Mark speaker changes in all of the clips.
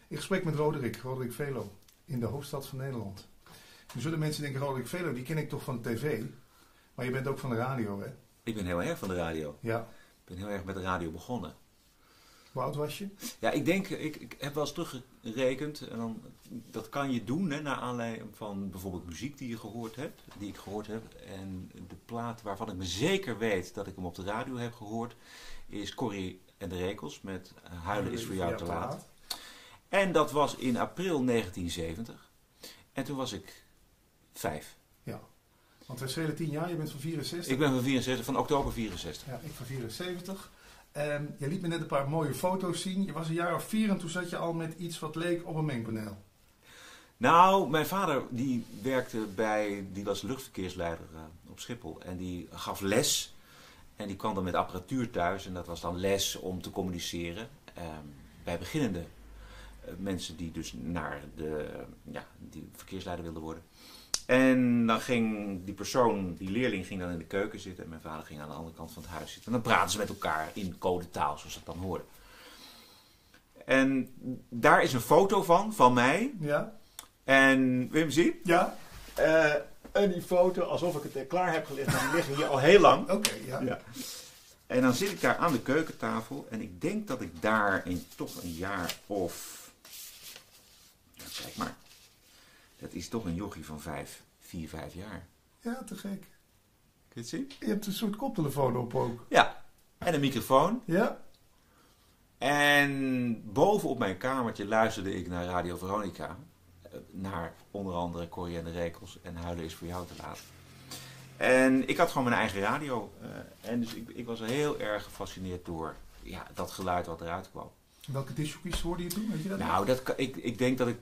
Speaker 1: In gesprek met Roderick Velo, in de hoofdstad van Nederland. Nu zullen mensen denken, Roderick Velo, die ken ik toch van de tv. Maar je bent ook van de radio, hè?
Speaker 2: Ik ben heel erg van de radio.
Speaker 1: Ja.
Speaker 2: Ik ben heel erg met de radio begonnen.
Speaker 1: Hoe oud was je?
Speaker 2: Ja, ik denk, ik heb wel eens teruggerekend. En dan, dat kan je doen, hè, naar aanleiding van bijvoorbeeld muziek die ik gehoord heb. En de plaat waarvan ik me zeker weet dat ik hem op de radio heb gehoord, is Corrie en de Rekels met Huilen is voor jou te laat. En dat was in april 1970. En toen was ik 5.
Speaker 1: Ja, want wij schelen 10 jaar, je bent van 64.
Speaker 2: Ik ben van 64, van oktober 64.
Speaker 1: Ja, ik van 74. Je liet me net een paar mooie foto's zien. Je was een jaar of 4 en toen zat je al met iets wat leek op een mengpaneel.
Speaker 2: Nou, mijn vader die was luchtverkeersleider op Schiphol. En die gaf les. En die kwam dan met apparatuur thuis. En dat was dan les om te communiceren bij beginnende mensen die dus naar die verkeersleider wilden worden. En dan ging die leerling ging dan in de keuken zitten. En mijn vader ging aan de andere kant van het huis zitten. En dan praten ze met elkaar in codetaal, zoals dat dan hoorde. En daar is een foto van mij.
Speaker 1: Ja.
Speaker 2: En wil je hem zien?
Speaker 1: Ja.
Speaker 2: En die foto, alsof ik het klaar heb gelegd, dan liggen hier al heel lang.
Speaker 1: Oké, ja.
Speaker 2: En dan zit ik daar aan de keukentafel. En ik denk dat ik daar in toch een jaar of... Ja, kijk maar. Dat is toch een jochie van 4, 5 jaar.
Speaker 1: Ja, te gek.
Speaker 2: Kun je het zien?
Speaker 1: Je hebt een soort koptelefoon op ook.
Speaker 2: Ja. En een microfoon.
Speaker 1: Ja.
Speaker 2: En boven op mijn kamertje luisterde ik naar Radio Veronica. Naar onder andere Corrie en de Rekels en Huilen is voor jou te laat. En ik had gewoon mijn eigen radio. En dus ik was heel erg gefascineerd door dat geluid wat eruit kwam.
Speaker 1: Welke discjockeys hoorde je toen? Weet je dat?
Speaker 2: Nou, ik denk dat ik...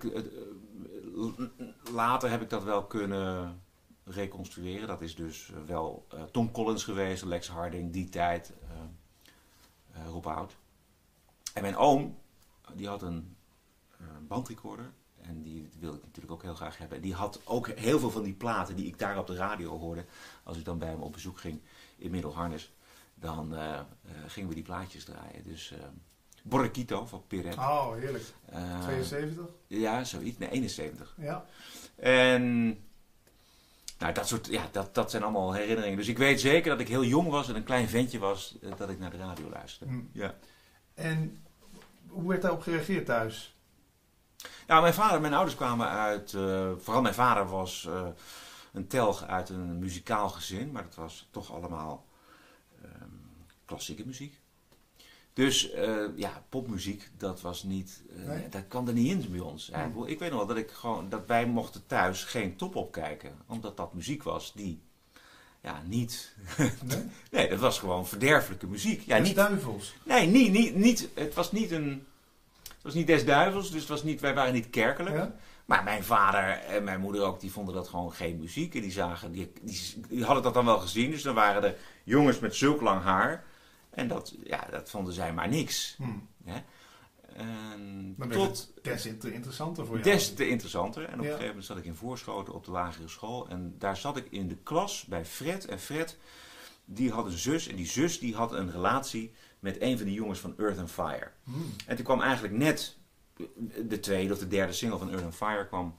Speaker 2: later heb ik dat wel kunnen reconstrueren. Dat is dus wel Tom Collins geweest, Lex Harding, die tijd, Rob Oud. En mijn oom, die had een bandrecorder. En die wilde ik natuurlijk ook heel graag hebben. En die had ook heel veel van die platen die ik daar op de radio hoorde. Als ik dan bij hem op bezoek ging in Middelharnis, dan gingen we die plaatjes draaien. Dus Borrequito van Piret.
Speaker 1: Oh, heerlijk. 72?
Speaker 2: Ja, zoiets. Nee, 71.
Speaker 1: Ja.
Speaker 2: En nou, dat zijn allemaal herinneringen. Dus ik weet zeker dat ik heel jong was en een klein ventje was dat ik naar de radio luisterde. Ja.
Speaker 1: En hoe werd daarop gereageerd thuis?
Speaker 2: Nou, mijn ouders kwamen uit... vooral mijn vader was een telg uit een muzikaal gezin. Maar dat was toch allemaal klassieke muziek. Dus popmuziek, dat was niet...
Speaker 1: Nee?
Speaker 2: Dat kwam er niet in bij ons. Ik weet nog wel dat wij mochten thuis geen Top Op kijken. Omdat dat muziek was die... Ja, niet...
Speaker 1: Nee?
Speaker 2: Nee, dat was gewoon verderfelijke muziek. Ja,
Speaker 1: Des duivels?
Speaker 2: Nee, niet... Het was niet een... Het was niet des duivels, dus wij waren niet kerkelijk. Ja? Maar mijn vader en mijn moeder ook, die vonden dat gewoon geen muziek. En die hadden dat dan wel gezien. Dus dan waren er jongens met zulk lang haar. En dat vonden zij maar niks. Ja?
Speaker 1: Dan werd het des te interessanter voor jou.
Speaker 2: Des te interessanter. En op een gegeven moment zat ik in Voorschoten op de lagere school. En daar zat ik in de klas bij Fred. En Fred, die had een zus. En die zus die had een relatie met een van die jongens van Earth & Fire. En toen kwam eigenlijk net de tweede of de derde single van Earth & Fire kwam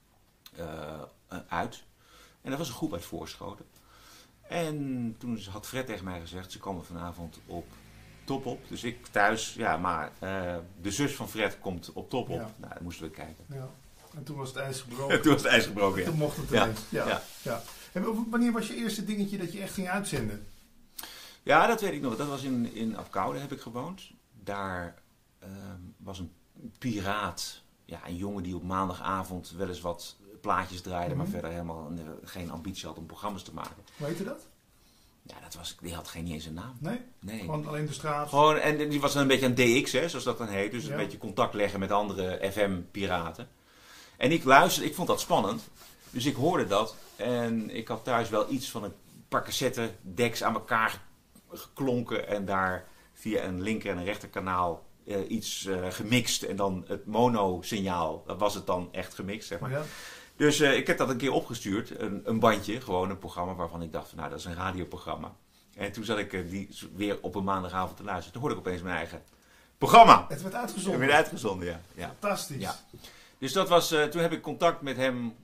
Speaker 2: uit. En dat was een groep uit Voorschoten. En toen had Fred tegen mij gezegd, ze komen vanavond op Top Op. Dus ik thuis, de zus van Fred komt op Top Op. Ja. Nou, dat moesten we kijken.
Speaker 1: Ja. En toen was het ijs gebroken.
Speaker 2: Toen was het ijs gebroken, ja.
Speaker 1: Toen mocht het ineens. Ja. En wanneer was je eerste dingetje dat je echt ging uitzenden?
Speaker 2: Ja, dat weet ik nog. Dat was in Apkoude heb ik gewoond. Daar was een piraat. Ja, een jongen die op maandagavond wel eens wat plaatjes draaide, maar verder helemaal geen ambitie had om programma's te maken.
Speaker 1: Hoe heette dat?
Speaker 2: Ja, die had geen eens een naam.
Speaker 1: Nee? Gewoon alleen de straat?
Speaker 2: Gewoon, en die was dan een beetje een DX, hè, zoals dat dan heet. Dus een beetje contact leggen met andere FM-piraten. En ik luisterde, ik vond dat spannend. Dus ik hoorde dat. En ik had thuis wel iets van een paar cassette-decks aan elkaar geklonken. En daar via een linker en een rechterkanaal iets gemixt. En dan het mono-signaal, dat was het dan echt gemixt, zeg maar. Ja. Dus ik heb dat een keer opgestuurd. Een bandje, gewoon een programma waarvan ik dacht van, nou, dat is een radioprogramma. En toen zat ik die weer op een maandagavond te luisteren. Toen hoorde ik opeens mijn eigen programma.
Speaker 1: Het werd
Speaker 2: Het
Speaker 1: uitgezonden.
Speaker 2: werd uitgezonden, ja.
Speaker 1: Fantastisch.
Speaker 2: Ja. Dus dat was, toen heb ik contact met hem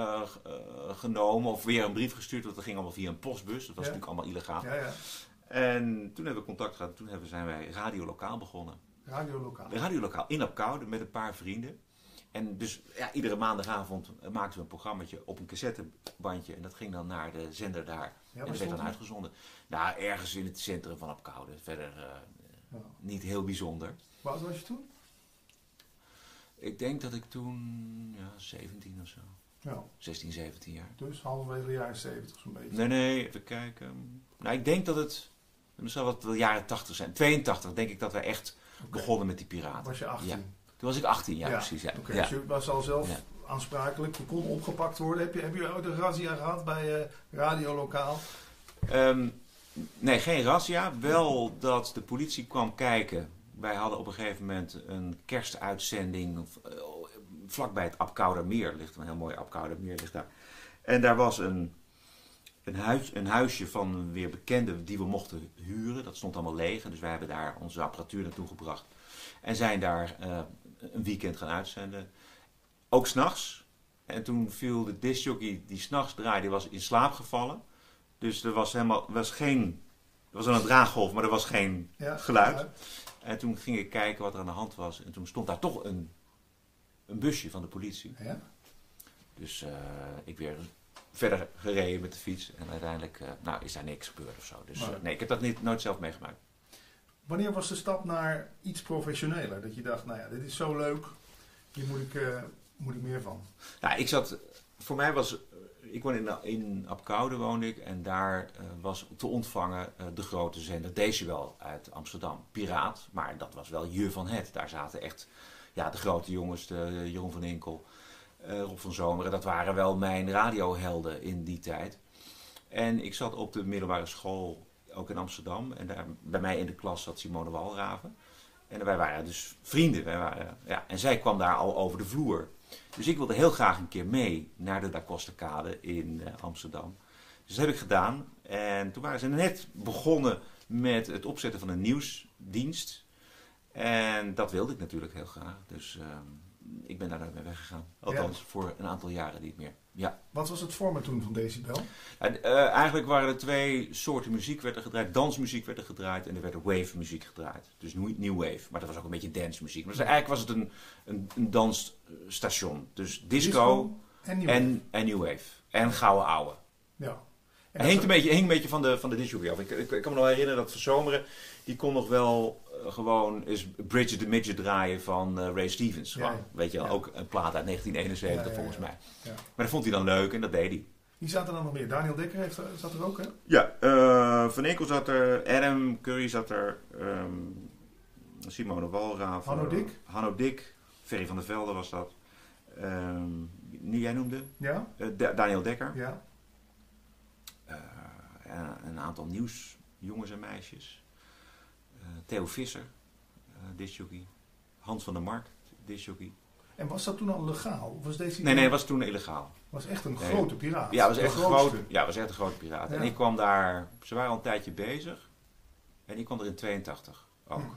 Speaker 2: genomen of weer een brief gestuurd, want dat ging allemaal via een postbus. Dat was natuurlijk allemaal illegaal.
Speaker 1: Ja.
Speaker 2: En toen hebben we contact gehad. Toen zijn wij Radio Lokaal begonnen. Radio Lokaal in Apkoude met een paar vrienden. En dus iedere maandagavond maakten we een programmaatje op een cassettebandje. En dat ging dan naar de zender daar. En dat werd dan uitgezonden. Nou, ergens in het centrum van Apkoude. Verder niet heel bijzonder.
Speaker 1: Hoe oud was je toen?
Speaker 2: Ik denk dat ik toen 17 of zo.
Speaker 1: Ja.
Speaker 2: 16, 17 jaar.
Speaker 1: Dus halverwege de jaren 70 zo'n beetje.
Speaker 2: Nee, even kijken. Nou, ik denk dat het zou wat de jaren 80 zijn. 82 denk ik dat we echt begonnen met die piraten.
Speaker 1: Was je 18?
Speaker 2: Ja. Toen was ik 18, precies. Ja.
Speaker 1: Dus je was al zelf aansprakelijk. Je kon opgepakt worden. Heb je ook de razzia gehad bij Radio Lokaal?
Speaker 2: Nee, geen razzia. Wel dat de politie kwam kijken. Wij hadden op een gegeven moment een kerstuitzending vlakbij het Apkoudermeer. Ligt een heel mooi Apkoudermeer ligt daar. En daar was een huisje van weer bekenden die we mochten huren. Dat stond allemaal leeg. Dus wij hebben daar onze apparatuur naartoe gebracht. En zijn daar een weekend gaan uitzenden. Ook 's nachts. En toen viel de discjockey die 's nachts draaide, was in slaap gevallen. Dus er was wel een draaggolf, maar er was geen geluid. En toen ging ik kijken wat er aan de hand was. En toen stond daar toch een busje van de politie.
Speaker 1: Ja?
Speaker 2: Dus ik weer verder gereden met de fiets. En uiteindelijk is daar niks gebeurd of zo. Dus nee, ik heb dat nooit zelf meegemaakt.
Speaker 1: Wanneer was de stap naar iets professioneler? Dat je dacht, dit is zo leuk. Hier moet ik meer van.
Speaker 2: Ja, ik woonde in Apkoude woonde ik. En daar was te ontvangen de grote zender Decibel uit Amsterdam. Piraat, maar dat was wel je van het. Daar zaten echt de grote jongens, Jeroen van Inkel, Rob van Zomeren. Dat waren wel mijn radiohelden in die tijd. En ik zat op de middelbare school, ook in Amsterdam. En daar, bij mij in de klas zat Simone Walraven. En wij waren dus vrienden. En zij kwam daar al over de vloer. Dus ik wilde heel graag een keer mee naar de Da Costa-kade in Amsterdam. Dus dat heb ik gedaan. En toen waren ze net begonnen met het opzetten van een nieuwsdienst. En dat wilde ik natuurlijk heel graag. Dus ik ben daar mee weggegaan. Althans, voor een aantal jaren niet meer. Ja.
Speaker 1: Wat was het format toen van Decibel?
Speaker 2: Eigenlijk waren er 2 soorten muziek werd er gedraaid. Dansmuziek werd er gedraaid en er werd wave muziek gedraaid. Dus new wave. Maar dat was ook een beetje dance muziek. Maar eigenlijk was het een dansstation. Dus disco en new wave. En gouden ouwe.
Speaker 1: Ja.
Speaker 2: Het hing een beetje van de disco af. Ik kan me nog herinneren dat Van Zomeren, die kon nog wel gewoon eens Bridget the Midget draaien van Ray Stevens. Weet je wel, ook een plaat uit 1971 volgens mij. Ja. Maar dat vond hij dan leuk en dat deed hij.
Speaker 1: Wie zat er dan nog meer? Daniel Dekker zat er ook, hè?
Speaker 2: Ja, Van Enkel zat er, Adam Curry zat er, Simone Walraven. Hanno Dik. Ferry van der Velde was dat. Jij noemde?
Speaker 1: Ja.
Speaker 2: Daniel Dekker.
Speaker 1: Ja.
Speaker 2: Een aantal nieuwsjongens en meisjes. Theo Visser, discjockey. Hans van der Mark, discjockey.
Speaker 1: En was dat toen al legaal?
Speaker 2: Nee, het was toen illegaal.
Speaker 1: Was echt een grote piraat?
Speaker 2: Ja, was echt een grote piraat. Ja. En ik kwam daar, ze waren al een tijdje bezig. En ik kwam er in 82 ook.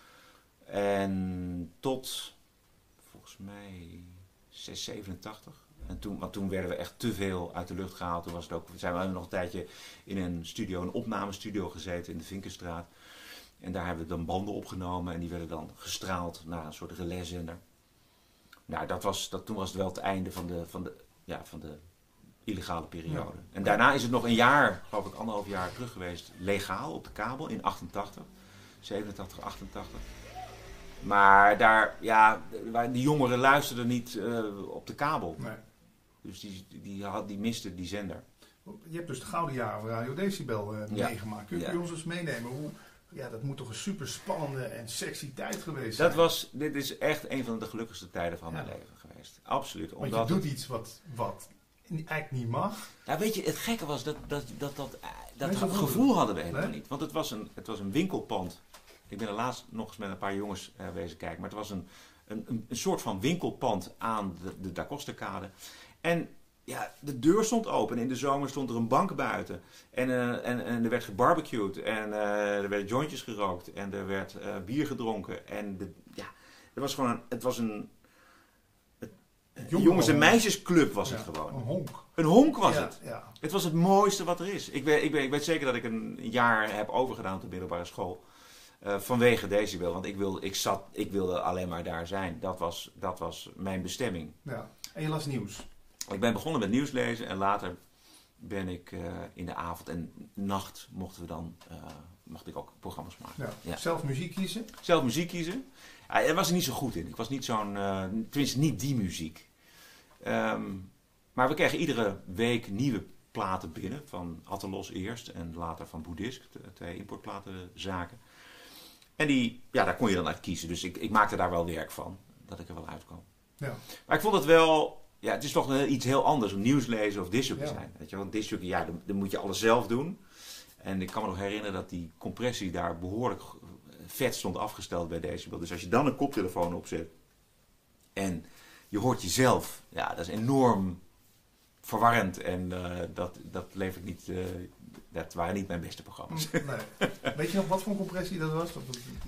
Speaker 2: En tot, volgens mij, 87. En toen werden we echt te veel uit de lucht gehaald. Toen was het ook, zijn we nog een tijdje in een opnamestudio gezeten in de Vinkenstraat. En daar hebben we dan banden opgenomen en die werden dan gestraald naar een soort relaiszender. Nou, toen was het wel het einde van de illegale periode. Ja. En daarna is het nog een jaar, geloof ik 1,5 jaar terug geweest, legaal op de kabel in 87, 88. Maar daar, die jongeren luisterden niet op de kabel. Nee. Dus die misten die zender.
Speaker 1: Je hebt dus de gouden jaren van Radio Decibel meegemaakt. Kun je ons eens meenemen? Dat moet toch een super spannende en sexy tijd geweest zijn?
Speaker 2: Dit is echt een van de gelukkigste tijden van mijn leven geweest. Absoluut.
Speaker 1: Want je doet iets wat eigenlijk niet mag.
Speaker 2: Ja, weet je, het gekke was dat gevoel hadden we helemaal niet. Want het was een winkelpand. Ik ben er laatst nog eens met een paar jongens wezen kijken. Maar het was een soort van winkelpand aan de Da Costa-kade. En ja, de deur stond open. In de zomer stond er een bank buiten. En er werd gebarbecued. En er werden jointjes gerookt. En er werd bier gedronken. En het was een jongens- en meisjesclub was het gewoon.
Speaker 1: Een honk.
Speaker 2: Een honk was het.
Speaker 1: Ja.
Speaker 2: Het was het mooiste wat er is. Ik weet zeker dat ik een jaar heb overgedaan op de middelbare school. Vanwege Decibel. Want ik wilde alleen maar daar zijn. Dat was mijn bestemming.
Speaker 1: Ja. En je las nieuws.
Speaker 2: Ik ben begonnen met nieuws lezen. En later ben ik in de avond en nacht mocht ik ook programma's maken.
Speaker 1: Ja.
Speaker 2: Ja.
Speaker 1: Zelf muziek kiezen.
Speaker 2: Zelf muziek kiezen. Daar was ik niet zo goed in. Ik was niet zo'n... tenminste, niet die muziek. Maar we kregen iedere week nieuwe platen binnen. Van Attelos eerst en later van Boeddhisk. 2 importplatenzaken. En daar kon je dan uit kiezen. Dus ik maakte daar wel werk van. Dat ik er wel uitkwam.
Speaker 1: Ja.
Speaker 2: Maar ik vond het wel... Ja, het is toch iets heel anders om nieuws lezen of discjockey zijn. Weet je wel, discjockey, dan moet je alles zelf doen. En ik kan me nog herinneren dat die compressie daar behoorlijk vet stond afgesteld bij Decibel. Dus als je dan een koptelefoon opzet en je hoort jezelf, ja, dat is enorm verwarrend. En dat levert niet... dat waren niet mijn beste programma's.
Speaker 1: Nee. Weet je nog wat voor compressie dat was?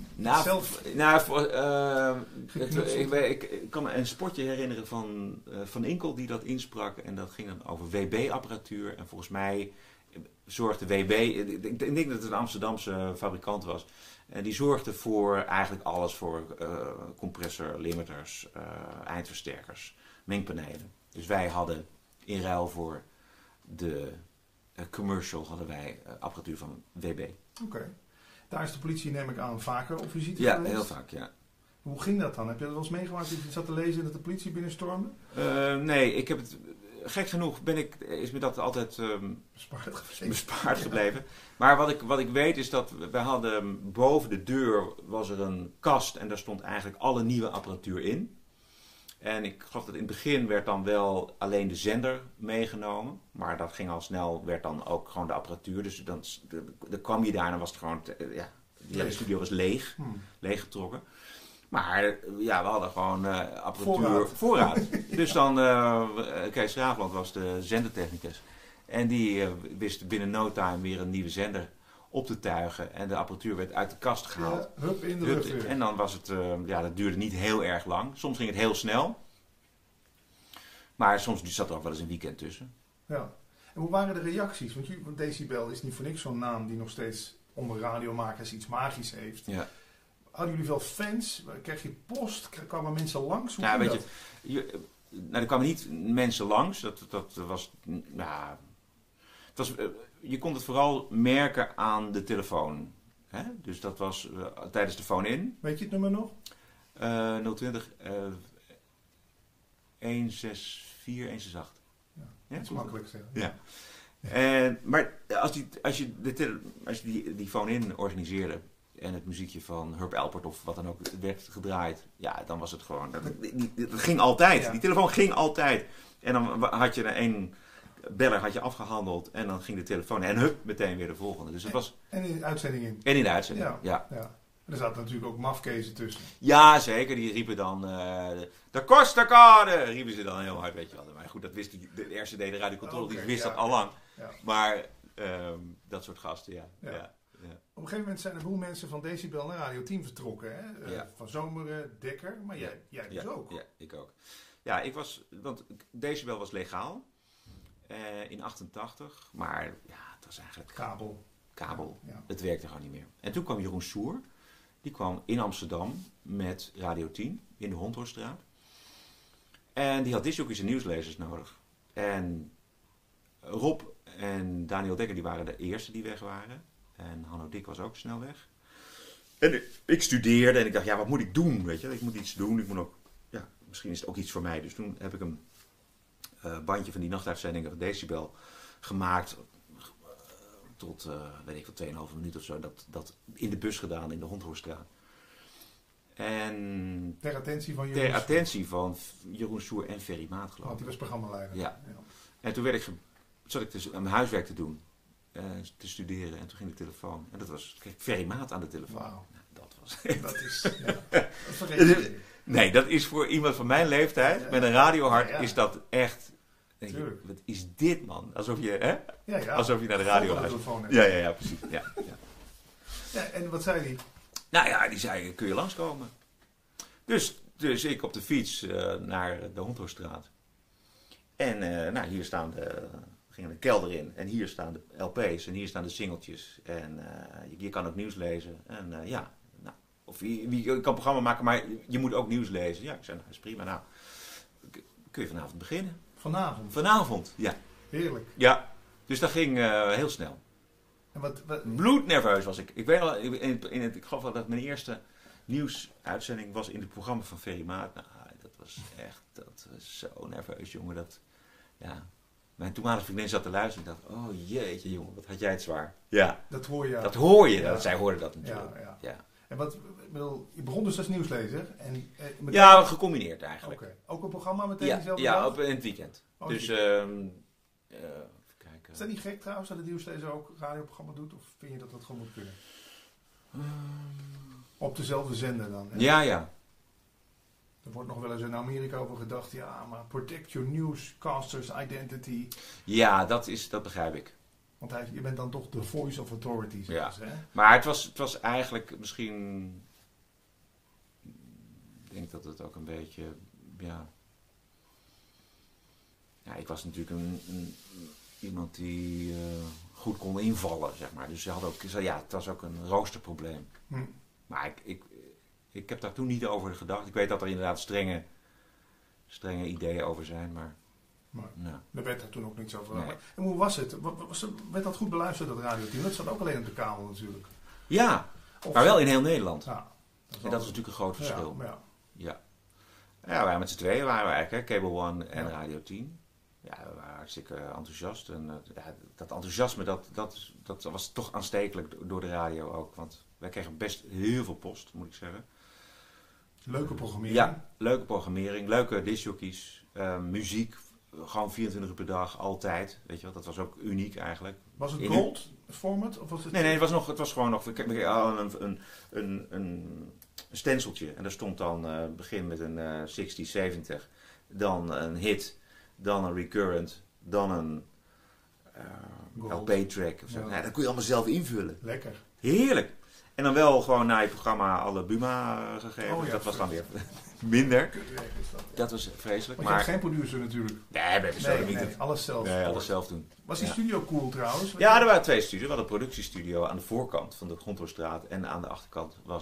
Speaker 2: Ik kan me een spotje herinneren van Inkel die dat insprak. En dat ging dan over WB-apparatuur. En volgens mij zorgde WB... Ik denk dat het een Amsterdamse fabrikant was. En die zorgde voor eigenlijk alles voor compressor, limiters, eindversterkers, mengpanelen. Dus wij hadden in ruil voor de... commercial hadden wij apparatuur van WB.
Speaker 1: Oké. Daar is de politie, neem ik aan, vaker op visite
Speaker 2: geweest?
Speaker 1: geweest?
Speaker 2: Heel vaak, ja.
Speaker 1: Hoe ging dat dan? Heb je dat wel eens meegemaakt dat je zat te lezen dat de politie binnenstormde?
Speaker 2: Nee, ik heb het... Gek genoeg is me dat altijd bespaard gebleven. Maar wat ik weet is dat we hadden boven de deur was er een kast en daar stond eigenlijk alle nieuwe apparatuur in. En ik geloof dat in het begin werd dan wel alleen de zender meegenomen. Maar dat ging al snel, werd dan ook gewoon de apparatuur. Dus dan kwam je daar en dan was het gewoon... de hele studio was leeggetrokken. Maar ja, we hadden gewoon apparatuur voorraad. Dus dan, Kees Raafland was de zendertechnicus. En die wist binnen no time weer een nieuwe zender op te tuigen. En de apparatuur werd uit de kast gehaald.
Speaker 1: Ja, hup in de lucht weer.
Speaker 2: En dan was het, dat duurde niet heel erg lang. Soms ging het heel snel. Maar soms zat er ook wel eens een weekend tussen.
Speaker 1: Ja. En hoe waren de reacties? Want Decibel is niet voor niks zo'n naam die nog steeds onder radiomakers iets magisch heeft. Ja. Hadden jullie wel fans? Kreeg je post? Kwamen mensen langs? Hoe ging dat?
Speaker 2: Er kwamen niet mensen langs. Dat was... Nou, je kon het vooral merken aan de telefoon. Hè? Dus dat was tijdens de phone-in.
Speaker 1: Weet je het nummer nog?
Speaker 2: 020 164 168.
Speaker 1: Ja, dat is makkelijk zeggen.
Speaker 2: Ja. Maar als je die phone-in organiseerde en het muziekje van Herb Alpert of wat dan ook werd gedraaid, ja, dan was het gewoon... Dat ging altijd. Ja. Die telefoon ging altijd. En dan had je één beller had je afgehandeld en dan ging de telefoon en hup, meteen weer de volgende. Dus het was...
Speaker 1: En in de uitzending in.
Speaker 2: En in de uitzending, ja.
Speaker 1: Er zaten natuurlijk ook mafkezen tussen.
Speaker 2: Ja, zeker. Die riepen dan... de Costa-kade! Riepen ze dan heel hard, weet je wel. Maar goed, dat wist de RCD, de radiocontrole, die wist dat al lang. Ja. Maar dat soort gasten, ja.
Speaker 1: Op een gegeven moment zijn een boel mensen van Decibel naar Radio 10 vertrokken. Hè? Van Zomeren, Dekker, maar jij dus ook.
Speaker 2: Ja, ik ook. Ja, want Decibel was legaal in 88, maar ja, het was eigenlijk... Kabel. Ja. Het werkte gewoon niet meer. En toen kwam Jeroen Soer. Die kwam in Amsterdam met Radio 10 in de Hondhorststraat. En die had discjockeys en nieuwslezers nodig. En Rob en Daniel Dekker die waren de eerste die weg waren. En Hanno Dik was ook snel weg. En ik studeerde en ik dacht, ja, wat moet ik doen? Weet je, ik moet iets doen. Ik moet ook, ja, misschien is het ook iets voor mij. Dus toen heb ik een bandje van die nachtuitzendingen van Decibel gemaakt. Tot, weet ik veel, 2,5 minuut of zo. Dat in de bus gedaan in de Hondhorststraat. En
Speaker 1: ter attentie van
Speaker 2: Jeroen Soer en Ferry Maat, geloof ik.
Speaker 1: Want die was programmaleider.
Speaker 2: Ja. En toen zat ik dus aan mijn huiswerk te doen. Te studeren. En toen ging de telefoon. En dat was... Kreeg ik Ferry Maat aan de telefoon.
Speaker 1: Wauw.
Speaker 2: Nou, dat was...
Speaker 1: Dat is... Ja,
Speaker 2: nee, dat is voor iemand van mijn leeftijd, met een radiohart, is dat echt denk je, wat is dit, man? Alsof je, hè?
Speaker 1: Ja.
Speaker 2: Alsof je naar de radio luistert. Ja, precies. Ja.
Speaker 1: En wat zei hij?
Speaker 2: Nou ja, die zei, kun je langskomen? Dus ik op de fiets naar de Honthorststraat. En hier staan gingen de kelder in. En hier staan de LP's en hier staan de singeltjes. En je kan ook nieuws lezen. En of je kan een programma maken, maar je moet ook nieuws lezen. Ja, ik zei, nou, dat is prima. Nou, kun je vanavond beginnen? Vanavond, ja.
Speaker 1: Heerlijk.
Speaker 2: Ja, dus dat ging heel snel.
Speaker 1: En wat...
Speaker 2: Bloednerveus was ik. Ik weet wel, ik geloof wel dat mijn eerste nieuwsuitzending was in het programma van Ferry Maat. Nou, dat was zo nerveus, jongen. Mijn toenmalige vriendin zat te luisteren en dacht, oh jeetje, jongen, wat had jij het zwaar. Ja.
Speaker 1: Dat hoor je.
Speaker 2: Dat hoor je. Ja. Zij hoorden dat natuurlijk. Ja.
Speaker 1: En je begon dus als nieuwslezer?
Speaker 2: Gecombineerd eigenlijk.
Speaker 1: Okay. Ook een programma meteen dezelfde dag?
Speaker 2: Ja, in het weekend. Dus,
Speaker 1: even kijken. Is dat niet gek trouwens, dat de nieuwslezer ook een radioprogramma doet? Of vind je dat dat gewoon moet kunnen? Op dezelfde zender dan? Hè?
Speaker 2: Ja.
Speaker 1: Er wordt nog wel eens in Amerika over gedacht, ja, maar protect your newscaster's identity.
Speaker 2: Ja, dat begrijp ik.
Speaker 1: Want je bent dan toch de voice of authority.
Speaker 2: Ja.
Speaker 1: Hè?
Speaker 2: Maar het was eigenlijk misschien... Ik denk dat het ook een beetje... Ja, ik was natuurlijk iemand die goed kon invallen, zeg maar. Dus het was ook een roosterprobleem. Maar ik heb daar toen niet over gedacht. Ik weet dat er inderdaad strenge ideeën over zijn, maar...
Speaker 1: Er werd er toen ook niets over.
Speaker 2: Nee.
Speaker 1: En hoe was het? Werd dat goed beluisterd, dat radioteam? Dat zat ook alleen op de kabel natuurlijk.
Speaker 2: Ja, maar wel in heel Nederland.
Speaker 1: Ja,
Speaker 2: dat is natuurlijk een groot verschil.
Speaker 1: Ja.
Speaker 2: Wij met z'n tweeën waren we eigenlijk, hè? Cable One en Radio 10. Ja, we waren hartstikke enthousiast. En dat enthousiasme, dat was toch aanstekelijk door de radio ook. Want wij kregen best heel veel post, moet ik zeggen.
Speaker 1: Leuke programmering.
Speaker 2: Ja, leuke programmering. Leuke discjockeys. Muziek. Gewoon 24 uur per dag, altijd. Weet je wel, dat was ook uniek eigenlijk.
Speaker 1: Was het gold format? Of was het...
Speaker 2: Nee, het was gewoon nog een stenciltje. En daar stond dan begin met een 60, 70. Dan een hit. Dan een recurrent. Dan een LP-track. Of zo. Ja. Dat kon je allemaal zelf invullen.
Speaker 1: Lekker.
Speaker 2: Heerlijk. En dan wel gewoon naar je programma alle Buma gegeven. Dat was dan weer minder. Dat was vreselijk.
Speaker 1: Maar je hebt geen producer natuurlijk.
Speaker 2: Nee, we hebben
Speaker 1: niet. Alles zelf.
Speaker 2: Nee, alles zelf doen.
Speaker 1: Was die studio cool trouwens?
Speaker 2: Ja, er waren 2 studio's. We hadden een productiestudio aan de voorkant van de Honthorststraat. En aan de achterkant was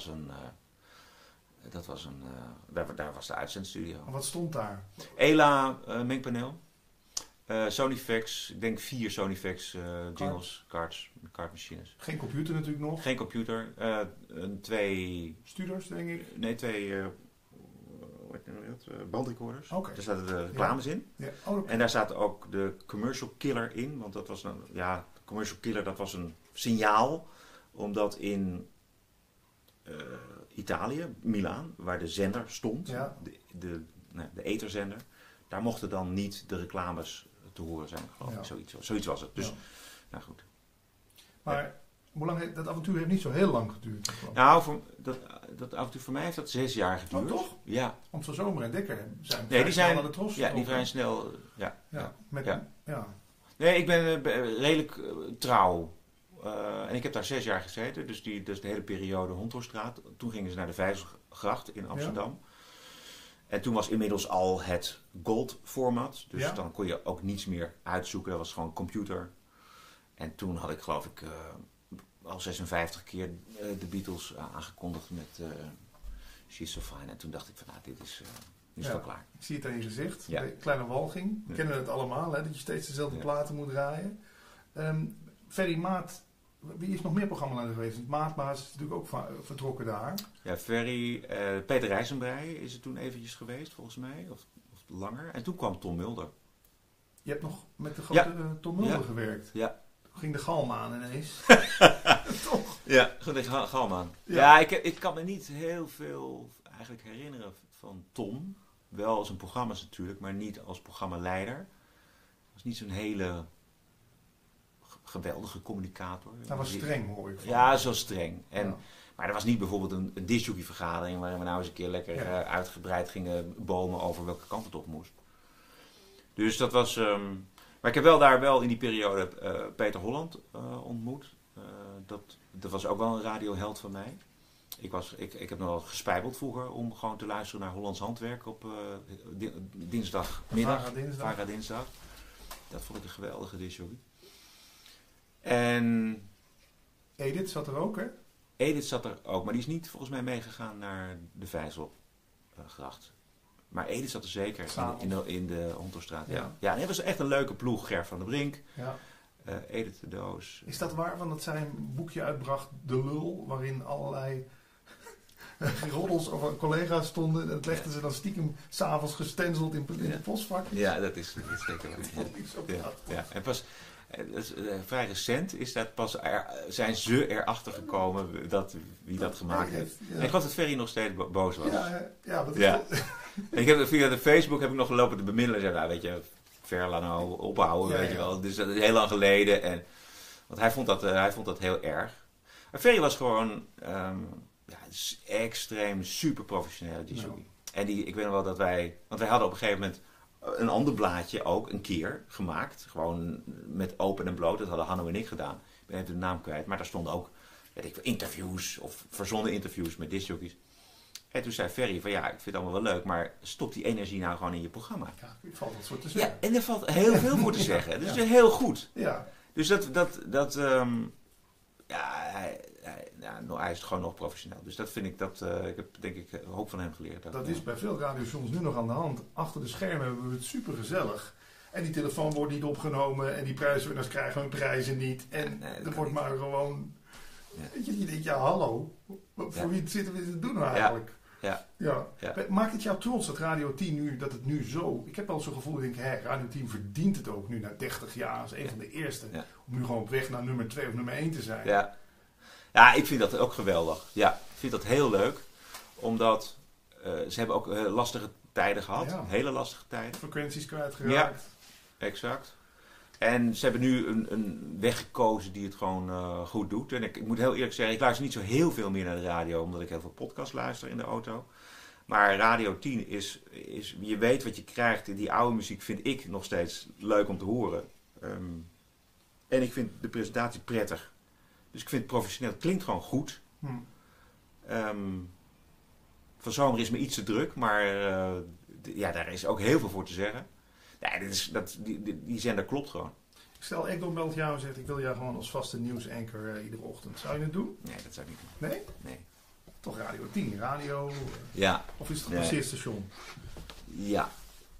Speaker 2: daar was de uitzendstudio.
Speaker 1: En wat stond daar?
Speaker 2: ELA, mengpaneel. Sonyfax, ik denk 4 Sonyfax jingles, kaartmachines.
Speaker 1: Geen computer natuurlijk nog?
Speaker 2: Geen computer. 2...
Speaker 1: Studers, denk ik?
Speaker 2: Nee, 2 bandrecorders.
Speaker 1: Okay.
Speaker 2: Daar zaten de reclames in.
Speaker 1: Ja.
Speaker 2: En daar zaten ook de commercial killer in. Want dat was commercial killer, dat was een signaal. Omdat in Italië, Milaan, waar de zender stond, de eterzender, daar mochten dan niet de reclames te horen zijn, geloof ik. Zoiets was het. Dus, nou goed.
Speaker 1: Maar hoe lang dat avontuur heeft niet zo heel lang geduurd?
Speaker 2: Nou, dat avontuur voor mij heeft dat 6 jaar geduurd.
Speaker 1: Oh, toch?
Speaker 2: Ja.
Speaker 1: Amstel Zomer en Dekker zijn
Speaker 2: die zijn
Speaker 1: naar de tros.
Speaker 2: Ja, die vrij snel.
Speaker 1: Ja.
Speaker 2: Nee, ik ben redelijk trouw. En ik heb daar 6 jaar gezeten, dus de hele periode Honthorststraat. Toen gingen ze naar de Vijzelgracht in Amsterdam. Ja. En toen was inmiddels al het gold format. Dus dan kon je ook niets meer uitzoeken. Dat was gewoon computer. En toen had ik geloof ik al 56 keer de Beatles aangekondigd met She's So Fine. En toen dacht ik van dit is wel klaar.
Speaker 1: Ik zie het aan je gezicht. Ja. Kleine walging. We kennen het allemaal, hè, dat je steeds dezelfde platen moet draaien. Ferry Maat, wie is nog meer programmaleider geweest? Maatmaas is natuurlijk ook vertrokken daar.
Speaker 2: Ja, Ferry, Peter Rijzenbrij is er toen eventjes geweest volgens mij. Of langer. En toen kwam Tom Mulder.
Speaker 1: Je hebt nog met de grote Tom Mulder gewerkt.
Speaker 2: Ja.
Speaker 1: Toen ging de galm aan ineens.
Speaker 2: Toch? Ja, ging de galm aan. Ja, ik kan me niet heel veel eigenlijk herinneren van Tom. Wel als een programma's natuurlijk, maar niet als programmaleider. Hij was niet zo'n hele geweldige communicator.
Speaker 1: Hij was streng, hoor ik.
Speaker 2: Ja, zo streng. Maar er was niet bijvoorbeeld een discjockey-vergadering waarin we nou eens een keer lekker uitgebreid gingen bomen over welke kant het op moest. Dus dat was... maar ik heb daar wel in die periode Peter Holland ontmoet. Dat was ook wel een radioheld van mij. Ik heb nog wel gespijbeld vroeger om gewoon te luisteren naar Hollands Handwerk op dinsdagmiddag. Vara dinsdag. Dat vond ik een geweldige disjockey. En...
Speaker 1: Edith zat er ook, hè?
Speaker 2: Edith zat er ook, maar die is niet volgens mij meegegaan naar de Vijzelgracht. Maar Edith zat er zeker in de Hontorstraat. Ja, en dat was echt een leuke ploeg. Ger van der Brink, Edith de Doos.
Speaker 1: Is dat waar? Want dat zij een boekje uitbracht, De Lul, waarin allerlei roddels over collega's stonden. Dat legden ze dan stiekem s'avonds gestenseld in de postvakjes.
Speaker 2: Ja, dat is zeker waar. Ja. En pas... vrij recent zijn ze erachter gekomen wie dat gemaakt heeft. Ja. En ik geloof dat Ferry nog steeds boos was. Ik heb via de Facebook heb ik nog gelopen te bemiddelen. En zei, weet je, Fer, laat nou ophouden, weet je wel. Dus dat is heel lang geleden. Want hij vond dat heel erg. Maar Ferry was gewoon extreem super professioneel. En ik weet nog wel dat want wij hadden op een gegeven moment een ander blaadje ook een keer gemaakt. Gewoon met open en bloot. Dat hadden Hanno en ik gedaan. Ik ben even de naam kwijt. Maar daar stonden ook interviews of verzonnen interviews met discjockeys. En toen zei Ferry van ik vind het allemaal wel leuk. Maar stop die energie nou gewoon in je programma.
Speaker 1: Ja, er valt wat voor te zeggen.
Speaker 2: Ja, en er valt heel veel voor te zeggen. Dus heel goed.
Speaker 1: Ja.
Speaker 2: Dus hij is gewoon nog professioneel. Dus dat vind ik, ik heb denk ik een hoop van hem geleerd.
Speaker 1: Dat is bij veel radiostations nu nog aan de hand. Achter de schermen hebben we het super gezellig. En die telefoon wordt niet opgenomen. En die prijswinnaars krijgen hun prijzen niet. En er wordt maar gewoon... Weet je denkt, hallo. Voor wie zitten we dit te doen nou eigenlijk? Ja. Maakt het jou trots dat Radio 10 nu, dat het nu zo... Ik heb wel zo'n gevoel, ik denk, Radio 10 verdient het ook nu na 30 jaar als een van de eerste. Om nu gewoon op weg naar nummer 2 of nummer 1 te zijn.
Speaker 2: Ja, ik vind dat ook geweldig. Ja, ik vind dat heel leuk. Omdat ze hebben ook lastige tijden gehad. Hele lastige tijden.
Speaker 1: Frequenties kwijtgeraakt.
Speaker 2: Ja, exact. En ze hebben nu een weg gekozen die het gewoon goed doet. En ik moet heel eerlijk zeggen, ik luister niet zo heel veel meer naar de radio. Omdat ik heel veel podcasts luister in de auto. Maar Radio 10 is je weet wat je krijgt. Die oude muziek vind ik nog steeds leuk om te horen. En ik vind de presentatie prettig. Dus ik vind het professioneel. Het klinkt gewoon goed. Van zomer is me iets te druk. Maar daar is ook heel veel voor te zeggen. Ja, die zender klopt gewoon.
Speaker 1: Stel, Ekdom belt jou en zegt, ik wil jou gewoon als vaste nieuwsanker iedere ochtend. Zou je het doen?
Speaker 2: Nee, dat zou ik niet doen.
Speaker 1: Nee?
Speaker 2: Nee.
Speaker 1: Toch Radio 10, radio? Of is het een passeerstation?
Speaker 2: Ja.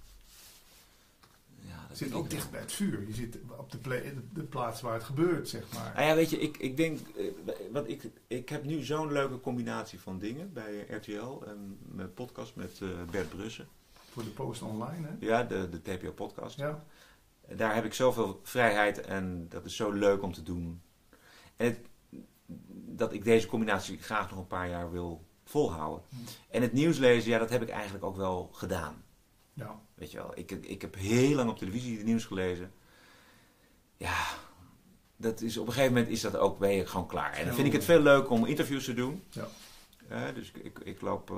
Speaker 1: Je zit ook dicht bij het vuur. Je zit op de plaats waar het gebeurt, zeg maar.
Speaker 2: Nou ja, weet je, ik denk... Ik heb nu zo'n leuke combinatie van dingen bij RTL. Mijn podcast met Bert Brussen.
Speaker 1: Voor de Post Online, hè?
Speaker 2: Ja, de TPO-podcast.
Speaker 1: Ja.
Speaker 2: Daar heb ik zoveel vrijheid en dat is zo leuk om te doen. En dat ik deze combinatie graag nog een paar jaar wil volhouden. En het nieuws lezen, dat heb ik eigenlijk ook wel gedaan.
Speaker 1: Ja.
Speaker 2: Weet je wel, ik heb heel lang op televisie het nieuws gelezen. Ja, dat is, op een gegeven moment ben je gewoon klaar. En dan vind ik het veel leuker om interviews te doen. Ja. Dus ik loop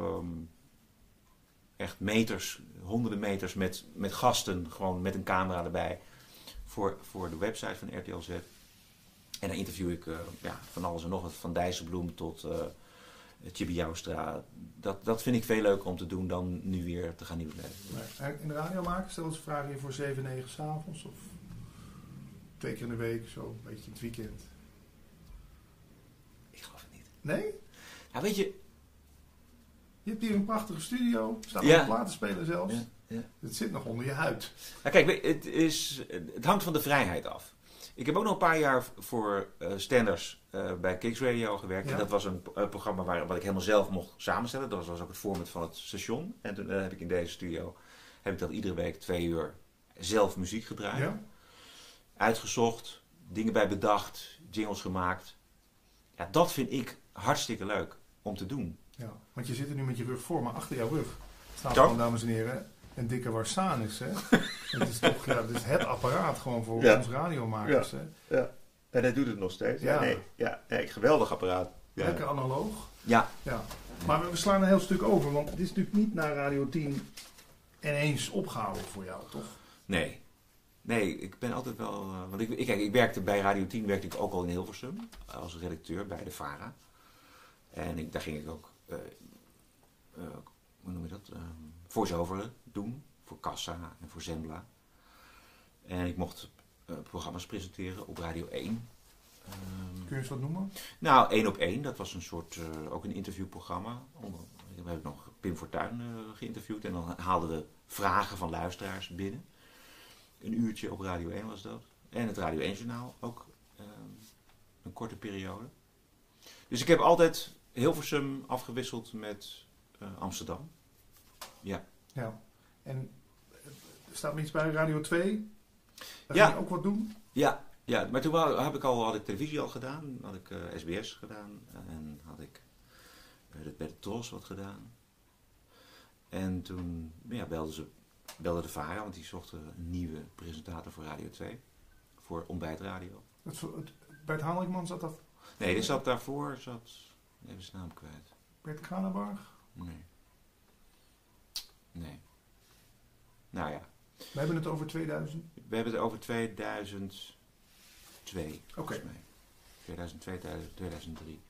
Speaker 2: echt meters, honderden meters met gasten, gewoon met een camera erbij, voor de website van RTL Z. En dan interview ik van alles en nog wat, van Dijsselbloem tot Chibi Joustra. Dat vind ik veel leuker om te doen dan nu weer te gaan nieuwslezen.
Speaker 1: Nee. In de radio maken, stel ze vragen je voor 7, 9 s'avonds of 2 keer in de week, zo een beetje in het weekend.
Speaker 2: Ik geloof het niet.
Speaker 1: Nee?
Speaker 2: Ja, weet je...
Speaker 1: Je hebt hier een prachtige studio, staat op een platenspeler zelfs.
Speaker 2: Ja.
Speaker 1: Het zit nog onder je huid.
Speaker 2: Nou, kijk, het hangt van de vrijheid af. Ik heb ook nog een paar jaar voor Stenders bij Kicks Radio gewerkt. Ja. En dat was een programma wat ik helemaal zelf mocht samenstellen. Dat was ook het format van het station. En toen heb ik in deze studio dat iedere week 2 uur zelf muziek gedraaid. Ja. Uitgezocht, dingen bij bedacht, jingles gemaakt. Ja, dat vind ik hartstikke leuk om te doen.
Speaker 1: Ja, want je zit er nu met je rug voor, maar achter jouw rug staat gewoon, dames en heren, een dikke Warsanus, hè? Het is toch dat is het apparaat gewoon voor ons radiomakers, hè?
Speaker 2: Ja, en hij doet het nog steeds. Nee, geweldig apparaat. Ja.
Speaker 1: Lekker analoog.
Speaker 2: Ja.
Speaker 1: Maar we slaan een heel stuk over, want het is natuurlijk niet naar Radio 10 ineens opgehouden voor jou, toch?
Speaker 2: Nee, ik ben altijd wel... want ik werkte bij Radio 10, werkte ik ook al in Hilversum. Als redacteur bij de VARA. En daar ging ik ook... hoe noem je dat? Voice-overen doen. Voor Kassa en voor Zembla. En ik mocht programma's presenteren op Radio 1.
Speaker 1: Kun je eens wat noemen?
Speaker 2: Nou, 1 op 1. Dat was een soort... ook een interviewprogramma. We hebben nog Pim Fortuyn geïnterviewd. En dan haalden we vragen van luisteraars binnen. Een uurtje op Radio 1 was dat. En het Radio 1 journaal ook. Een korte periode. Dus ik heb altijd Hilversum afgewisseld met Amsterdam. Ja.
Speaker 1: En staat me iets bij Radio 2? Daar
Speaker 2: ja.
Speaker 1: ging je ook wat doen?
Speaker 2: Ja, maar toen had ik televisie al gedaan. Had ik SBS gedaan. En had ik bij de Tros wat gedaan. En toen belde de VARA, want die zochten een nieuwe presentator voor Radio 2. Voor Ontbijtradio.
Speaker 1: Bert Hamelingman zat daar?
Speaker 2: Nee, die zat daarvoor. Even zijn naam kwijt.
Speaker 1: Bert Kranenbarg?
Speaker 2: Nee. Nou ja.
Speaker 1: We hebben het over 2000?
Speaker 2: We hebben het over 2002.
Speaker 1: Oké.
Speaker 2: 2002, 2003.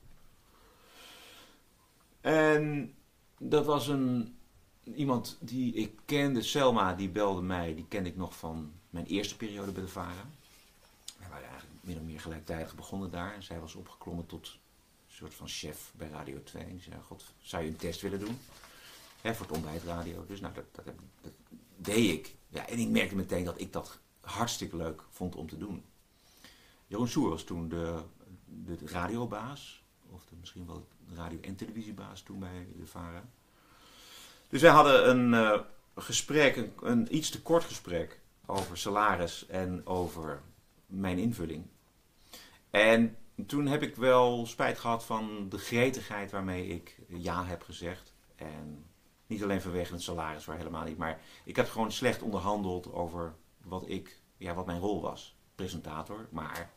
Speaker 2: En dat was iemand die ik kende, Selma, die belde mij. Die kende ik nog van mijn eerste periode bij de VARA. We waren eigenlijk min of meer gelijktijdig begonnen daar. En zij was opgeklommen tot een soort van chef bij Radio 2. En die zei, God, zou je een test willen doen? Voor het Ontbijtradio. Dus nou, dat deed ik. Ja, en ik merkte meteen dat ik dat hartstikke leuk vond om te doen. Jeroen Soer was toen de radiobaas. Of misschien wel de radio- en televisiebaas toen bij de VARA. Dus wij hadden een gesprek, een iets te kort gesprek over salaris en over mijn invulling. En toen heb ik wel spijt gehad van de gretigheid waarmee ik ja heb gezegd. En niet alleen vanwege het salaris, waar helemaal niet. Maar ik heb gewoon slecht onderhandeld over wat mijn rol was. Presentator, maar...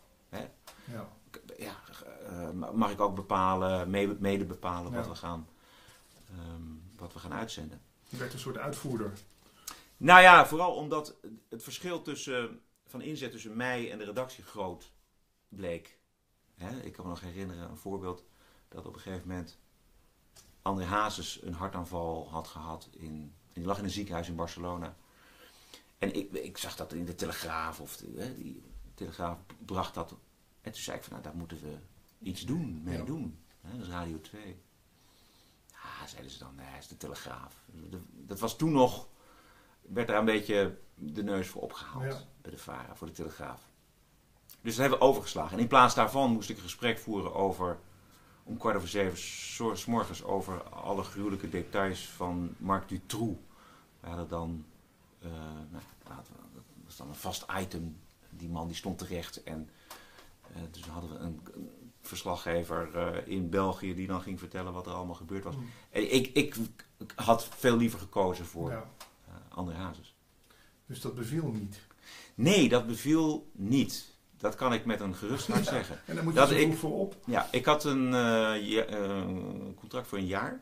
Speaker 2: mag ik ook bepalen, mede bepalen wat we gaan uitzenden.
Speaker 1: Je werd een soort uitvoerder.
Speaker 2: Nou ja, vooral omdat het verschil van inzet tussen mij en de redactie groot bleek. Ik kan me nog herinneren, een voorbeeld, dat op een gegeven moment André Hazes een hartaanval had gehad. Die lag in een ziekenhuis in Barcelona. En ik zag dat in de Telegraaf, die Telegraaf bracht dat. En toen zei ik van, daar moeten we iets mee doen. Dat is Radio 2. Ja, zeiden ze dan, nee, dat is de Telegraaf. Dat was toen nog, werd daar een beetje de neus voor opgehaald bij de VARA, voor de Telegraaf. Dus dat hebben we overgeslagen. En in plaats daarvan moest ik een gesprek voeren om 6:15 's morgens over alle gruwelijke details van Marc Dutroux. We hadden dan, dat was dan een vast item. Die man die stond terecht en dus hadden we een verslaggever in België die dan ging vertellen wat er allemaal gebeurd was. Ik had veel liever gekozen voor André Hazes.
Speaker 1: Dus dat beviel niet?
Speaker 2: Nee, dat beviel niet. Dat kan ik met een gerust hart zeggen.
Speaker 1: En daar moet je zo voor op.
Speaker 2: Ja, ik had een contract voor een jaar.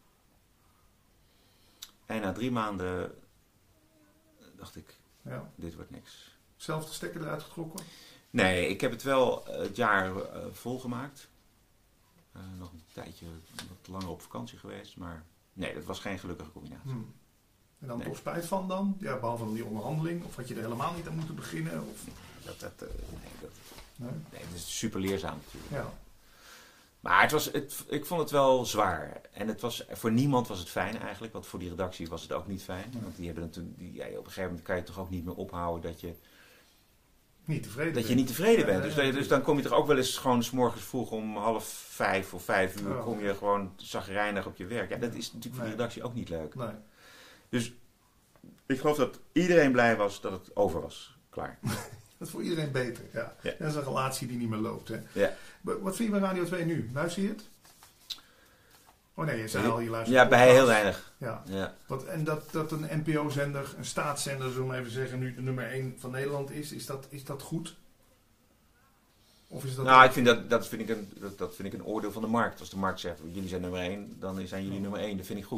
Speaker 2: En na 3 maanden dacht ik, dit wordt niks.
Speaker 1: Zelf de stekker eruit getrokken?
Speaker 2: Nee, ik heb het wel het jaar volgemaakt. Nog een tijdje wat langer op vakantie geweest. Maar nee, dat was geen gelukkige combinatie.
Speaker 1: En dan toch spijt van dan? Ja, behalve dan die onderhandeling. Of had je er helemaal niet aan moeten beginnen? Of...
Speaker 2: Nee, het is super leerzaam natuurlijk.
Speaker 1: Ja.
Speaker 2: Maar ik vond het wel zwaar. En voor niemand was het fijn eigenlijk. Want voor die redactie was het ook niet fijn. Ja. Want die hebben natuurlijk, op een gegeven moment kan je toch ook niet meer ophouden dat je
Speaker 1: niet tevreden
Speaker 2: bent. Dus dan kom je toch ook wel eens gewoon 's morgens vroeg om 4:30 of 5:00 kom je gewoon chagrijnig op je werk. Ja, dat is natuurlijk voor de redactie ook niet leuk.
Speaker 1: Nee.
Speaker 2: Dus ik geloof dat iedereen blij was dat het over was. Klaar.
Speaker 1: Dat is voor iedereen beter. Ja. Dat is een relatie die niet meer loopt. Hè.
Speaker 2: Ja.
Speaker 1: Wat vind je bij Radio 2 nu? Luister je het? Oh nee, je zei al, je luistert.
Speaker 2: Ja, bij heel weinig.
Speaker 1: Ja. En dat een NPO-zender, een staatszender, zullen we maar even zeggen, nu de nummer 1 van Nederland is dat goed? Of is dat
Speaker 2: dat vind ik een oordeel van de markt. Als de markt zegt, jullie zijn nummer 1, dan zijn jullie nummer 1. Dat vind ik goed.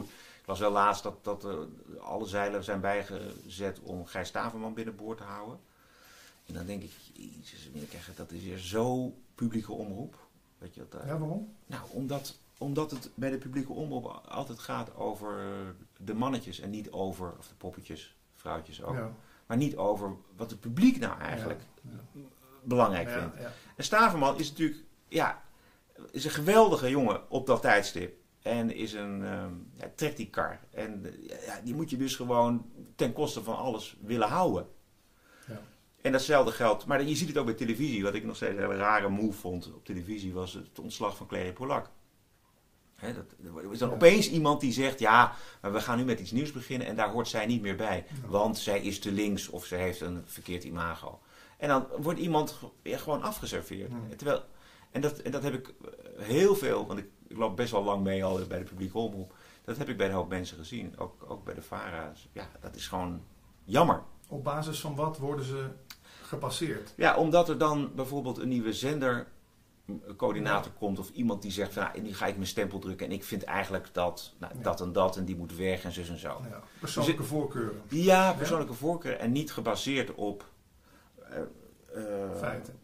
Speaker 2: Ik las wel laatst dat alle zeilen zijn bijgezet om Gijs Staverman binnenboord te houden. En dan denk ik, jezus, dat is weer zo publieke omroep. Weet je dat?
Speaker 1: Ja, waarom?
Speaker 2: Nou, omdat het bij de publieke omroep altijd gaat over de mannetjes en niet over, of de poppetjes, vrouwtjes ook. Ja. Maar niet over wat het publiek nou eigenlijk belangrijk vindt. Ja. En Staverman is natuurlijk, is een geweldige jongen op dat tijdstip. En is trekt die kar. En die moet je dus gewoon ten koste van alles willen houden. Ja. En datzelfde geldt, maar je ziet het ook bij televisie. Wat ik nog steeds een hele rare move vond op televisie was het ontslag van Clary Polak. Er is dan opeens iemand die zegt, maar we gaan nu met iets nieuws beginnen en daar hoort zij niet meer bij. Ja. Want zij is te links of ze heeft een verkeerd imago. En dan wordt iemand gewoon afgeserveerd. Ja. En dat heb ik heel veel, want ik loop best wel lang mee al bij de publieke omroep. Dat heb ik bij een hoop mensen gezien, ook bij de VARA. Ja, dat is gewoon jammer.
Speaker 1: Op basis van wat worden ze gepasseerd?
Speaker 2: Ja, omdat er dan bijvoorbeeld een nieuwe zendercoördinator komt of iemand die zegt van nu ga ik mijn stempel drukken en ik vind eigenlijk dat en die moet weg en zus en zo.
Speaker 1: Ja, persoonlijke voorkeuren.
Speaker 2: Ja, persoonlijke voorkeuren en niet gebaseerd op
Speaker 1: feiten.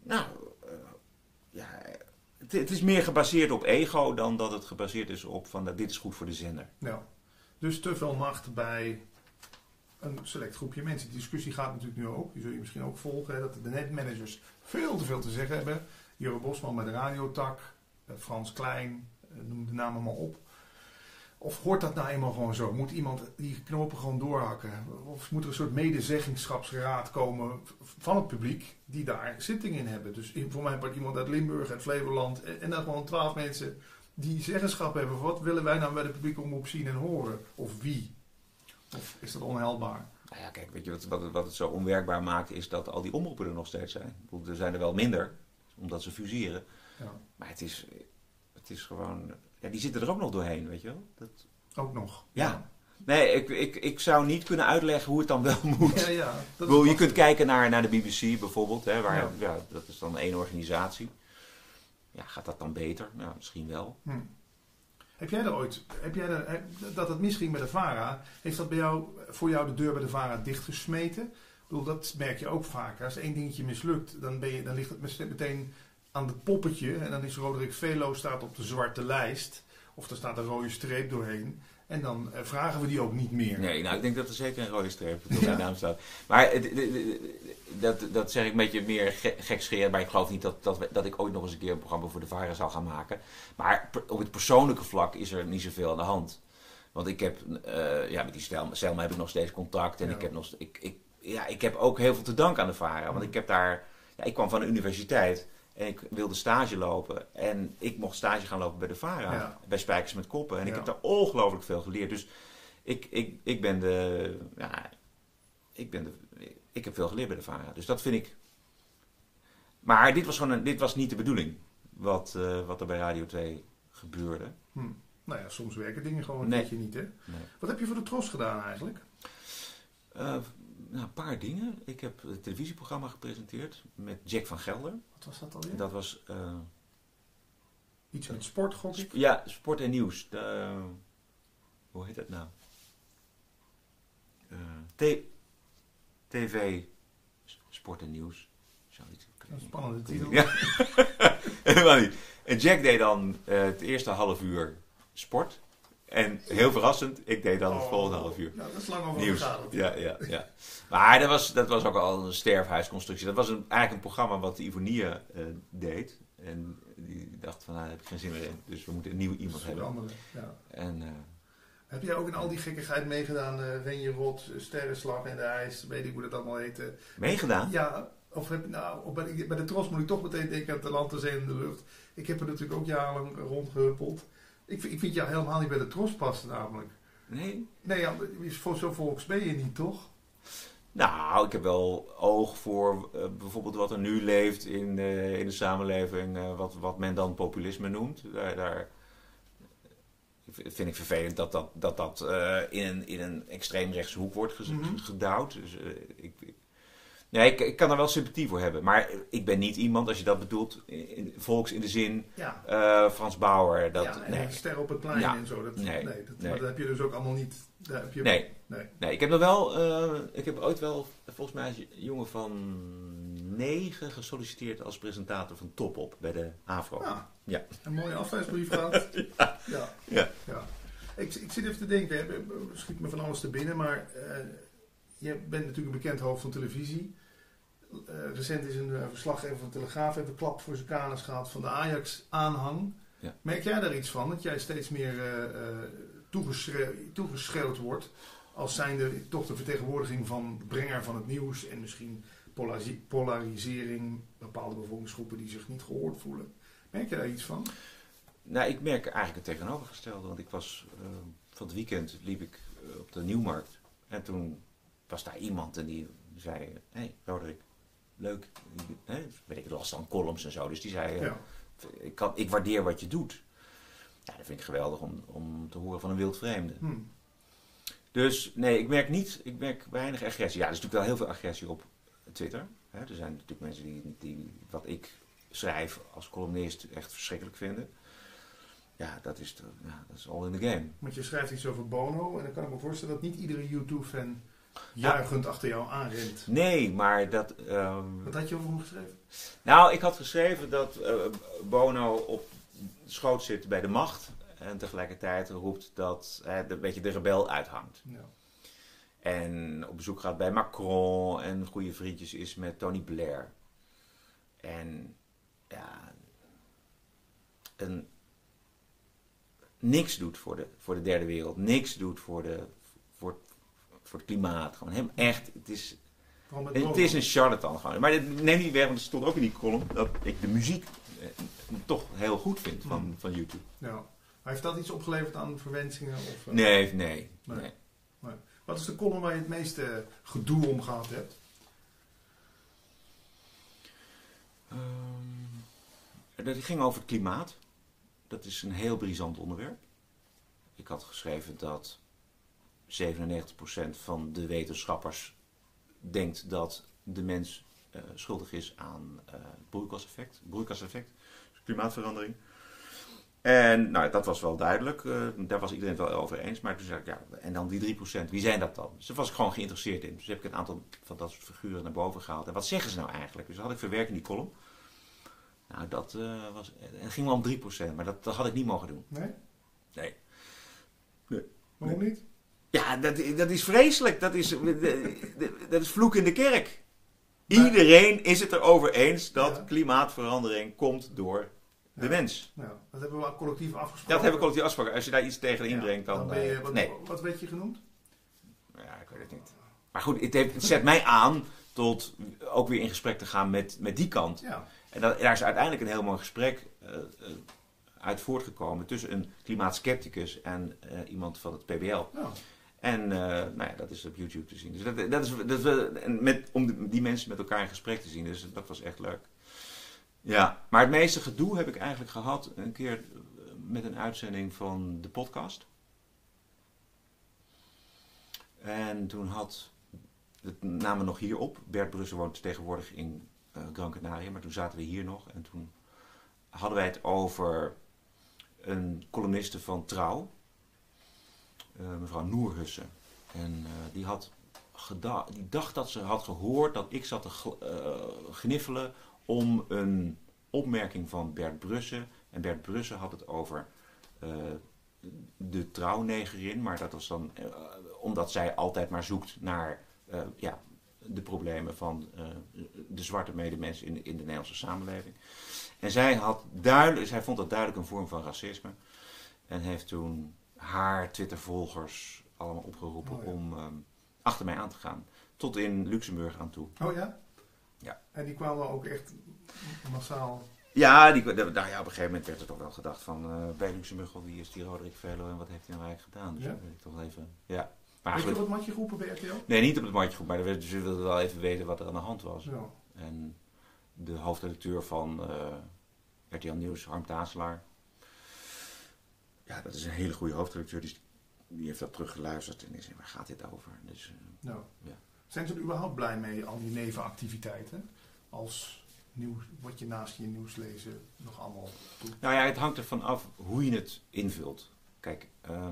Speaker 2: Het is meer gebaseerd op ego dan dat het gebaseerd is op van dit is goed voor de zender.
Speaker 1: Ja. Dus te veel macht bij een select groepje mensen. Die discussie gaat natuurlijk nu ook. Die zul je misschien ook volgen. Hè, dat de netmanagers veel te veel te zeggen hebben. Jure Bosman met de radiotak. Frans Klein. Noem de namen maar op. Of hoort dat nou eenmaal gewoon zo? Moet iemand die knopen gewoon doorhakken? Of moet er een soort medezeggenschapsraad komen van het publiek die daar zitting in hebben? Dus voor mij part iemand uit Limburg, uit Flevoland en dan gewoon 12 mensen die zeggenschap hebben. Wat willen wij nou bij de publieke omroep zien en horen? Of wie? Of is dat onheilbaar?
Speaker 2: Nou ja, kijk, weet je wat het zo onwerkbaar maakt is dat al die omroepen er nog steeds zijn. Er zijn er wel minder, omdat ze fuseren. Ja. Maar het is gewoon... Ja, die zitten er ook nog doorheen, weet je wel?
Speaker 1: Ook nog?
Speaker 2: Ja. Nee, ik zou niet kunnen uitleggen hoe het dan wel moet.
Speaker 1: Ja,
Speaker 2: je kunt kijken naar de BBC bijvoorbeeld, hè, waar, dat is dan één organisatie. Ja, gaat dat dan beter? Ja, misschien wel.
Speaker 1: Heb jij dat het misging bij de VARA, heeft dat voor jou de deur bij de VARA dichtgesmeten? Ik bedoel, dat merk je ook vaker. Als één dingetje mislukt, dan ligt het meteen aan het poppetje. En dan is Roderick Velo staat op de zwarte lijst. Of er staat een rode streep doorheen. En dan vragen we die ook niet meer.
Speaker 2: Nee, nou ik denk dat er zeker een rode streep door mijn naam staat. Maar dat zeg ik een beetje meer gekscherend. Maar ik geloof niet dat ik ooit nog eens een keer een programma voor de VARA zal gaan maken. Maar op het persoonlijke vlak is er niet zoveel aan de hand. Want ik heb, met die Selma heb ik nog steeds contact. En ik heb ook heel veel te danken aan de VARA. Want ik heb daar, ik kwam van de universiteit. En ik wilde stage lopen. En ik mocht stage gaan lopen bij de VARA. Ja. Bij Spijkers met Koppen. En ik heb daar ongelooflijk veel geleerd. Dus ik heb veel geleerd bij de VARA. Dus dat vind ik... Maar dit was niet de bedoeling. Wat er bij Radio 2 gebeurde.
Speaker 1: Nou ja, soms werken dingen gewoon een beetje niet, hè? Nee. Wat heb je voor de TROS gedaan eigenlijk?
Speaker 2: Een paar dingen. Ik heb het televisieprogramma gepresenteerd met Jack van Gelder.
Speaker 1: Wat was dat alweer?
Speaker 2: Dat was...
Speaker 1: iets met sport, gok ik?
Speaker 2: Ja, sport en nieuws. Hoe heet dat nou? TV, sport en nieuws. Zoiets.
Speaker 1: Een spannende titel.
Speaker 2: Ja, helemaal niet. En Jack deed dan het eerste half uur sport. En heel verrassend, ik deed dan het volgende half uur.
Speaker 1: Ja, dat is lang over
Speaker 2: nieuws.
Speaker 1: gegaan.
Speaker 2: Ja. Maar dat was ook al een sterfhuisconstructie. Dat was eigenlijk een programma wat Ivonie deed. En die dacht van, daar heb ik geen zin meer in. Dus we moeten een nieuw iemand hebben.
Speaker 1: Ja.
Speaker 2: En,
Speaker 1: heb jij ook in al die gekkigheid meegedaan? Renje Rot, Sterrenslag en de IJs, weet ik hoe dat allemaal heet.
Speaker 2: Meegedaan?
Speaker 1: Ja, of bij de TROS moet ik toch meteen denken aan de land, de zee en de lucht. Ik heb er natuurlijk ook jarenlang rondgehuppeld. Ik vind jou helemaal niet bij de TROS passen namelijk.
Speaker 2: Nee?
Speaker 1: Nee, zo volks ben je niet, toch?
Speaker 2: Nou, ik heb wel oog voor bijvoorbeeld wat er nu leeft in de samenleving. Wat men dan populisme noemt. Daar vind ik vervelend dat in een extreemrechtse hoek wordt gedouwd. Dus Ja, ik kan er wel sympathie voor hebben. Maar ik ben niet iemand, als je dat bedoelt, volks in de zin, Frans Bauer.
Speaker 1: En Ster op het plein en zo. Maar dat heb je dus ook allemaal niet.
Speaker 2: Nee, ik heb nog wel, ik heb ooit wel, volgens mij als jongen van 9 gesolliciteerd als presentator van Top Op bij de AVRO. Ja.
Speaker 1: Een mooie afwijsbrief gehad. Ja. Ik zit even te denken, schiet me van alles te binnen, maar je bent natuurlijk een bekend hoofd van televisie. Recent is een verslaggever van de Telegraaf even klap voor zijn kanus gehad van de Ajax-aanhang. Ja. Merk jij daar iets van? Dat jij steeds meer toegeschreeuwd wordt als zijnde toch de vertegenwoordiging van de brenger van het nieuws en misschien polarisering, bepaalde bevolkingsgroepen die zich niet gehoord voelen. Merk je daar iets van?
Speaker 2: Nou, ik merk eigenlijk het tegenovergestelde, want ik was van het weekend liep ik op de Nieuwmarkt en toen was daar iemand en die zei, hey Roderick, leuk, weet ik, las dan columns en zo, dus die zei, ik waardeer wat je doet. Ja, dat vind ik geweldig om te horen van een wildvreemde. Dus nee, ik merk weinig agressie. Ja, er is natuurlijk wel heel veel agressie op Twitter. Hè. Er zijn natuurlijk mensen die wat ik schrijf als columnist echt verschrikkelijk vinden. Ja, dat is all in the game.
Speaker 1: Want je schrijft iets over Bono en dan kan ik me voorstellen dat niet iedere YouTube-fan juichend achter jou aanrent.
Speaker 2: Nee, maar dat...
Speaker 1: Wat had je over hem geschreven?
Speaker 2: Nou, ik had geschreven dat Bono op schoot zit bij de macht en tegelijkertijd roept dat een beetje de rebel uithangt. Ja. En op bezoek gaat bij Macron en goede vriendjes is met Tony Blair. En niks doet voor de derde wereld, niks doet voor het klimaat. Gewoon hem echt, het is een charlatan gewoon. Maar dat neemt niet weg, want het stond ook in die column, dat ik de muziek toch heel goed vind van YouTube.
Speaker 1: Ja. Maar heeft dat iets opgeleverd aan verwensingen? Of,
Speaker 2: Nee.
Speaker 1: Wat is de column waar je het meeste gedoe om gehad hebt?
Speaker 2: Dat ging over het klimaat. Dat is een heel brisant onderwerp. Ik had geschreven dat 97% van de wetenschappers denkt dat de mens schuldig is aan broeikaseffect, klimaatverandering. En nou, dat was wel duidelijk, daar was iedereen het wel over eens. Maar toen zei ik, en dan die 3%, wie zijn dat dan? Dus daar was ik gewoon geïnteresseerd in. Dus heb ik een aantal van dat soort figuren naar boven gehaald. En wat zeggen ze nou eigenlijk? Dus dat had ik verwerkt in die column. Nou, het ging wel om 3%, maar dat had ik niet mogen doen. Nee.
Speaker 1: Waarom niet?
Speaker 2: Ja, dat is vreselijk. Dat is vloek in de kerk. Iedereen is het erover eens dat klimaatverandering komt door de mens.
Speaker 1: Ja, dat hebben we collectief afgesproken.
Speaker 2: Dat hebben we collectief afgesproken. Als je daar iets tegen inbrengt, dan
Speaker 1: ben je, wat werd je genoemd?
Speaker 2: Ja, ik weet het niet. Maar goed, het zet mij aan tot ook weer in gesprek te gaan met die kant. Ja. En daar is uiteindelijk een heel mooi gesprek uit voortgekomen tussen een klimaatskepticus en iemand van het PBL. Ja. En dat is op YouTube te zien. Dus om die mensen met elkaar in gesprek te zien, dus dat was echt leuk. Ja, maar het meeste gedoe heb ik eigenlijk gehad een keer met een uitzending van de podcast. En toen het namen nog hier op. Bert Brussen woont tegenwoordig in Gran Canaria, maar toen zaten we hier nog. En toen hadden wij het over een columniste van Trouw, mevrouw Noerhussen. En die dacht dat ze had gehoord dat ik zat te gniffelen om een opmerking van Bert Brussen. En Bert Brussen had het over de trouwnegerin, maar dat was dan omdat zij altijd maar zoekt naar de problemen van de zwarte medemens in de Nederlandse samenleving. En zij vond dat duidelijk een vorm van racisme en heeft toen haar Twitter-volgers allemaal opgeroepen om achter mij aan te gaan. Tot in Luxemburg aan toe.
Speaker 1: Oh ja?
Speaker 2: Ja.
Speaker 1: En die kwamen ook echt massaal...
Speaker 2: Ja, op een gegeven moment werd er toch wel gedacht van bij Luxemburg, wie is die Roderick Velo en wat heeft hij nou eigenlijk gedaan? Dus dat weet ik toch even... Ja. Maar
Speaker 1: weet je op het matje geroepen bij RTL?
Speaker 2: Nee, niet op het matje geroepen, maar ze wilden wel even weten wat er aan de hand was. Ja. En de hoofdredacteur van RTL Nieuws, Harm Tazelaar, ja, dat is een hele goede hoofdredacteur, die heeft dat teruggeluisterd en die zei, waar gaat dit over? Dus,
Speaker 1: ja. Zijn ze er überhaupt blij mee, al die nevenactiviteiten? Als wat je naast je nieuws lezen nog allemaal doet?
Speaker 2: Nou ja, het hangt ervan af hoe je het invult. Kijk,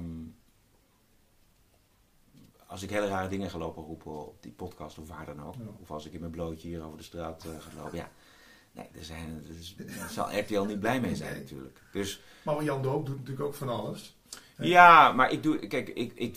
Speaker 2: als ik hele rare dingen ga lopen roepen op die podcast of waar dan ook. Ja. Of als ik in mijn blootje hier over de straat ga lopen. Ja, nee, daar zal RTL niet blij mee zijn natuurlijk. Dus,
Speaker 1: maar Jan de Hoop doet natuurlijk ook van alles.
Speaker 2: Ja, maar ik doe... Kijk,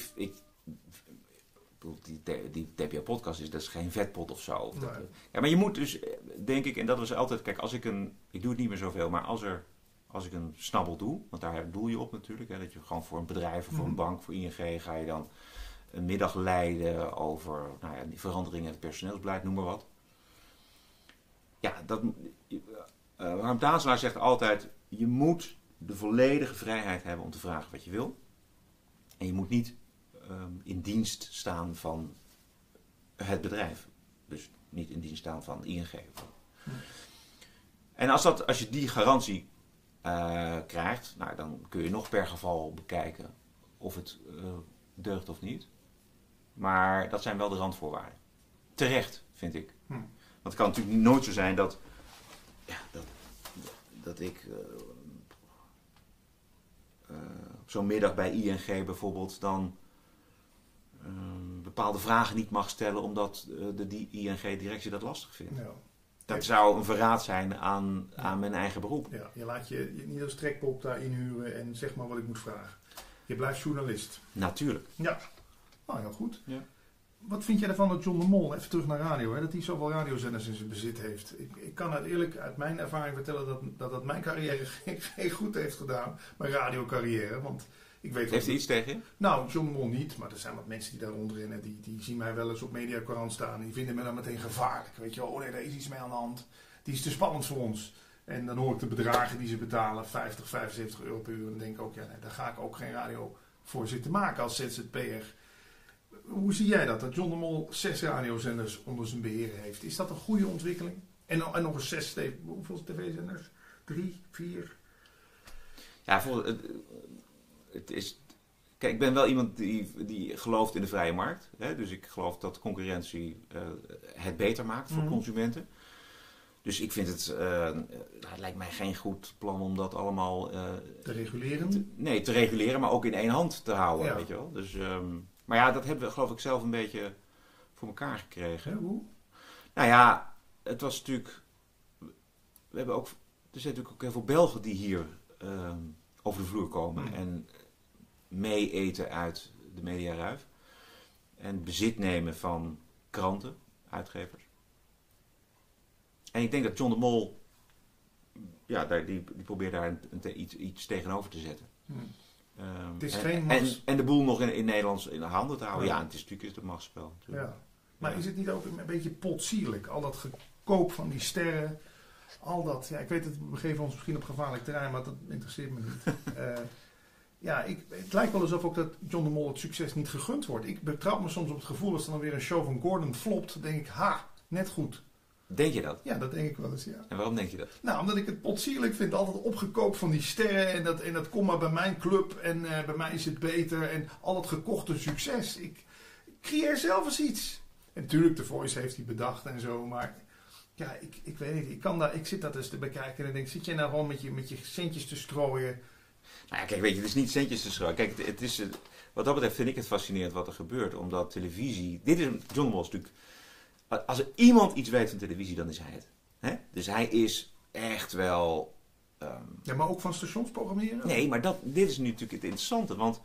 Speaker 2: die TPO-podcast dat is geen vetpot of zo. Of
Speaker 1: nee.
Speaker 2: Ja, maar je moet dus, denk ik, en dat was altijd... Kijk, ik doe het niet meer zoveel, maar als ik een snabbel doe, want daar doel je op natuurlijk, hè, dat je gewoon voor een bedrijf of voor een bank, voor ING, ga je dan een middag leiden over die veranderingen in het personeelsbeleid, noem maar wat. Ja, Harm Taanselaar zegt altijd, je moet de volledige vrijheid hebben om te vragen wat je wil. En je moet niet in dienst staan van het bedrijf. Dus niet in dienst staan van ING. En als je die garantie krijgt, dan kun je nog per geval bekijken of het deugt of niet. Maar dat zijn wel de randvoorwaarden. Terecht, vind ik. Want het kan natuurlijk nooit zo zijn dat ik op zo'n middag bij ING bijvoorbeeld dan bepaalde vragen niet mag stellen omdat die ING-directie dat lastig vindt. Ja. Dat zou een verraad zijn aan mijn eigen beroep.
Speaker 1: Ja, je laat je niet als trekpop daar inhuren en zeg maar wat ik moet vragen. Je blijft journalist.
Speaker 2: Natuurlijk.
Speaker 1: Ja, nou heel goed.
Speaker 2: Ja.
Speaker 1: Wat vind jij ervan dat John de Mol, even terug naar radio, dat hij zoveel radiozenders in zijn bezit heeft? Ik kan het eerlijk uit mijn ervaring vertellen dat mijn carrière geen goed heeft gedaan. Mijn radiocarrière, want ik weet...
Speaker 2: Heeft hij iets tegen je?
Speaker 1: Nou, John de Mol niet, maar er zijn wat mensen die daar rondrennen. Die zien mij wel eens op Mediacorant staan en die vinden me dan meteen gevaarlijk. Weet je wel, daar is iets mee aan de hand. Die is te spannend voor ons. En dan hoor ik de bedragen die ze betalen, 50, 75 euro per uur. En dan denk ik ook, daar ga ik ook geen radio voor zitten maken als ZZP'er. Hoe zie jij dat John de Mol 6 radiozenders onder zijn beheer heeft? Is dat een goede ontwikkeling? En nog eens 6, hoeveel tv-zenders? 3, 4?
Speaker 2: Ja, het is... Kijk, ik ben wel iemand die gelooft in de vrije markt. Hè? Dus ik geloof dat concurrentie het beter maakt voor consumenten. Dus ik vind het lijkt mij geen goed plan om dat allemaal...
Speaker 1: te reguleren?
Speaker 2: Te reguleren, maar ook in één hand te houden,
Speaker 1: ja.
Speaker 2: Weet je wel. Dus... maar ja, dat hebben we geloof ik zelf een beetje voor elkaar gekregen.
Speaker 1: Ja, hoe?
Speaker 2: Nou ja, het was natuurlijk... Er zijn natuurlijk ook heel veel Belgen die hier over de vloer komen en mee eten uit de mediaruif. En bezit nemen van kranten, uitgevers. En ik denk dat John de Mol, die probeert daar iets tegenover te zetten.
Speaker 1: Het is geen
Speaker 2: en de boel nog in Nederlands in de handen te houden. Ja, het is natuurlijk het machtsspel.
Speaker 1: Ja. Maar is het niet ook een beetje potsierlijk? Al dat gekoop van die sterren. Al dat. Ja, ik weet het, we begeven ons misschien op gevaarlijk terrein, maar dat interesseert me niet. Het lijkt wel alsof ook dat John de Mol het succes niet gegund wordt. Ik betrap me soms op het gevoel als dan weer een show van Gordon flopt. Dan denk ik, net goed.
Speaker 2: Denk je dat?
Speaker 1: Ja, dat denk ik wel eens, ja.
Speaker 2: En waarom denk je dat?
Speaker 1: Nou, omdat ik het potsierlijk vind. Altijd opgekoopt van die sterren. En dat komt maar bij mijn club. En bij mij is het beter. En al dat gekochte succes. Ik creëer zelf eens iets. En natuurlijk, The Voice heeft hij bedacht en zo. Maar ja, ik weet niet. Ik zit dat eens te bekijken. En dan denk ik, zit jij nou gewoon met je centjes te strooien?
Speaker 2: Nou ja, kijk, weet je, het is niet centjes te strooien. Kijk, het is, wat dat betreft vind ik het fascinerend wat er gebeurt. Omdat televisie... John Mol is natuurlijk... Als er iemand iets weet van televisie, dan is hij het. Hè? Dus hij is echt wel...
Speaker 1: Ja, maar ook van stationsprogrammeren?
Speaker 2: Nee, maar dit is nu natuurlijk het interessante. Want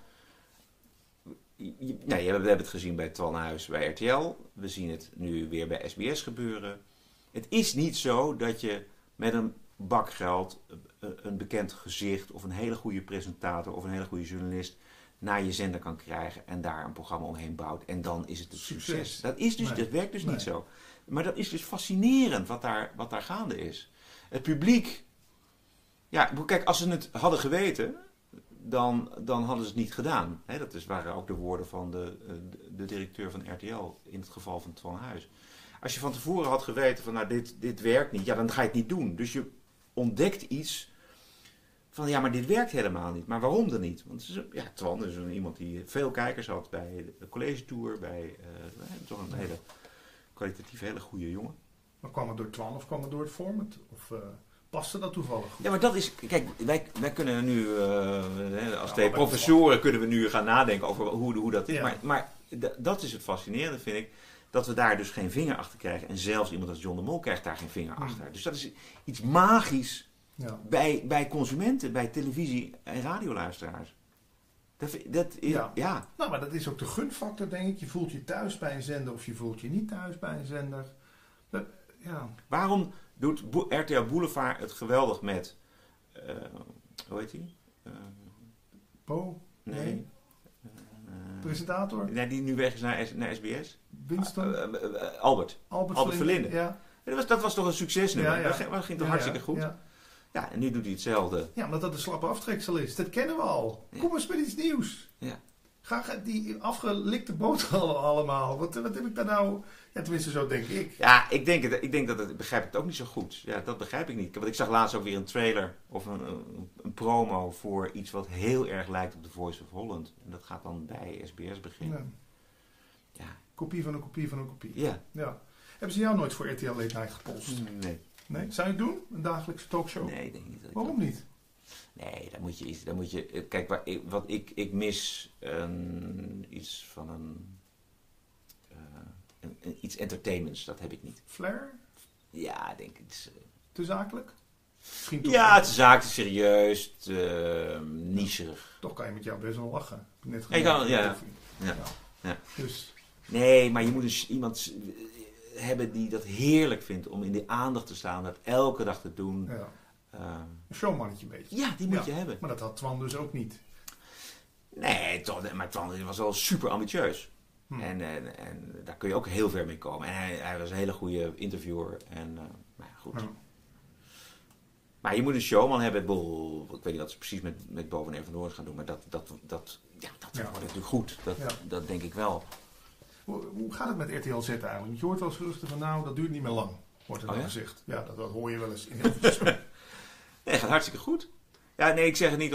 Speaker 2: we hebben het gezien bij Twan Huis bij RTL. We zien het nu weer bij SBS gebeuren. Het is niet zo dat je met een bak geld een bekend gezicht of een hele goede presentator of een hele goede journalist naar je zender kan krijgen en daar een programma omheen bouwt en dan is het een succes. Dat werkt dus niet zo. Maar dat is dus fascinerend wat daar gaande is. Het publiek, ja, kijk, als ze het hadden geweten, dan hadden ze het niet gedaan. Hè, dat waren ook de woorden van de directeur van RTL in het geval van Twan Huis. Als je van tevoren had geweten van dit werkt niet, ja, dan ga je het niet doen. Dus je ontdekt iets van ja, maar dit werkt helemaal niet. Maar waarom dan niet? Want Twan is iemand die veel kijkers had bij de College Tour, bij toch een hele kwalitatief hele goede jongen.
Speaker 1: Maar kwam het door Twan of kwam het door het format? Of paste dat toevallig goed?
Speaker 2: Ja, maar dat is... Kijk, wij kunnen nu... als twee professoren kunnen we nu gaan nadenken over hoe dat is. Ja. Maar dat is het fascinerende, vind ik. Dat we daar dus geen vinger achter krijgen. En zelfs iemand als John de Mol krijgt daar geen vinger achter. Dus dat is iets magisch bij consumenten, bij televisie- en radioluisteraars. Ja.
Speaker 1: Nou, maar dat is ook de gunfactor, denk ik. Je voelt je thuis bij een zender of je voelt je niet thuis bij een zender.
Speaker 2: Waarom doet RTL Boulevard het geweldig met... hoe heet hij?
Speaker 1: Bo?
Speaker 2: Nee.
Speaker 1: Presentator?
Speaker 2: Nee, die nu weg is naar SBS.
Speaker 1: Winston?
Speaker 2: Albert Verlinde.
Speaker 1: Ja.
Speaker 2: Dat was toch een succesnummer?
Speaker 1: Ja.
Speaker 2: Dat ging toch hartstikke goed? Ja, en nu doet hij hetzelfde.
Speaker 1: Ja, omdat dat een slappe aftreksel is. Dat kennen we al. Ja. Kom eens met iets nieuws.
Speaker 2: Ja.
Speaker 1: Ga die afgelikte boterhammen allemaal. Wat heb ik daar nou... Ja, tenminste, zo denk ik.
Speaker 2: Ja, ik denk dat het... Begrijp ik het ook niet zo goed. Ja, dat begrijp ik niet. Want ik zag laatst ook weer een trailer of een promo voor iets wat heel erg lijkt op The Voice of Holland. En dat gaat dan bij SBS beginnen.
Speaker 1: Ja. Kopie van een kopie van een kopie.
Speaker 2: Ja.
Speaker 1: Hebben ze jou nooit voor RTL Late Night gepolst? Nee? Zou je het doen? Een dagelijkse talkshow?
Speaker 2: Nee, denk ik niet.
Speaker 1: Waarom niet?
Speaker 2: Nee, dan moet je kijk, ik mis iets van iets entertainments. Dat heb ik niet.
Speaker 1: Flair?
Speaker 2: Ja, denk ik.
Speaker 1: Te zakelijk? Misschien
Speaker 2: toch het is zakelijk, serieus, nicherig.
Speaker 1: Toch kan je met jou best wel lachen. Net
Speaker 2: ja.
Speaker 1: Dus.
Speaker 2: Nee, maar je moet dus iemand hebben die dat heerlijk vindt om in de aandacht te staan, dat elke dag te doen.
Speaker 1: Ja. Een showmannetje een beetje.
Speaker 2: Ja, die moet je hebben.
Speaker 1: Maar dat had Twan dus ook niet.
Speaker 2: Nee, maar Twan was wel super ambitieus. En daar kun je ook heel ver mee komen. En hij was een hele goede interviewer. En goed. Maar je moet een showman hebben. Ik weet niet wat ze precies met Bo van Evenhoorn gaan doen. Maar dat wordt natuurlijk goed. Dat denk ik wel.
Speaker 1: Hoe gaat het met RTL Z eigenlijk? Want je hoort wel eens geruchten van dat duurt niet meer lang. Wordt er dan gezegd. Ja, dat hoor je wel eens in heel veel.
Speaker 2: Nee, het gaat hartstikke goed. Ja, nee, ik zeg het niet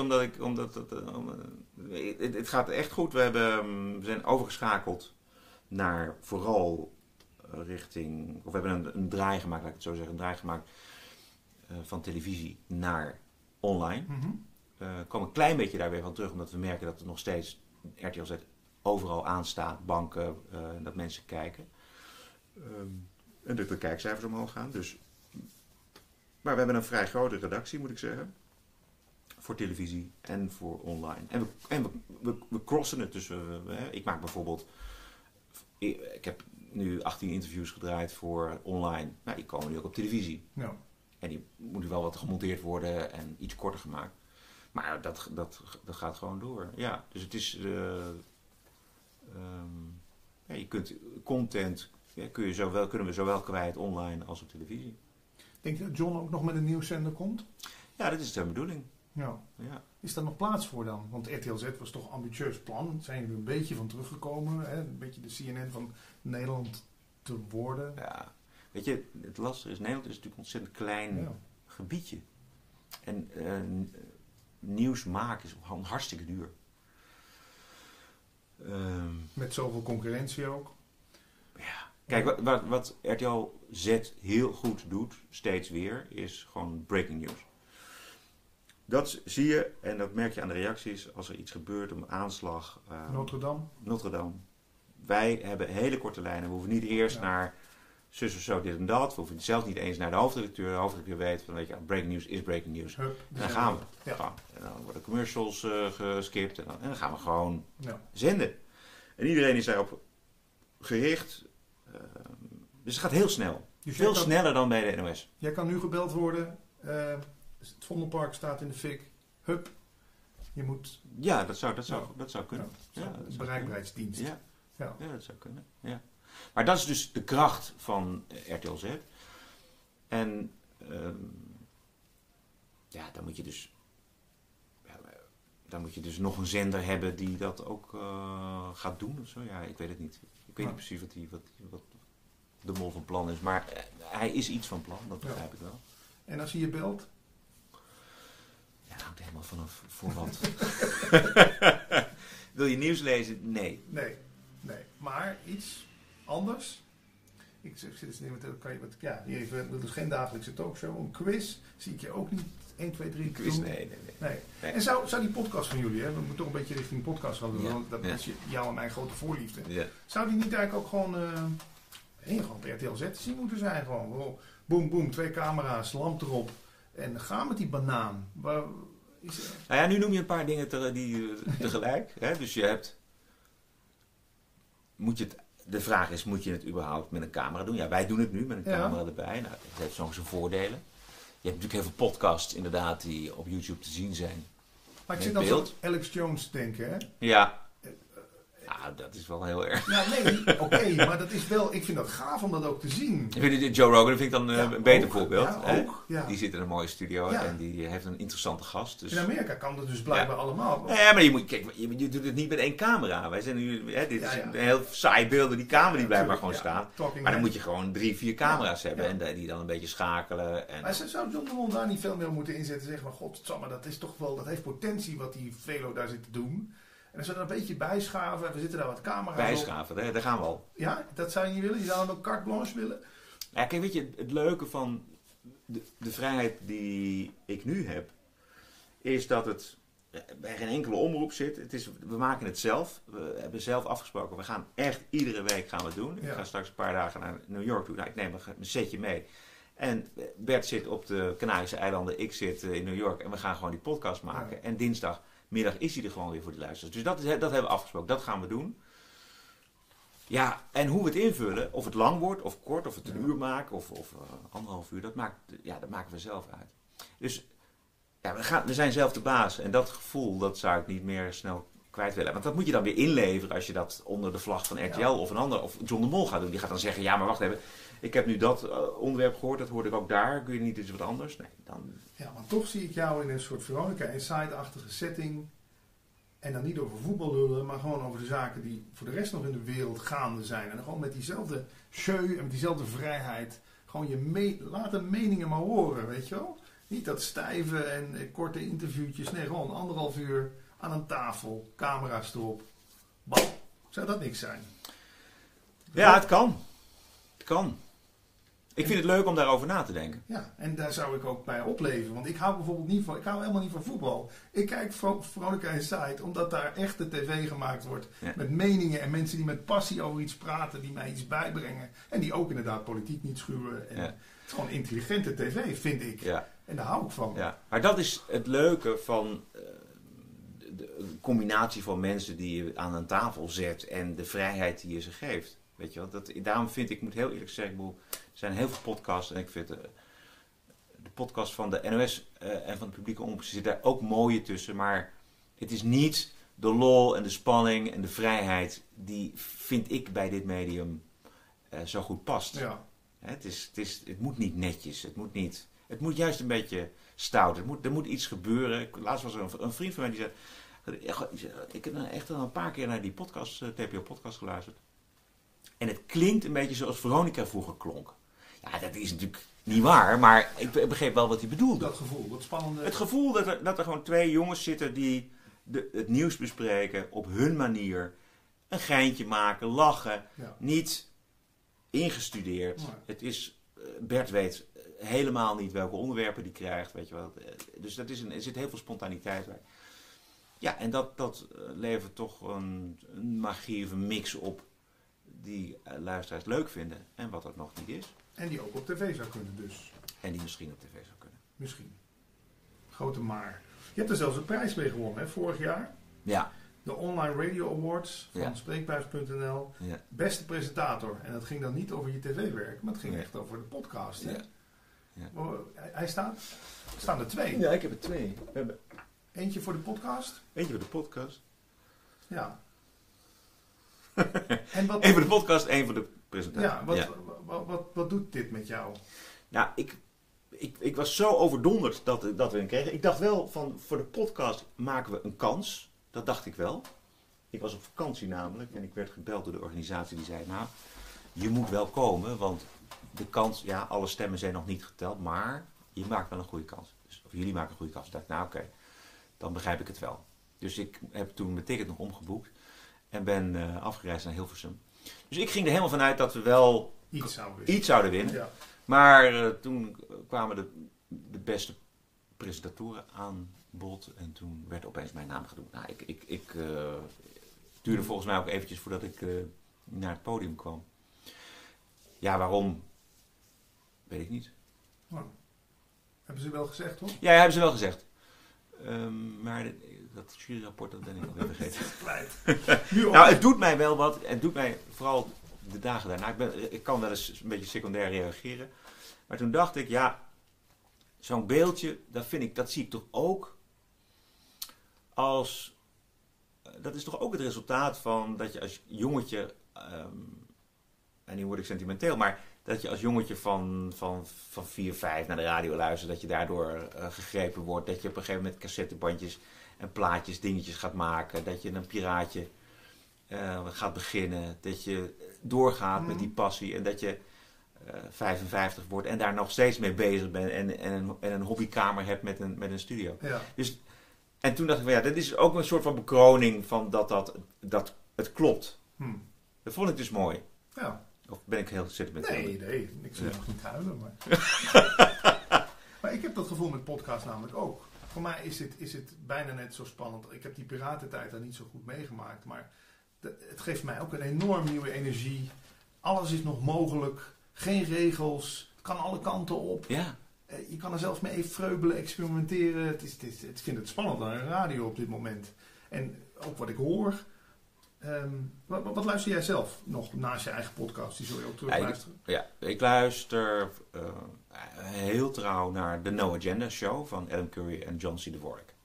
Speaker 2: het gaat echt goed. We zijn overgeschakeld naar vooral richting... Of we hebben een draai gemaakt, laat ik het zo zeggen. Een draai gemaakt van televisie naar online. Kwam een klein beetje daar weer van terug. Omdat we merken dat er nog steeds RTL Z overal aanstaat. Banken, dat mensen kijken. En dat de kijkcijfers omhoog gaan. Dus... Maar we hebben een vrij grote redactie, moet ik zeggen. Voor televisie en voor online. En we crossen het. Dus ik maak bijvoorbeeld... Ik heb nu 18 interviews gedraaid voor online. Nou, die komen nu ook op televisie.
Speaker 1: Ja.
Speaker 2: En die moeten wel wat gemonteerd worden en iets korter gemaakt. Maar dat gaat gewoon door. Ja, dus het is... je kunt content... kunnen we zowel kwijt online als op televisie.
Speaker 1: Denk je dat John ook nog met een nieuwszender komt?
Speaker 2: Ja, dat is de bedoeling.
Speaker 1: Ja. Is daar nog plaats voor dan? Want RTL Z was toch een ambitieus plan. Daar zijn jullie een beetje van teruggekomen. Hè? Een beetje de CNN van Nederland te worden.
Speaker 2: Ja, weet je, het lastige is, Nederland is natuurlijk een ontzettend klein gebiedje. En nieuws maken is hartstikke duur.
Speaker 1: Met zoveel concurrentie ook.
Speaker 2: Ja. Kijk, wat RTL Z heel goed doet, steeds weer, is gewoon breaking news. Dat zie je en dat merk je aan de reacties als er iets gebeurt, een aanslag. Notre Dame. Wij hebben hele korte lijnen. We hoeven niet eerst naar zus of zo, dit en dat. We hoeven zelfs niet eens naar de hoofdredacteur. De hoofdredacteur weet van, breaking news is breaking news. En dan gaan we. Ja. En dan worden commercials geskipt en dan gaan we gewoon zenden. En iedereen is daarop gericht. Dus het gaat heel snel. Dus veel sneller dan bij de NOS.
Speaker 1: Jij kan nu gebeld worden. Het Vondelpark staat in de fik. Hup. Je moet...
Speaker 2: Ja, dat zou kunnen.
Speaker 1: Bereikbaarheidsdienst.
Speaker 2: Ja, dat zou kunnen. Ja. Maar dat is dus de kracht van RTL Z. En dan moet je dus... Dan moet je dus nog een zender hebben die dat ook gaat doen of zo. Ja, ik weet het niet. Ik weet niet precies wat de Mol van plan is. Maar hij is iets van plan, dat begrijp ik wel.
Speaker 1: En als hij je belt?
Speaker 2: Ja, dat hangt helemaal vanaf voor wat. Wil je nieuws lezen? Nee.
Speaker 1: Nee. Maar iets anders? Ik zit eens nemen, kan je dat is geen dagelijkse talkshow. Een quiz zie ik je ook niet 1, 2, 3
Speaker 2: quiz, nee.
Speaker 1: En zou die podcast van jullie, hè, we moeten toch een beetje richting podcast gaan doen, want dat is jou en mijn grote voorliefde. Ja. Zou die niet eigenlijk ook gewoon op RTL Z te zien moeten zijn? Gewoon boem, boem, 2 camera's, lamp erop en gaan met die banaan.
Speaker 2: Nu noem je een paar dingen tegelijk. Hè? Dus je hebt... De vraag is, moet je het überhaupt met een camera doen? Ja, wij doen het nu met een camera erbij. Nou, dat heeft soms zijn voordelen. Je hebt natuurlijk heel veel podcasts inderdaad die op YouTube te zien zijn.
Speaker 1: Maar ik zit dan zo Alex Jones te denken, hè?
Speaker 2: Ja. Dat is wel heel erg.
Speaker 1: Ja, nee, oké, maar dat is wel... Ik vind dat gaaf om dat ook te zien.
Speaker 2: Joe Rogan vind ik dan een beter voorbeeld.
Speaker 1: Ja, ook. Ja.
Speaker 2: Die zit in een mooie studio en die heeft een interessante gast. Dus...
Speaker 1: In Amerika kan dat dus blijkbaar allemaal.
Speaker 2: Ja, maar je doet het niet met 1 camera. Wij zijn nu... dit is een heel saai beelden. Die camera die blijft maar gewoon staan. Maar dan moet je gewoon 3, 4 camera's hebben. En die dan een beetje schakelen. En...
Speaker 1: Maar zou John de Mol daar niet veel meer moeten inzetten? Zeg maar, godsamme, dat is toch wel... Dat heeft potentie wat die Velo daar zit te doen. En als we er een beetje bijschaven, we zitten daar wat camera's
Speaker 2: bijschaven, daar gaan we al.
Speaker 1: Ja, dat zou je niet willen? Je zou dan ook carte blanche willen?
Speaker 2: Ja, kijk, weet je, het leuke van de vrijheid die ik nu heb, is dat het bij geen enkele omroep zit. We maken het zelf. We hebben zelf afgesproken, we gaan echt iedere week gaan we het doen. Ik ga straks een paar dagen naar New York toe. Nou, ik neem een setje mee. En Bert zit op de Canarische eilanden, ik zit in New York en we gaan gewoon die podcast maken. Ja. En dinsdagmiddag is hij er gewoon weer voor de luisteraars. Dus dat hebben we afgesproken, dat gaan we doen. Ja, en hoe we het invullen, of het lang wordt of kort, of het een uur maken of 1,5 uur, dat maken we zelf uit. Dus ja, we zijn zelf de baas en dat gevoel, dat zou ik niet meer snel kwijt willen. Want dat moet je dan weer inleveren als je dat onder de vlag van RTL of een ander, of John de Mol gaat doen. Die gaat dan zeggen, ja maar wacht even, ik heb nu dat onderwerp gehoord, dat hoorde ik ook daar, kun je niet eens wat anders? Nee, dan...
Speaker 1: Ja, maar toch zie ik jou in een soort Veronica Inside-achtige setting. En dan niet over voetbal lullen, maar gewoon over de zaken die voor de rest nog in de wereld gaande zijn. En dan gewoon met diezelfde show en met diezelfde vrijheid. Gewoon laat de meningen maar horen, weet je wel? Niet dat stijve en korte interviewtjes. Nee, gewoon 1,5 uur aan een tafel, camera's erop. Bam. Zou dat niks zijn?
Speaker 2: Ja, het kan. Het kan. Ik vind het leuk om daarover na te denken.
Speaker 1: Ja, en daar zou ik ook bij opleven. Want ik hou bijvoorbeeld ik hou helemaal niet van voetbal. Ik kijk Veronica Inside, omdat daar echt de tv gemaakt wordt. Ja. Met meningen en mensen die met passie over iets praten, die mij iets bijbrengen. En die ook inderdaad politiek niet schuwen. En het is gewoon intelligente tv, vind ik. Ja. En daar hou ik van. Ja.
Speaker 2: Maar dat is het leuke van de combinatie van mensen die je aan een tafel zet en de vrijheid die je ze geeft. Weet je wel? Daarom vind ik, moet heel eerlijk zeggen, er zijn heel veel podcasts en ik vind de podcast van de NOS en van de publieke omroep zit daar ook mooie tussen, maar het is niet de lol en de spanning en de vrijheid die vind ik bij dit medium zo goed past. Ja. Het moet niet netjes, het moet juist een beetje stout, er moet iets gebeuren. Laatst was er een vriend van mij die zei, ik heb echt al een paar keer naar die TPO-podcast geluisterd. En het klinkt een beetje zoals Veronica vroeger klonk. Ja, dat is natuurlijk niet waar, maar ik begreep wel wat hij bedoelde.
Speaker 1: Dat gevoel, dat spannende...
Speaker 2: Het gevoel dat er gewoon 2 jongens zitten die het nieuws bespreken op hun manier. Een geintje maken, lachen. Ja. Niet ingestudeerd. Ja. Het is, Bert weet helemaal niet welke onderwerpen die krijgt, weet je wel. Dus er zit heel veel spontaniteit bij. Ja, en dat levert toch een magie of een mix op die luisteraars leuk vinden en wat dat nog niet is.
Speaker 1: En die ook op tv zou kunnen dus.
Speaker 2: En die misschien op tv zou kunnen.
Speaker 1: Misschien. Grote maar. Je hebt er zelfs een prijs mee gewonnen, hè, vorig jaar.
Speaker 2: Ja.
Speaker 1: De Online Radio Awards van Spreekbuis.nl. Ja. Beste presentator. En dat ging dan niet over je tv-werk, maar het ging echt over de podcast. Hè? Ja. Ja. Hij staat? Er staan er 2.
Speaker 2: Ja, ik heb er 2.
Speaker 1: Eentje voor de podcast?
Speaker 2: Eentje voor de podcast.
Speaker 1: Ja.
Speaker 2: En wat, 1 voor de podcast, 1 voor de presentatie.
Speaker 1: Ja, wat doet dit met jou?
Speaker 2: Nou, ik was zo overdonderd dat we hem kregen. Ik dacht wel van, voor de podcast maken we een kans. Dat dacht ik wel. Ik was op vakantie namelijk en ik werd gebeld door de organisatie die zei, nou, je moet wel komen, want de kans, ja, alle stemmen zijn nog niet geteld, maar je maakt wel een goede kans. Of jullie maken een goede kans. Ik dacht, nou oké, dan begrijp ik het wel. Dus ik heb toen mijn ticket nog omgeboekt en ben afgereisd naar Hilversum. Dus ik ging er helemaal vanuit dat we wel
Speaker 1: iets
Speaker 2: zouden winnen.
Speaker 1: Ja.
Speaker 2: Maar toen kwamen de beste presentatoren aan bod en toen werd opeens mijn naam genoemd. Nou, ik duurde volgens mij ook eventjes voordat ik naar het podium kwam. Ja, waarom? Weet ik niet.
Speaker 1: Nou, hebben ze wel gezegd, hoor?
Speaker 2: Ja, hebben ze wel gezegd. Maar dat juryrapport, dat ben ik alweer vergeten. Nou, het doet mij wel wat. Het doet mij vooral de dagen daarna. Ik kan wel eens een beetje secundair reageren. Maar toen dacht ik, ja, zo'n beeldje, dat zie ik toch ook als... Dat is toch ook het resultaat van dat je als jongetje... en nu word ik sentimenteel, maar dat je als jongetje van 4, 5 naar de radio luistert, dat je daardoor gegrepen wordt, dat je op een gegeven moment cassettebandjes en plaatjes, dingetjes gaat maken, dat je een piraatje gaat beginnen, dat je doorgaat met die passie en dat je 55 wordt en daar nog steeds mee bezig bent en een hobbykamer hebt met een studio.
Speaker 1: Ja.
Speaker 2: Dus, en toen dacht ik van ja, dit is ook een soort van bekroning van dat het klopt. Dat vond ik dus mooi.
Speaker 1: Ja.
Speaker 2: Of ben ik heel sentimenteel?
Speaker 1: Nee, ik zal nog niet huilen. Maar... maar ik heb dat gevoel met podcast namelijk ook. Voor mij is het bijna net zo spannend. Ik heb die piratentijd daar niet zo goed meegemaakt. Maar het geeft mij ook een enorm nieuwe energie. Alles is nog mogelijk. Geen regels. Het kan alle kanten op.
Speaker 2: Ja.
Speaker 1: Je kan er zelfs mee vreubelen, experimenteren. Ik vind het spannend aan de radio op dit moment. En ook wat ik hoor... Wat luister jij zelf nog naast je eigen podcast? Die zul je ook terug luisteren?
Speaker 2: Ik luister heel trouw naar de No Agenda Show van Adam Curry en John C. Dvorak.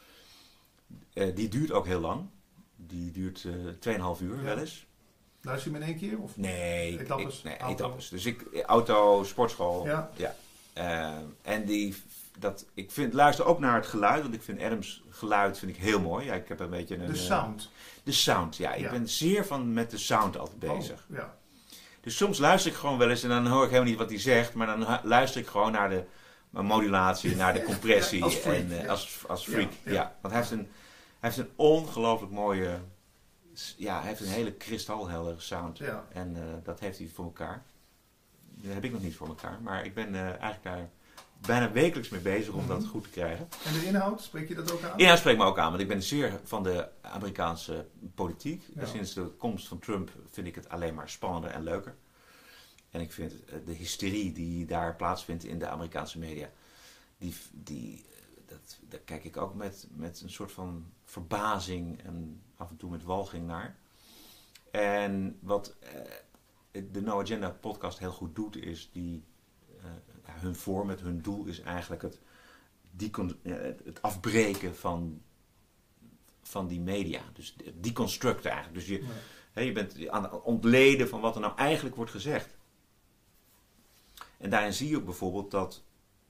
Speaker 2: Die duurt ook heel lang. Die duurt 2,5 uur wel eens.
Speaker 1: Luister je hem in 1 keer? Of?
Speaker 2: Nee,
Speaker 1: etappes?
Speaker 2: Etappes. Dus auto, sportschool.
Speaker 1: Ja.
Speaker 2: En ik luister ook naar het geluid, want ik vind Adams geluid heel mooi. Ja, ik heb een beetje
Speaker 1: de sound.
Speaker 2: De sound, ja. Ik ben zeer met de sound altijd bezig.
Speaker 1: Oh, ja.
Speaker 2: Dus soms luister ik gewoon wel eens en dan hoor ik helemaal niet wat hij zegt, maar dan luister ik gewoon naar de modulatie, naar de compressie
Speaker 1: als freak.
Speaker 2: Als freak. Ja. Want hij heeft een ongelooflijk mooie, hij heeft een hele kristalheldere sound.
Speaker 1: Ja.
Speaker 2: En dat heeft hij voor elkaar. Dat heb ik nog niet voor elkaar, maar ik ben eigenlijk daar bijna wekelijks mee bezig om dat goed te krijgen.
Speaker 1: En de inhoud, spreek je dat ook aan?
Speaker 2: Inhoud spreekt me ook aan, want ik ben zeer van de Amerikaanse politiek.
Speaker 1: Ja.
Speaker 2: Sinds de komst van Trump vind ik het alleen maar spannender en leuker. En ik vind de hysterie die daar plaatsvindt in de Amerikaanse media, daar kijk ik ook met een soort van verbazing en af en toe met walging naar. En wat de No Agenda podcast heel goed doet, is hun format, hun doel is eigenlijk het afbreken van die media. Dus het deconstructen eigenlijk. Dus je bent aan het ontleden van wat er nou eigenlijk wordt gezegd. En daarin zie je ook bijvoorbeeld dat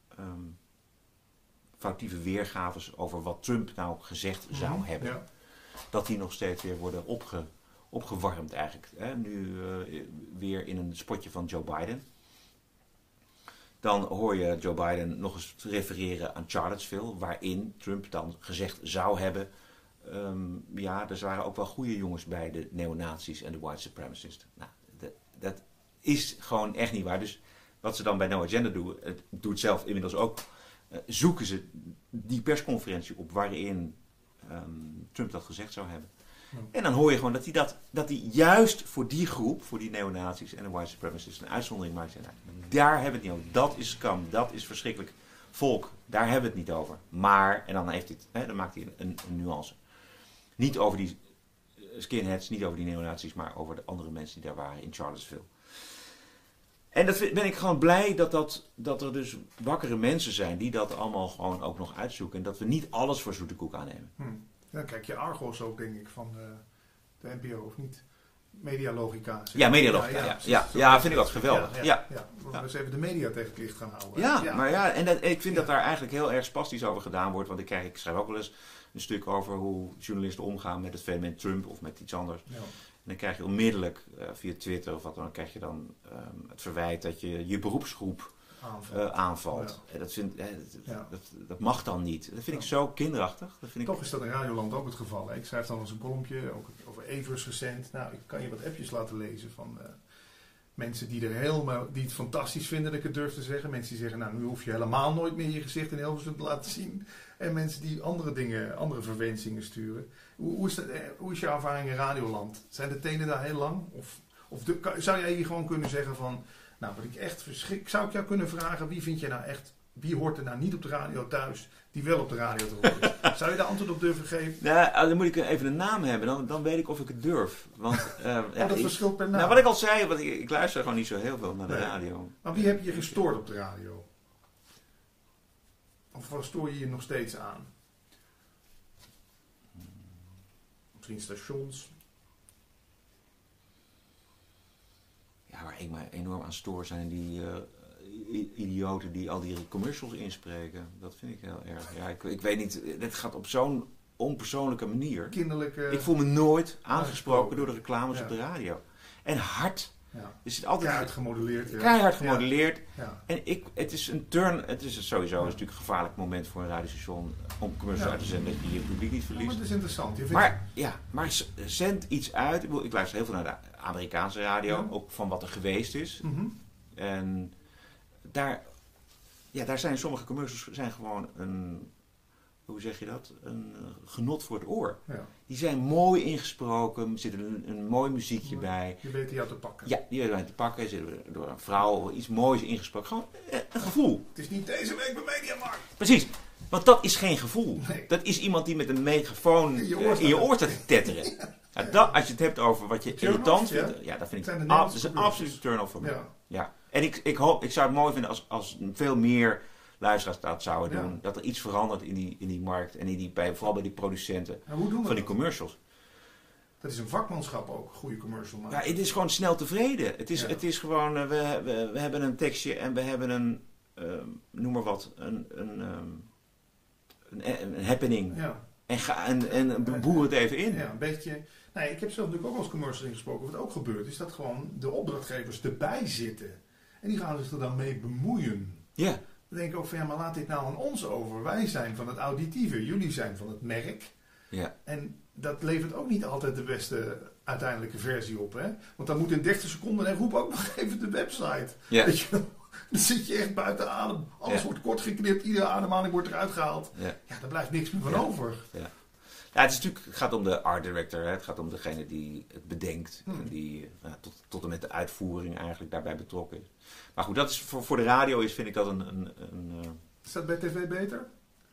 Speaker 2: foutieve weergaves over wat Trump nou gezegd zou hebben, dat die nog steeds weer worden opgewarmd eigenlijk. Nu weer in een spotje van Joe Biden. Dan hoor je Joe Biden nog eens refereren aan Charlottesville, waarin Trump dan gezegd zou hebben, er waren ook wel goede jongens bij de neonazis en de white supremacists. Nou, dat is gewoon echt niet waar. Dus wat ze dan bij No Agenda doen, het doet zelf inmiddels ook, zoeken ze die persconferentie op waarin Trump dat gezegd zou hebben. En dan hoor je gewoon dat hij juist voor die groep, voor die neonazis en de white supremacists, een uitzondering maakt. Daar hebben we het niet over. Dat is scam, dat is verschrikkelijk volk. Daar hebben we het niet over. Maar, en dan maakt hij een nuance. Niet over die skinheads, niet over die neonazis, maar over de andere mensen die daar waren in Charlottesville. En dat ben ik gewoon blij dat er dus wakkere mensen zijn die dat allemaal gewoon ook nog uitzoeken. En dat we niet alles voor zoete koek aannemen.
Speaker 1: Dan kijk je Argos ook, denk ik, van de NPO, of niet? Medialogica.
Speaker 2: Ja, Medialogica. Ja, vind ik dat geweldig. Ja.
Speaker 1: We eens even de media tegen het licht gaan houden.
Speaker 2: Maar ik vind dat daar eigenlijk heel erg spastisch over gedaan wordt. Want ik schrijf ook wel eens een stuk over hoe journalisten omgaan met het fenomeen Trump of met iets anders. Ja. En dan krijg je onmiddellijk via Twitter of wat dan krijg je dan het verwijt dat je beroepsgroep aanvalt. Ja. Dat mag dan niet. Dat vind ik zo kinderachtig.
Speaker 1: Toch is dat in Radioland ook het geval. Hè? Ik schrijf dan eens een kolompje, ook over Evers recent. Nou, ik kan je wat appjes laten lezen van Mensen die het fantastisch vinden dat ik het durf te zeggen. Mensen die zeggen, nou nu hoef je helemaal nooit meer je gezicht in Hilversum te laten zien. En mensen die andere verwensingen sturen. Hoe is jouw ervaring in Radioland? Zijn de tenen daar heel lang? Zou jij hier gewoon kunnen zeggen van, nou wat ik echt zou ik jou kunnen vragen, wie hoort er nou niet op de radio thuis, die wel op de radio te horen is? Zou je daar antwoord op durven geven?
Speaker 2: Nou, dan moet ik even een naam hebben. Dan weet ik of ik het durf. Want,
Speaker 1: dat verschilt per naam.
Speaker 2: Nou, wat ik al zei, want ik luister gewoon niet zo heel veel naar de radio.
Speaker 1: Maar wie heb je gestoord op de radio? Of stoor je je nog steeds aan? Misschien stations?
Speaker 2: Ja, waar ik me enorm aan stoor zijn die idioten die al die commercials inspreken. Dat vind ik heel erg. Ja, ik weet niet, het gaat op zo'n onpersoonlijke manier.
Speaker 1: Kinderlijke...
Speaker 2: Ik voel me nooit aangesproken door de reclames op de radio. En hard.
Speaker 1: Ja.
Speaker 2: Er zit altijd
Speaker 1: keihard gemodelleerd. Ja.
Speaker 2: Keihard gemodelleerd.
Speaker 1: Ja.
Speaker 2: En het is een turn. Het is sowieso is natuurlijk een gevaarlijk moment voor een radiostation om commercials uit te zenden dat je je publiek niet verliest.
Speaker 1: Maar het is interessant.
Speaker 2: Maar zend iets uit. Ik luister heel veel naar de Amerikaanse radio, ook van wat er geweest is.
Speaker 1: Mm-hmm.
Speaker 2: En daar zijn sommige commercials zijn gewoon een, hoe zeg je dat? Een genot voor het oor.
Speaker 1: Ja.
Speaker 2: Die zijn mooi ingesproken, er zit een mooi muziekje bij.
Speaker 1: Je weet die jou te pakken.
Speaker 2: Ja, die weten wij te pakken. Zit door een vrouw iets moois ingesproken. Gewoon een gevoel.
Speaker 1: Het is niet deze week bij Mediamarkt.
Speaker 2: Precies. Want dat is geen gevoel.
Speaker 1: Nee.
Speaker 2: Dat is iemand die met een megafoon in je oor staat te tetteren. Ja, als je het hebt over wat je irritant vindt, dat vind ik dat is een absolute turn-off voor mij. Ja. En ik zou het mooi vinden als veel meer luisteraars dat zouden doen. Dat er iets verandert in die markt en vooral bij die producenten van die commercials.
Speaker 1: Dat is een vakmanschap ook, een goede commercial maken.
Speaker 2: Ja, het is gewoon snel tevreden. Het is gewoon, we hebben een tekstje en we hebben een, noem maar wat, een happening.
Speaker 1: Ja.
Speaker 2: En boer het even in.
Speaker 1: Ja, een beetje. Nee, ik heb zelf natuurlijk ook als commercial ingesproken. Wat ook gebeurt is dat gewoon de opdrachtgevers erbij zitten. En die gaan zich er dan mee bemoeien.
Speaker 2: Ja.
Speaker 1: Dan denk ik ook van maar laat dit nou aan ons over. Wij zijn van het auditieve, jullie zijn van het merk.
Speaker 2: Ja.
Speaker 1: En dat levert ook niet altijd de beste uiteindelijke versie op. Hè? Want dan moet in 30 seconden en roep ook nog even de website.
Speaker 2: Ja.
Speaker 1: Weet je, dan zit je echt buiten adem. Alles wordt kort geknipt, iedere ademhaling wordt eruit gehaald. Ja, daar blijft niks meer van over.
Speaker 2: Ja. Ja, het gaat om de art director. Hè. Het gaat om degene die het bedenkt. En die tot en met de uitvoering eigenlijk daarbij betrokken is. Maar goed, dat is voor de radio vind ik dat een
Speaker 1: Is dat bij tv beter?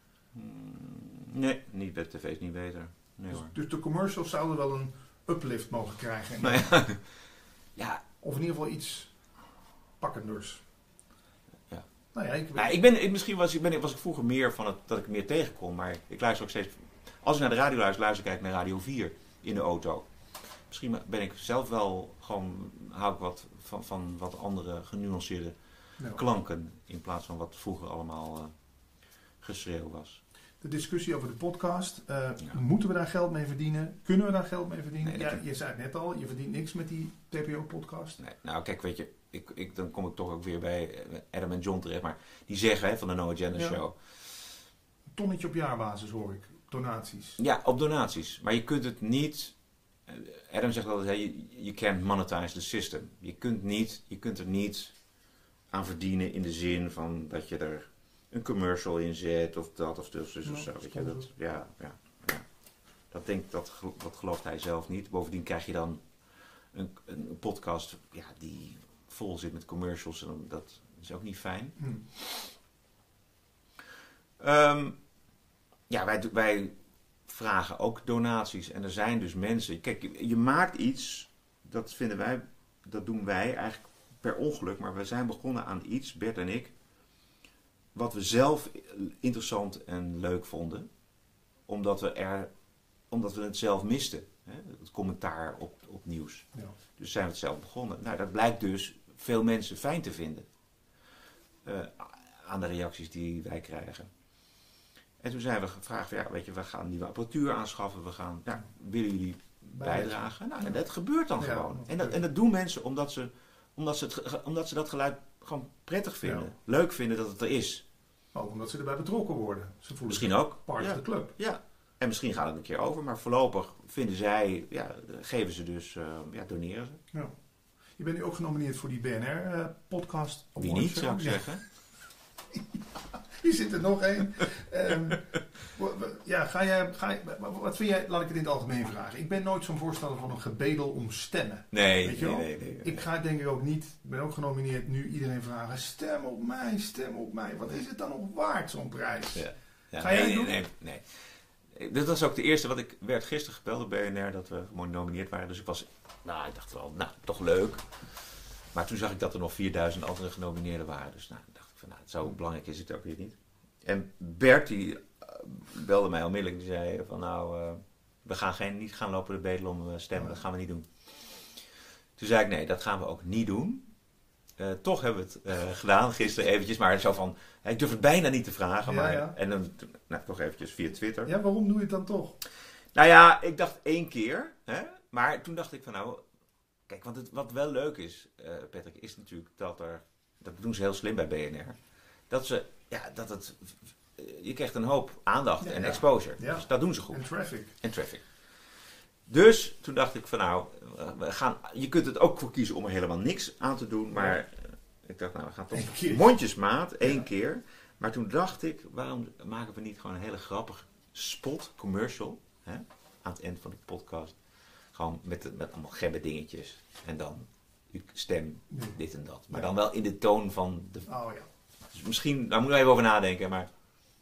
Speaker 2: Nee, niet bij tv is niet beter. Nee,
Speaker 1: dus de commercials zouden wel een uplift mogen krijgen.
Speaker 2: Nou ja.
Speaker 1: Of in ieder geval iets pakkenders.
Speaker 2: Ja.
Speaker 1: Nou ja,
Speaker 2: misschien was ik vroeger meer van dat ik meer tegenkom. Maar ik luister ook steeds. Als ik naar de radio luister ik naar Radio 4 in de auto. Misschien ben ik zelf wel gewoon, hou ik wat van wat andere genuanceerde klanken. In plaats van wat vroeger allemaal geschreeuw was.
Speaker 1: De discussie over de podcast. Moeten we daar geld mee verdienen? Kunnen we daar geld mee verdienen? Nee, je zei het net al, je verdient niks met die TPO-podcast.
Speaker 2: Nee, nou kijk, weet je, dan kom ik toch ook weer bij Adam en John terecht. Maar die zeggen van de No Agenda Show.
Speaker 1: Een tonnetje op jaarbasis hoor ik. Donaties.
Speaker 2: Ja, op donaties. Maar je kunt het niet. Adam zegt altijd, you can't monetize the system. Je kunt er niet aan verdienen in de zin van dat je er een commercial in zet of dat of dus of zo. Weet je, dat gelooft hij zelf niet. Bovendien krijg je dan een podcast die vol zit met commercials en dat is ook niet fijn. Wij vragen ook donaties en er zijn dus mensen. Kijk, je maakt iets, dat doen wij eigenlijk per ongeluk, maar we zijn begonnen aan iets, Bert en ik, wat we zelf interessant en leuk vonden, omdat we het zelf misten. Hè? Het commentaar op nieuws. Ja. Dus zijn we het zelf begonnen. Nou, dat blijkt dus veel mensen fijn te vinden aan de reacties die wij krijgen. En toen zijn we gevraagd, we gaan nieuwe apparatuur aanschaffen. Willen jullie bijdragen? Nou, en dat gebeurt dan gewoon. En dat doen mensen omdat ze dat geluid gewoon prettig vinden. Ja. Leuk vinden dat het er is.
Speaker 1: Ook omdat ze erbij betrokken worden. Ze voelen
Speaker 2: misschien ook.
Speaker 1: Part of the club.
Speaker 2: Ja. En misschien gaat het een keer over. Maar voorlopig vinden zij, geven ze dus, doneren ze.
Speaker 1: Ja. Je bent nu ook genomineerd voor die BNR-podcast.
Speaker 2: Wie niet, zou ik zeggen.
Speaker 1: Hier zit er nog één. Wat vind jij, laat ik het in het algemeen vragen. Ik ben nooit zo'n voorstander van een gebedel om stemmen.
Speaker 2: Nee.
Speaker 1: Ik ga denk ik ook niet, ik ben ook genomineerd, nu iedereen vragen, stem op mij. Wat is het dan nog waard, zo'n prijs?
Speaker 2: Ja.
Speaker 1: Ga jij het doen?
Speaker 2: Nee. Dit was ook de eerste, wat ik werd gisteren gebeld op BNR, dat we genomineerd waren. Dus ik dacht wel, toch leuk. Maar toen zag ik dat er nog 4000 andere genomineerden waren. Dus dacht ik van, zo belangrijk is het ook weer niet. En Bert, die belde mij onmiddellijk. Die zei van, we gaan niet gaan lopen de bedelen om stemmen. Dat gaan we niet doen. Toen zei ik, nee, dat gaan we ook niet doen. Toch hebben we het gedaan, gisteren eventjes. Maar zo van, ik durf het bijna niet te vragen. Maar, en dan toch eventjes via Twitter.
Speaker 1: Ja, waarom doe je het dan toch?
Speaker 2: Nou ja, ik dacht 1 keer. Hè? Maar toen dacht ik van, kijk, want wat wel leuk is, Patrick, is natuurlijk dat doen ze heel slim bij BNR. Je krijgt een hoop aandacht en exposure. Ja. Dus dat doen ze goed. En traffic. Dus toen dacht ik van je kunt het ook voor kiezen om er helemaal niks aan te doen. Maar ik dacht we gaan toch mondjesmaat, 1 keer. Maar toen dacht ik, waarom maken we niet gewoon een hele grappige spot, commercial, hè, aan het eind van de podcast. Gewoon met allemaal gebbe dingetjes. En dan, u stem dit en dat. Maar dan wel in de toon van de...
Speaker 1: Oh ja.
Speaker 2: Dus misschien, daar moeten we even over nadenken, maar...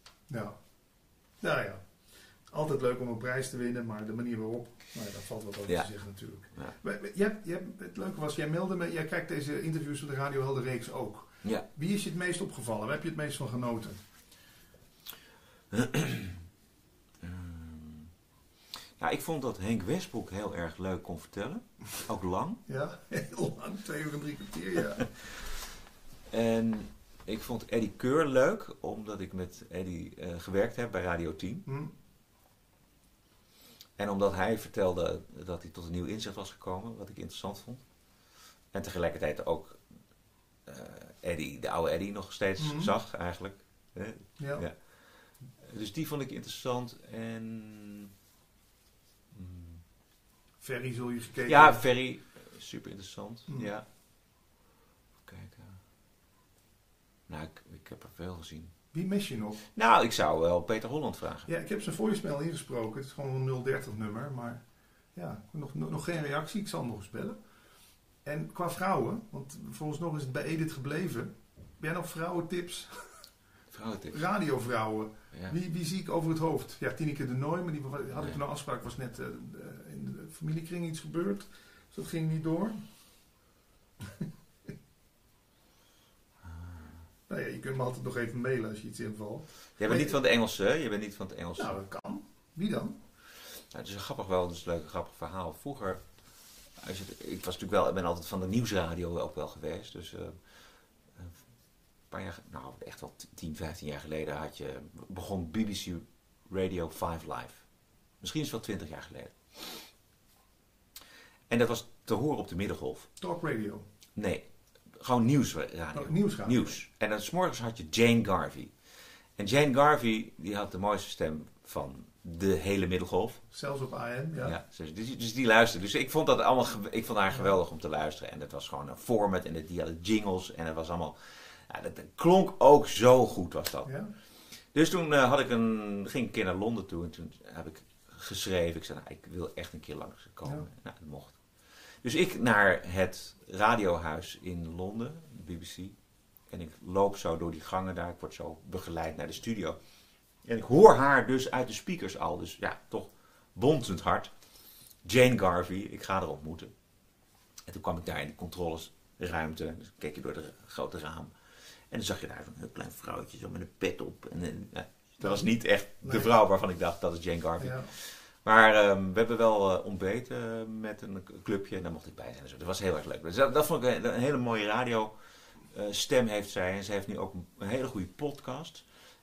Speaker 1: Ja. Altijd leuk om een prijs te winnen, maar de manier waarop... dat valt wat over te zeggen natuurlijk. Ja. Het leuke was, jij meldde me... Jij kijkt deze interviews van de Radio Helder reeks ook.
Speaker 2: Ja.
Speaker 1: Wie is je het meest opgevallen? Waar heb je het meest van genoten?
Speaker 2: Ik vond dat Henk Westbroek heel erg leuk kon vertellen. Ook lang.
Speaker 1: Ja, heel lang. 2 uur en 3 kwartier, ja.
Speaker 2: En ik vond Eddy Keur leuk, omdat ik met Eddy gewerkt heb bij Radio 10. En omdat hij vertelde dat hij tot een nieuw inzicht was gekomen, wat ik interessant vond. En tegelijkertijd ook Eddy, de oude Eddy, nog steeds zag eigenlijk. Ja. Dus die vond ik interessant. En...
Speaker 1: Ferry zul je gekeken?
Speaker 2: Ja, Ferry. Super interessant. Ja. Kijken. Ik heb er veel gezien.
Speaker 1: Wie mis je nog?
Speaker 2: Ik zou wel Peter Holland vragen.
Speaker 1: Ja, ik heb zijn voicemail ingesproken. Het is gewoon een 030 nummer. Maar nog geen reactie. Ik zal hem nog eens bellen. En qua vrouwen, want volgens nog is het bij Edith gebleven. Ben jij nog vrouwentips?
Speaker 2: Vrouwentips?
Speaker 1: Radiovrouwen.
Speaker 2: Ja.
Speaker 1: Wie zie ik over het hoofd? Ja, Tineke de Nooi, maar die had ik toen een afspraak. Was net in de familiekring iets gebeurd. Dus dat ging niet door. Je kunt me altijd nog even mailen als je iets invalt.
Speaker 2: Jij bent niet van de Engelse, hè? Je bent niet van het Engelse.
Speaker 1: Dat kan. Wie dan?
Speaker 2: Het is een grappig verhaal. Vroeger, ik ben altijd van de nieuwsradio ook wel geweest. Dus een paar jaar, echt wel 10, 15 jaar geleden begon BBC Radio 5 Live. Misschien is het wel 20 jaar geleden. En dat was te horen op de middengolf.
Speaker 1: Talk radio?
Speaker 2: Nee, gewoon nieuwsradio. Nieuws. En dan 's morgens had je Jane Garvey. En Jane Garvey, die had de mooiste stem van de hele middengolf.
Speaker 1: Zelfs op AM, ja.
Speaker 2: Dus die luisterde. Dus ik vond dat allemaal, ik vond haar geweldig om te luisteren. En dat was gewoon een format en die hadden jingles en het was allemaal... dat klonk ook zo goed, was dat. Ja. Dus toen ging ik een keer naar Londen toe en toen heb ik geschreven. Ik zei, ik wil echt een keer langskomen. Ja. Dat mocht. Dus ik naar het radiohuis in Londen, de BBC. En ik loop zo door die gangen daar. Ik word zo begeleid naar de studio. En ik hoor haar dus uit de speakers al. Dus toch bonzend hard. Jane Garvey, ik ga haar ontmoeten. En toen kwam ik daar in de controlesruimte. Dus keek je door de grote raam. En dan zag je daar zo'n heel klein vrouwtje zo met een pet op. En dat was niet echt de vrouw waarvan ik dacht, dat is Jane Garvey. Ja. Maar we hebben wel ontbeten met een clubje en daar mocht ik bij zijn. Dus dat was heel erg leuk. Dus dat vond ik een hele mooie radiostem heeft zij. En ze heeft nu ook een hele goede podcast.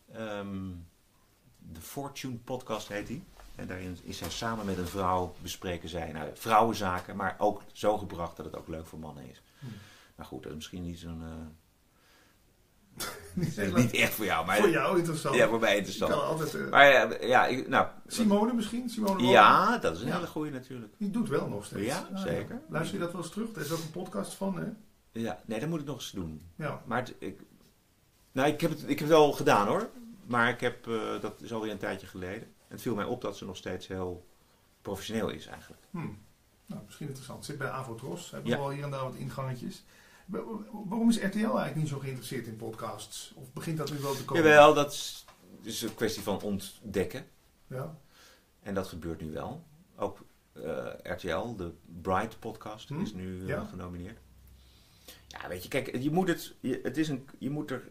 Speaker 2: De Fortune podcast heet die. En daarin is zij samen met een vrouw bespreken zij vrouwenzaken. Maar ook zo gebracht dat het ook leuk voor mannen is. Maar goed, dat is misschien niet zo'n... Niet echt voor jou, maar...
Speaker 1: Voor jou interessant.
Speaker 2: Ja, voor mij interessant.
Speaker 1: Je kan altijd...
Speaker 2: maar
Speaker 1: Simone misschien? Simone
Speaker 2: ja, dat is een hele goeie natuurlijk.
Speaker 1: Die doet wel nog steeds.
Speaker 2: Ja, zeker.
Speaker 1: Luister je dat wel eens terug? Er is ook een podcast van, hè?
Speaker 2: Ja, nee, dat moet ik nog eens doen.
Speaker 1: Ja.
Speaker 2: Maar ik heb het wel gedaan, hoor. Maar dat is alweer een tijdje geleden. En het viel mij op dat ze nog steeds heel professioneel is, eigenlijk.
Speaker 1: Nou, misschien interessant. Zit bij Avotros. Hebben we al hier en daar wat ingangetjes. Waarom is RTL eigenlijk niet zo geïnteresseerd in podcasts? Of begint dat nu wel te komen?
Speaker 2: Jawel, dat is een kwestie van ontdekken.
Speaker 1: Ja.
Speaker 2: En dat gebeurt nu wel. Ook RTL, de Bright podcast, is nu genomineerd. Ja, weet je, kijk, je moet er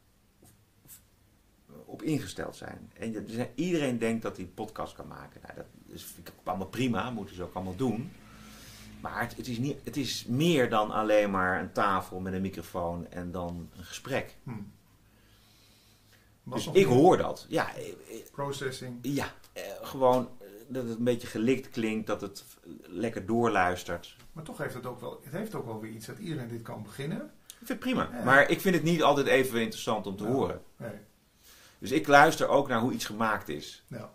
Speaker 2: op ingesteld zijn. En iedereen denkt dat hij podcast kan maken. Nou, dat vind ik ook allemaal prima, moeten ze ook allemaal doen. Maar het is meer dan alleen maar een tafel met een microfoon en dan een gesprek. Dus ik hoor dat. Ja,
Speaker 1: processing.
Speaker 2: Ja, gewoon dat het een beetje gelikt klinkt, dat het lekker doorluistert.
Speaker 1: Maar toch heeft het heeft ook wel weer iets dat iedereen dit kan beginnen.
Speaker 2: Ik vind het prima. Ja. Maar ik vind het niet altijd even interessant om te horen.
Speaker 1: Nee.
Speaker 2: Dus ik luister ook naar hoe iets gemaakt is.
Speaker 1: Ja.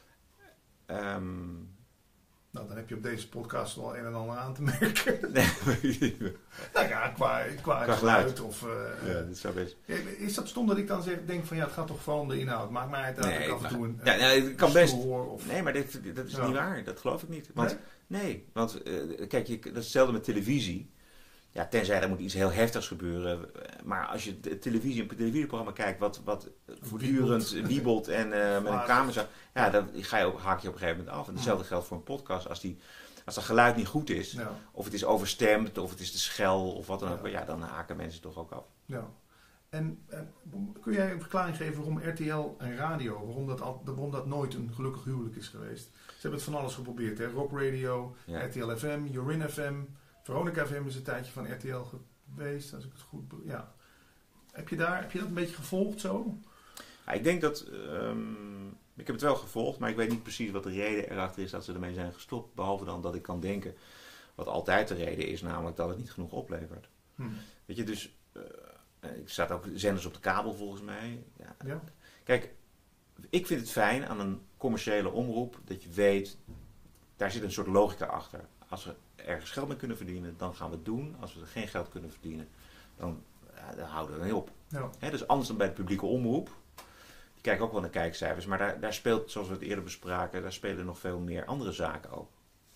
Speaker 1: Nou, dan heb je op deze podcast wel een en ander aan te merken. Nou ja, qua geluid. Of,
Speaker 2: ja, dat zou best.
Speaker 1: Is dat stom dat ik dan denk van het gaat toch vooral om de inhoud. Maakt mij het uit af en toe
Speaker 2: het kan best.
Speaker 1: Of,
Speaker 2: nee, maar dat is niet waar. Dat geloof ik niet. Want, want kijk, dat is hetzelfde met televisie. Ja, tenzij er moet iets heel heftigs gebeuren. Maar als je een televisieprogramma kijkt wat voortdurend wiebelt en met een camera... Ja, dan haak je op een gegeven moment af. En hetzelfde geldt voor een podcast. Als dat geluid niet goed is, of het is overstemd, of het is te schel, of wat dan ook. Ja, dan haken mensen toch ook af.
Speaker 1: Ja. En kun jij een verklaring geven waarom RTL en radio, waarom dat nooit een gelukkig huwelijk is geweest? Ze hebben het van alles geprobeerd, hè? Rock Radio, RTL FM, Jorin FM... Veronica FM is een tijdje van RTL geweest, als ik het goed... Ja. Heb je dat een beetje gevolgd zo?
Speaker 2: Ja, ik denk dat... ik heb het wel gevolgd, maar ik weet niet precies wat de reden erachter is dat ze ermee zijn gestopt. Behalve dan dat ik kan denken, wat altijd de reden is, namelijk dat het niet genoeg oplevert. Weet je, dus... ik zat ook zenders op de kabel volgens mij. Ja. Kijk, ik vind het fijn aan een commerciële omroep dat je weet, daar zit een soort logica achter. Als we ergens geld mee kunnen verdienen, dan gaan we het doen. Als we er geen geld kunnen verdienen, dan houden we mee op. Ja. Dus anders dan bij de publieke omroep. Die kijken ook wel naar kijkcijfers, maar daar speelt, zoals we het eerder bespraken, daar spelen nog veel meer andere zaken ook.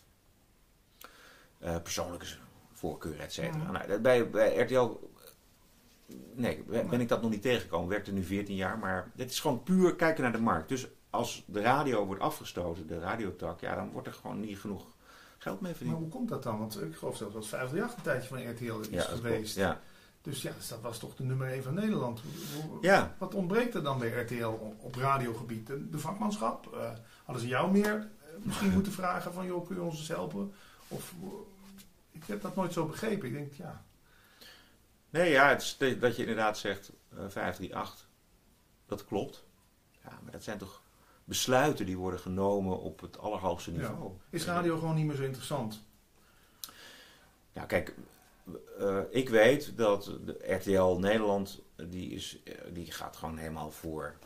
Speaker 2: Persoonlijke voorkeur, et cetera. Nou, bij RTL ben ik dat nog niet tegengekomen. Ik werkte nu 14 jaar, maar het is gewoon puur kijken naar de markt. Dus als de radio wordt afgestoten, de radiotak, dan wordt er gewoon niet genoeg geld mee verdiend.
Speaker 1: Maar hoe komt dat dan? Want ik geloof zelfs dat 538 een tijdje van RTL is geweest.
Speaker 2: Ja.
Speaker 1: Dus dat was toch de nummer 1 van Nederland. Wat ontbreekt er dan bij RTL op radiogebied? De vakmanschap? Hadden ze jou meer misschien moeten vragen van, joh, kun je ons eens helpen? Of, ik heb dat nooit zo begrepen. Ik denk,
Speaker 2: Nee, het is dat je inderdaad zegt 538. Dat klopt. Ja, maar dat zijn toch besluiten die worden genomen op het allerhoogste niveau. Ja.
Speaker 1: Is radio gewoon niet meer zo interessant?
Speaker 2: Nou, kijk, ik weet dat de RTL Nederland, die gaat gewoon helemaal voor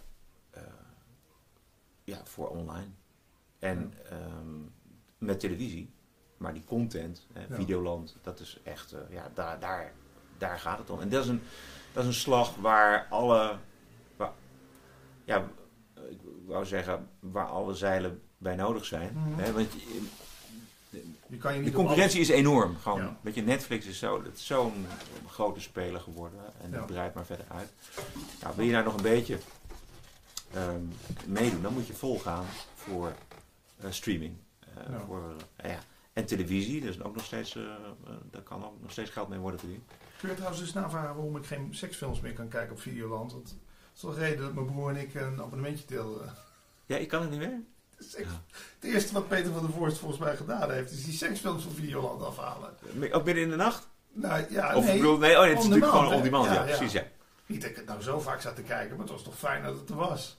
Speaker 2: online. En met televisie. Maar die content, Videoland, dat is echt, daar gaat het om. En dat is een slag waar waar alle zeilen bij nodig zijn. Want de concurrentie is enorm. Gewoon, weet je, Netflix is zo'n grote speler geworden. En dat breidt maar verder uit. Nou, wil je nou nog een beetje meedoen, dan moet je volgaan voor streaming. En televisie, dus ook nog steeds, daar kan ook nog steeds geld mee worden verdiend.
Speaker 1: Kun je trouwens eens navragen waarom ik geen seksfilms meer kan kijken op Videoland? Want dat is toch de reden dat mijn broer en ik een abonnementje deelden.
Speaker 2: Ja, ik kan het niet meer?
Speaker 1: Het eerste wat Peter van der Voorst volgens mij gedaan heeft, is die seksfilms van Videoland afhalen.
Speaker 2: Ook midden in de nacht?
Speaker 1: Nou ja,
Speaker 2: of, het is natuurlijk gewoon on demand. Ja, precies, ja.
Speaker 1: Niet dat ik het nou zo vaak zat te kijken, maar het was toch fijn dat het er was.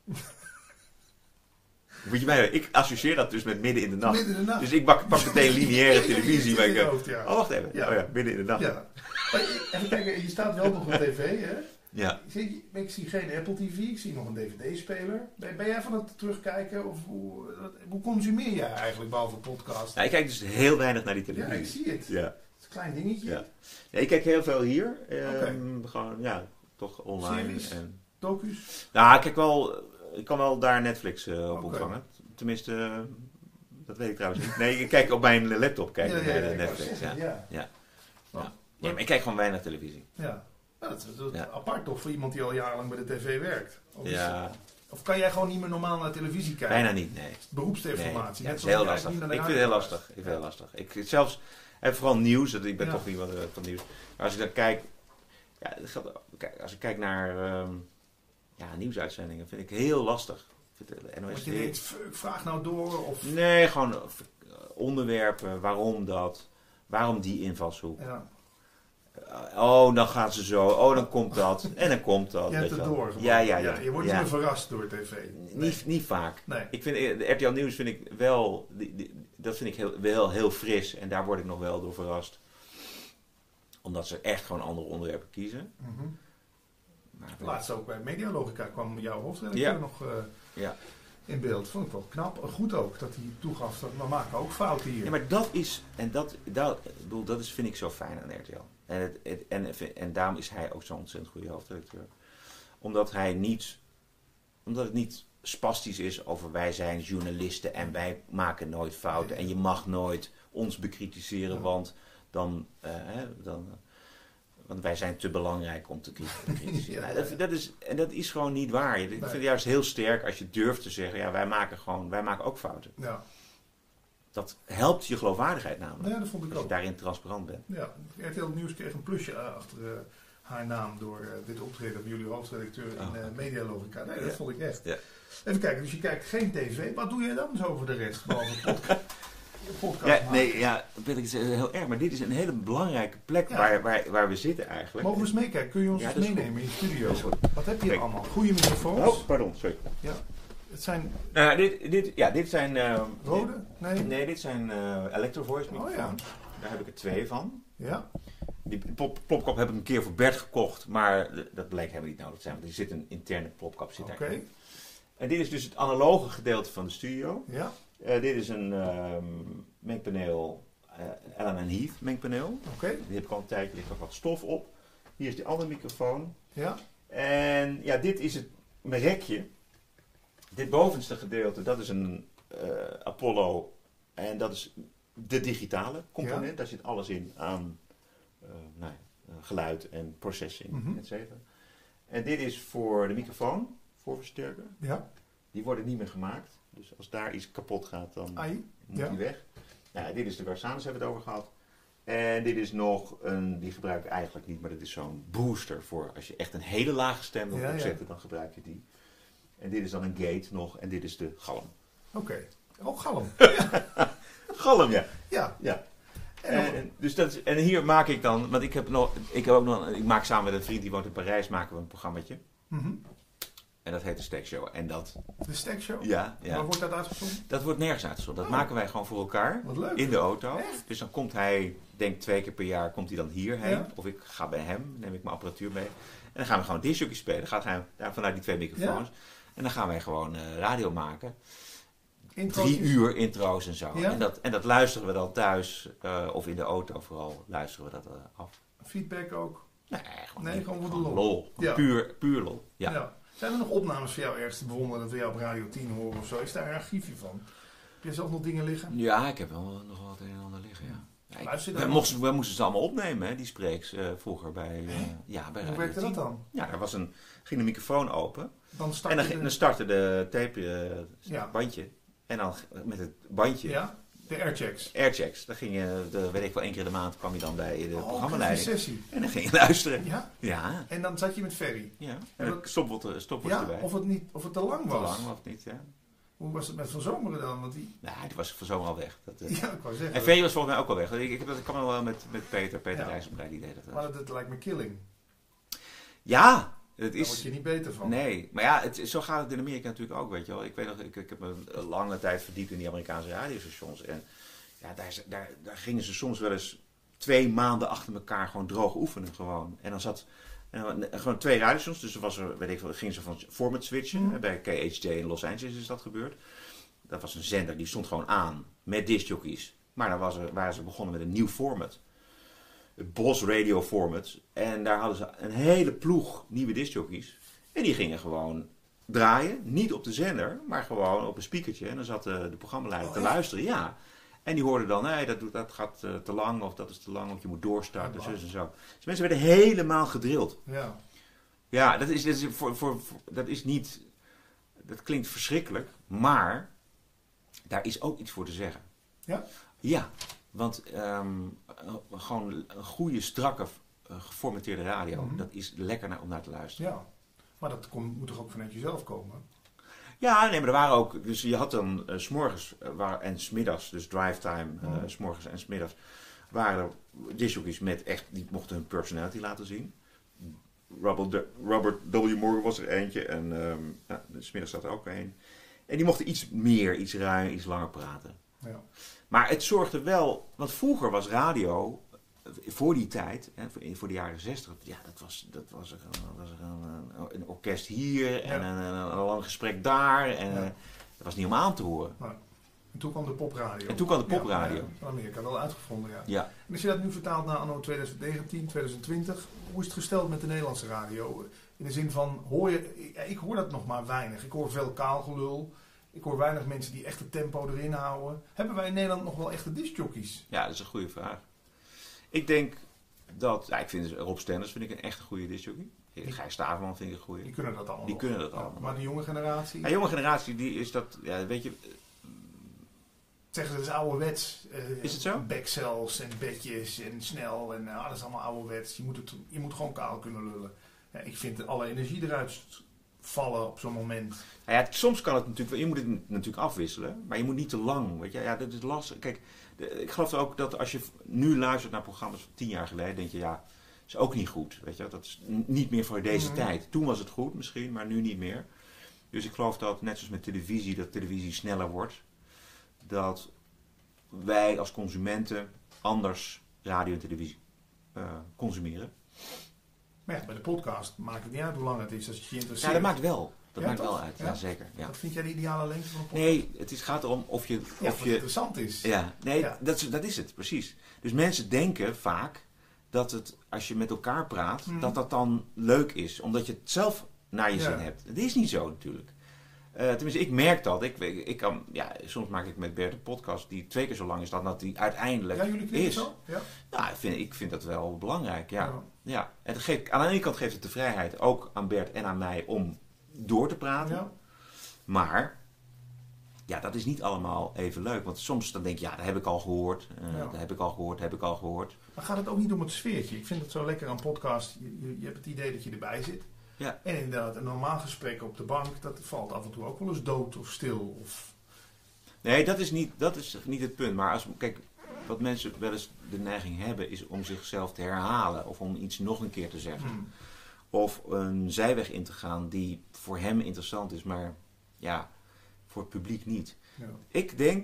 Speaker 2: Moet je mij, ik associeer dat dus met midden in de nacht.
Speaker 1: Midden in de nacht.
Speaker 2: Dus ik pak meteen lineaire televisie.
Speaker 1: Oh,
Speaker 2: wacht even. Ja. Midden in de nacht.
Speaker 1: Ja. Even kijken, je staat wel nog op tv, hè?
Speaker 2: Ja.
Speaker 1: Ik zie geen Apple TV, ik zie nog een DVD-speler. Ben jij van het terugkijken? Of hoe consumeer jij eigenlijk, behalve podcast?
Speaker 2: Ja, ik kijk dus heel weinig naar die televisie.
Speaker 1: Ja, ik zie het.
Speaker 2: Ja.
Speaker 1: Het is een klein dingetje.
Speaker 2: Ja. Nee, ik kijk heel veel hier. Gewoon, ja, toch online.
Speaker 1: Series? Docus?
Speaker 2: Nou, ik kan wel daar Netflix op ontvangen. Tenminste, dat weet ik trouwens niet. Nee, ik kijk op mijn laptop naar Netflix. Ja, maar ik kijk gewoon weinig televisie.
Speaker 1: Ja. Nou, dat is apart toch voor iemand die al jarenlang bij de tv werkt. Of kan jij gewoon niet meer normaal naar televisie kijken?
Speaker 2: Bijna niet, nee.
Speaker 1: Beroepsdeformatie.
Speaker 2: Nee, dat is heel lastig. Ik vind het heel lastig. Ik vind het heel lastig. En vooral nieuws. Ik ben toch iemand van nieuws. Maar als ik dan kijk... Ja, als ik kijk naar nieuwsuitzendingen, vind ik heel lastig.
Speaker 1: Want je denkt, vraag nou door? Of...
Speaker 2: Nee, gewoon onderwerpen. Waarom die invalshoek?
Speaker 1: Ja.
Speaker 2: Dan gaan ze zo. Dan komt dat. En dan komt dat.
Speaker 1: Je hebt het door.
Speaker 2: Ja.
Speaker 1: Je wordt niet meer verrast door tv.
Speaker 2: Nee. Niet vaak.
Speaker 1: Nee.
Speaker 2: Ik vind de RTL Nieuws vind ik wel... dat vind ik wel heel fris. En daar word ik nog wel door verrast. Omdat ze echt gewoon andere onderwerpen kiezen.
Speaker 1: Mm-hmm. Laatst ook bij Medialogica kwam jouw hoofdredacteur nog in beeld. Vond ik wel knap. Goed ook dat hij toegaf dat we maken ook fouten hier.
Speaker 2: Ja, maar dat is... En dat is, vind ik zo fijn aan RTL. En daarom is hij ook zo'n ontzettend goede hoofdredacteur. Omdat het niet spastisch is over wij zijn journalisten en wij maken nooit fouten. En je mag nooit ons bekritiseren, want want wij zijn te belangrijk om te kritiseren. Dat is gewoon niet waar. Ik vind het juist heel sterk als je durft te zeggen, wij maken ook fouten. Ja. Dat helpt je geloofwaardigheid namelijk.
Speaker 1: Ja, dat vond ik
Speaker 2: als je daarin transparant bent.
Speaker 1: Ja, RTL Nieuws kreeg een plusje achter haar naam door dit optreden van jullie hoofdredacteur in Medialogica. Nee, dat vond ik echt. Ja. Even kijken, dus je kijkt geen tv. Wat doe je dan zo voor de rest? Behalve podcast?
Speaker 2: Dat is heel erg. Maar dit is een hele belangrijke plek waar we zitten eigenlijk.
Speaker 1: Mogen we eens meekijken? Kun je ons eens meenemen in je studio? Wat heb je hier allemaal? Goede microfoons?
Speaker 2: Oh, pardon, sorry.
Speaker 1: Ja. Het zijn...
Speaker 2: dit zijn...
Speaker 1: Rode?
Speaker 2: Nee, dit zijn Electro Voice microfoons. Daar heb ik er 2 van.
Speaker 1: Ja.
Speaker 2: Die plopkap heb ik een keer voor Bert gekocht. Maar dat bleek helemaal niet nodig te zijn. Want er zit een interne plopkap daarin. En dit is dus het analoge gedeelte van de studio.
Speaker 1: Ja.
Speaker 2: Dit is een mengpaneel, Allen & Heath mengpaneel. Die heb ik al een tijdje, er ligt nog wat stof op. Hier is die andere microfoon.
Speaker 1: Ja.
Speaker 2: En dit is mijn rekje. Dit bovenste gedeelte, dat is een Apollo. En dat is de digitale component. Ja. Daar zit alles in aan geluid en processing, et cetera. En dit is voor de microfoon, voor versterker.
Speaker 1: Ja.
Speaker 2: Die worden niet meer gemaakt. Dus als daar iets kapot gaat, dan moet die weg. Dit is de Versanis, hebben we het over gehad. En dit is nog die gebruik ik eigenlijk niet, maar dat is zo'n booster voor als je echt een hele lage stem wil opzetten, dan gebruik je die. En dit is dan een gate nog en dit is de galm.
Speaker 1: Oké. Oh, galm.
Speaker 2: Galm,
Speaker 1: ja.
Speaker 2: En hier maak ik dan, want ik maak samen met een vriend die woont in Parijs, maken we een programmaatje.
Speaker 1: Mm-hmm.
Speaker 2: En dat heet de Stekshow.
Speaker 1: De Stekshow?
Speaker 2: Ja.
Speaker 1: Waar wordt dat uitgezonden?
Speaker 2: Dat wordt nergens uitgezonden. Dat maken wij gewoon voor elkaar.
Speaker 1: Wat leuk.
Speaker 2: In de auto.
Speaker 1: Echt?
Speaker 2: Dus dan komt hij, denk 2 keer per jaar, komt hij dan hierheen. Ja. Of ik ga bij hem, neem ik mijn apparatuur mee. En dan gaan we gewoon discjockey spelen. Dan gaat hij vanuit die 2 microfoons. Ja. En dan gaan wij gewoon radio maken. 3 uur intro's en zo. Ja. En dat luisteren we dan thuis, of in de auto vooral, luisteren we dat af.
Speaker 1: Feedback ook?
Speaker 2: Nee, gewoon
Speaker 1: voor de lol.
Speaker 2: Lol. Ja. Puur lol. Ja.
Speaker 1: Zijn er nog opnames voor jou ergens te bewonderen dat we jou op Radio 10 horen of zo? Is daar een archiefje van? Heb je zelf nog dingen liggen?
Speaker 2: Ja, ik heb wel nog wat een en ander liggen,
Speaker 1: We
Speaker 2: moesten ze allemaal opnemen, hè, die spreeks vroeger bij Radio
Speaker 1: Hoe werkte
Speaker 2: 10.
Speaker 1: Dat dan?
Speaker 2: Ja, ging de microfoon open.
Speaker 1: Dan
Speaker 2: startte de tape bandje. En dan met het bandje...
Speaker 1: Ja, de airchecks.
Speaker 2: Airchecks. Dan ging je, weet ik wel, 1 keer in de maand kwam je dan bij de programmaleiding.
Speaker 1: Sessie.
Speaker 2: En dan ging je luisteren.
Speaker 1: Ja? En dan zat je met Ferry.
Speaker 2: Ja. En dan stopwoord erbij.
Speaker 1: Of het te lang was.
Speaker 2: Te lang of niet, ja.
Speaker 1: Hoe was het met Van Zomeren dan? Want die
Speaker 2: was Van Zomer al weg.
Speaker 1: Ik wou zeggen.
Speaker 2: En Ferry was volgens mij ook al weg. Ik kwam wel met Peter Rijsselbrei, die deed dat.
Speaker 1: Maar dat lijkt me killing.
Speaker 2: Ja.
Speaker 1: Daar word je niet beter van.
Speaker 2: Nee, maar ja, zo gaat het in Amerika natuurlijk ook, weet je wel. Ik weet nog, ik heb me een lange tijd verdiept in die Amerikaanse radiostations. En daar gingen ze soms wel eens 2 maanden achter elkaar gewoon droog oefenen gewoon. En dan zat gewoon 2 radiostations. Dus er was er, weet ik veel, gingen ze van format switchen. Bij KHJ in Los Angeles is dat gebeurd. Dat was een zender, die stond gewoon aan met discjockeys. Maar dan waren ze begonnen met een nieuw format. Het Boss Radio format. En daar hadden ze een hele ploeg nieuwe discjockeys. En die gingen gewoon draaien. Niet op de zender, maar gewoon op een speakertje. En dan zat de programmaleider te luisteren. Ja. En die hoorden dan, nee, dat gaat te lang. Of dat is te lang, want je moet doorstarten. Zus en zo. Dus mensen werden helemaal gedrild.
Speaker 1: Ja.
Speaker 2: Ja, dat is niet... Dat klinkt verschrikkelijk. Maar daar is ook iets voor te zeggen.
Speaker 1: Ja?
Speaker 2: Ja, want gewoon een goede, strakke, geformateerde radio, dat is lekker om naar te luisteren.
Speaker 1: Ja, maar dat moet toch ook vanuit jezelf komen?
Speaker 2: Ja, nee, maar er waren ook, dus je had dan 's morgens en 's middags, dus drive time, 's morgens en 's middags, waren er discjockeys met echt, die mochten hun personality laten zien. Robert W. Morgan was er eentje en 's middags zat er ook een. En die mochten iets meer, iets ruimer, iets langer praten. Ja. Maar het zorgde wel, want vroeger was radio, voor die tijd, voor de jaren 60, ja, dat was een orkest hier en een lang gesprek daar. En dat was niet om aan te horen.
Speaker 1: Nou, en toen kwam de popradio. Van Amerika, wel uitgevonden, ja. En als je dat nu vertaalt naar anno 2019, 2020, hoe is het gesteld met de Nederlandse radio? In de zin van, ik hoor dat nog maar weinig. Ik hoor veel kaalgelul. Ik hoor weinig mensen die echt het tempo erin houden. Hebben wij in Nederland nog wel echte discjockeys?
Speaker 2: Ja, dat is een goede vraag. Ik denk dat... Ja, ik vind Rob Stenders vind ik een echt goede discjockey. Gijs Staverman vind ik een goede.
Speaker 1: Die kunnen dat allemaal. Maar de jonge generatie?
Speaker 2: Ja, de jonge generatie, die is dat... Ja, weet je...
Speaker 1: Zeggen ze, dat is ouderwets.
Speaker 2: Is het zo?
Speaker 1: Backcells en bedjes en snel. En dat is allemaal ouderwets. Je moet gewoon kaal kunnen lullen. Ja, ik vind alle energie eruit vallen op zo'n moment.
Speaker 2: Ja, soms kan het natuurlijk... Je moet het natuurlijk afwisselen. Maar je moet niet te lang. Weet je? Ja, dat is lastig. Kijk, ik geloof ook dat als je nu luistert naar programma's van 10 jaar geleden... denk je, ja, is ook niet goed. Weet je? Dat is niet meer voor deze tijd. Toen was het goed misschien, maar nu niet meer. Dus ik geloof dat, net zoals met televisie, dat televisie sneller wordt. Dat wij als consumenten anders radio en televisie consumeren.
Speaker 1: Maar ja, bij de podcast maakt het niet uit hoe lang het is als je interesseert.
Speaker 2: Ja, dat maakt wel. Dat maakt wel uit, ja zeker. Ja.
Speaker 1: Wat vind jij de ideale lengte van een podcast?
Speaker 2: Nee, het gaat erom of je...
Speaker 1: Of het interessant is.
Speaker 2: Ja, nee, dat is het, precies. Dus mensen denken vaak dat het, als je met elkaar praat, dat dan leuk is. Omdat je het zelf naar je zin hebt. Dat is niet zo natuurlijk. Tenminste, ik merk dat. Ik kan, soms maak ik met Bert een podcast die 2 keer zo lang is dan dat die uiteindelijk is. Ja, jullie klinken zo? Ja, ja ik vind dat wel belangrijk, ja. En aan de ene kant geeft het de vrijheid, ook aan Bert en aan mij, om door te praten. Ja. Maar, ja, dat is niet allemaal even leuk. Want soms dan denk je, dat heb ik al gehoord. Dat heb ik al gehoord.
Speaker 1: Maar gaat het ook niet om het sfeertje? Ik vind het zo lekker aan podcast. Je hebt het idee dat je erbij zit. Ja. En inderdaad, een normaal gesprek op de bank, dat valt af en toe ook wel eens dood of stil. Of...
Speaker 2: Nee, dat is niet het punt. Maar kijk, wat mensen wel eens de neiging hebben, is om zichzelf te herhalen. Of om iets nog een keer te zeggen. Of een zijweg in te gaan die voor hem interessant is, maar voor het publiek niet. Ja. Ik denk,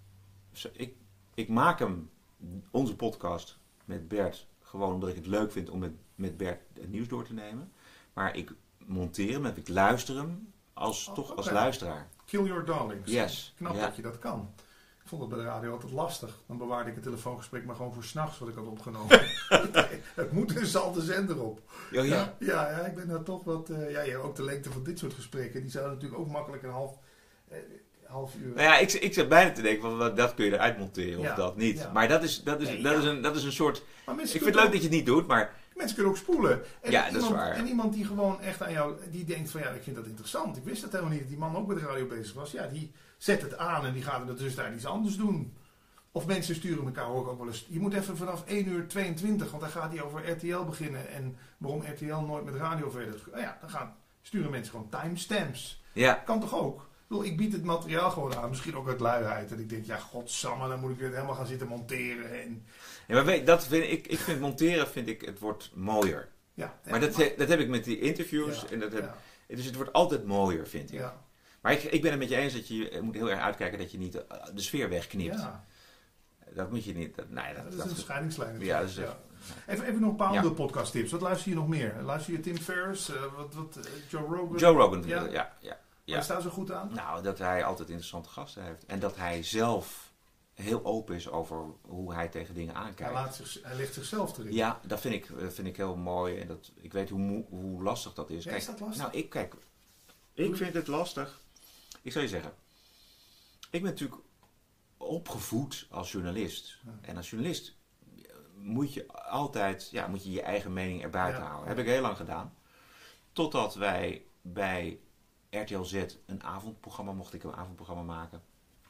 Speaker 2: ik maak onze podcast met Bert, gewoon omdat ik het leuk vind om met Bert het nieuws door te nemen. Maar ik monteer hem, ik luister hem als luisteraar.
Speaker 1: Kill your darlings.
Speaker 2: Yes.
Speaker 1: Knap dat je dat kan. Ik vond het bij de radio altijd lastig. Dan bewaarde ik het telefoongesprek maar gewoon voor 's nachts wat ik had opgenomen. Het moet dus al de zender op.
Speaker 2: Oh, ja?
Speaker 1: Ja, ik ben daar toch wat... ook de lengte van dit soort gesprekken, die zouden natuurlijk ook makkelijk een half uur...
Speaker 2: Nou ja, ik zat bijna te denken, van, dat kun je eruit monteren of dat niet. Ja. Maar dat is een soort... Ik vind het leuk dat je het niet doet, maar...
Speaker 1: Mensen kunnen ook spoelen. En
Speaker 2: dat is waar.
Speaker 1: En iemand die gewoon echt aan jou... Die denkt van, ik vind dat interessant. Ik wist dat helemaal niet. Dat die man ook met de radio bezig was. Ja, die zet het aan en die gaat er dus daar iets anders doen. Of mensen sturen elkaar ook wel eens... Je moet even vanaf 1:22, want dan gaat hij over RTL beginnen. En waarom RTL nooit met radio verder... dan sturen mensen gewoon timestamps. Ja. Kan toch ook? Ik bied het materiaal gewoon aan. Misschien ook uit luiheid. En ik denk, godsamme, dan moet ik het helemaal gaan zitten monteren. En...
Speaker 2: Ja, maar ik vind monteren, het wordt mooier. Ja, maar dat heb ik met die interviews. Dus het wordt altijd mooier, vind ik. Ja. Maar ik ben het met je eens dat je moet heel erg uitkijken dat je niet de sfeer wegknipt. Ja. dat moet je niet...
Speaker 1: Dat is een scheidingslijn.
Speaker 2: Ja,
Speaker 1: Even nog een paar andere podcast tips. Wat luister je nog meer? Luister je Tim Ferriss? Joe Rogan?
Speaker 2: Joe Rogan, ja.
Speaker 1: Waar staat zo goed aan?
Speaker 2: Nou, dat hij altijd interessante gasten heeft. En dat hij zelf heel open is over hoe hij tegen dingen aankijkt.
Speaker 1: Hij legt zichzelf erin.
Speaker 2: Ja, dat vind ik heel mooi. En ik weet hoe lastig dat is.
Speaker 1: Ja, is dat lastig?
Speaker 2: Nou, ik vind het lastig. Ik zou je zeggen. Ik ben natuurlijk opgevoed als journalist. Ja. En als journalist moet je altijd je eigen mening erbuiten houden. Dat heb ik heel lang gedaan. Totdat wij bij RTL Z mocht ik een avondprogramma maken.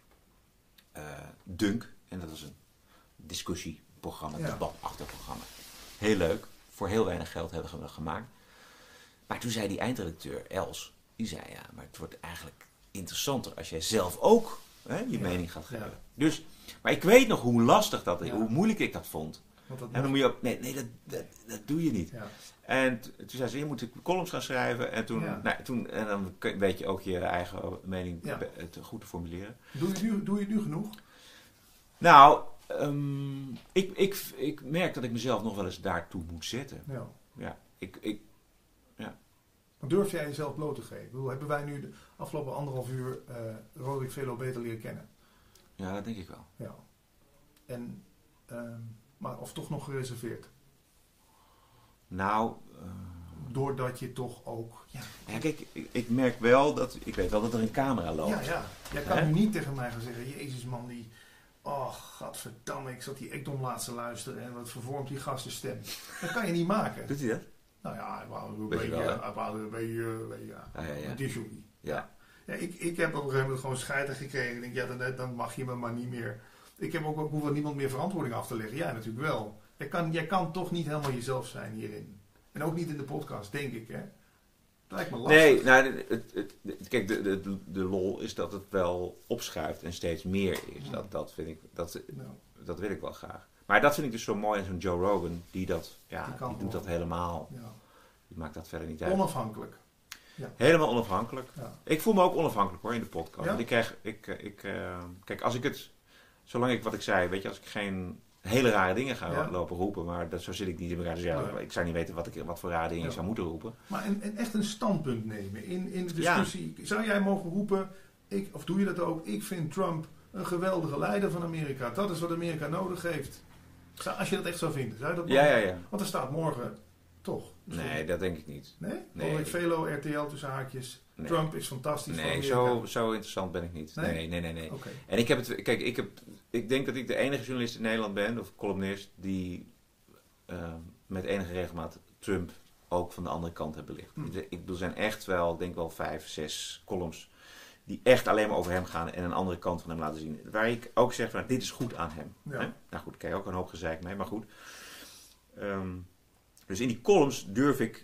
Speaker 2: Dunk. En dat was een discussieprogramma, debatachtig programma. Heel leuk. Voor heel weinig geld hebben we dat gemaakt. Maar toen zei die eindredacteur, Els, die zei maar het wordt eigenlijk interessanter als jij zelf ook je mening gaat geven. Ja. Dus, maar ik weet nog hoe lastig dat is, hoe moeilijk ik dat vond. En dan moet je ook, dat doe je niet. Ja. En toen zei ze, je moet columns gaan schrijven. En en dan weet je ook je eigen mening goed te formuleren.
Speaker 1: Doe je het nu genoeg?
Speaker 2: Nou, ik merk dat ik mezelf nog wel eens daartoe moet zetten. Ja.
Speaker 1: Durf jij jezelf bloot te geven? Hebben wij nu de afgelopen 1,5 uur Roderick Velo beter leren kennen?
Speaker 2: Ja, dat denk ik wel.
Speaker 1: Ja. En, of toch nog gereserveerd?
Speaker 2: Nou...
Speaker 1: Doordat je toch ook...
Speaker 2: Ja, kijk, ik merk wel dat... Ik weet wel dat er een camera loopt.
Speaker 1: Ja. Jij kan nu niet tegen mij gaan zeggen... Jezus man, die... Oh, gadverdamme, ik zat die Ekdom laatst te luisteren... En wat vervormt die gasten stem. Dat kan je niet maken.
Speaker 2: Doet hij dat?
Speaker 1: Nou ja, hij wou een beetje... Ja. Ik heb op een gegeven moment gewoon scheiden gekregen. Ik denk, dan mag je me maar niet meer... Ik heb ook hoef niemand meer verantwoording af te leggen. Ja, natuurlijk wel. Jij kan toch niet helemaal jezelf zijn hierin. En ook niet in de podcast, denk ik, hè? Dat lijkt me lastig.
Speaker 2: Nee, kijk, de lol is dat het wel opschuift en steeds meer is. Ja. Dat vind ik, dat wil ik wel graag. Maar dat vind ik dus zo mooi aan zo'n Joe Rogan, die doet dat helemaal. Ja. Die maakt dat verder niet uit.
Speaker 1: Onafhankelijk. Ja.
Speaker 2: Helemaal onafhankelijk. Ja. Ik voel me ook onafhankelijk hoor in de podcast.
Speaker 1: Ja?
Speaker 2: Want kijk, als ik het, zolang ik wat ik zei, weet je, als ik geen hele rare dingen ga lopen roepen, maar zo zit ik niet in elkaar. Dus ik zou niet weten wat voor rare dingen ik zou moeten roepen.
Speaker 1: Maar echt een standpunt nemen in de discussie. Ja. Zou jij mogen roepen, of doe je dat ook, ik vind Trump een geweldige leider van Amerika. Dat is wat Amerika nodig heeft. Als je dat echt zou vinden, zou je dat mogen?
Speaker 2: Ja.
Speaker 1: Want er staat morgen toch.
Speaker 2: Nee, dat denk ik niet.
Speaker 1: Nee? Velo, RTL tussen haakjes. Nee. Trump is fantastisch.
Speaker 2: Nee, zo interessant ben ik niet. Nee.
Speaker 1: Okay.
Speaker 2: En ik denk dat ik de enige journalist in Nederland ben, of columnist, die met enige regelmaat Trump ook van de andere kant heeft belicht. Er zijn echt wel 5, 6 columns die echt alleen maar over hem gaan en een andere kant van hem laten zien. Waar ik ook zeg van, dit is goed aan hem.
Speaker 1: Ja.
Speaker 2: Hè? Nou goed, kijk ook een hoop gezeik mee, maar goed. Dus in die columns durf ik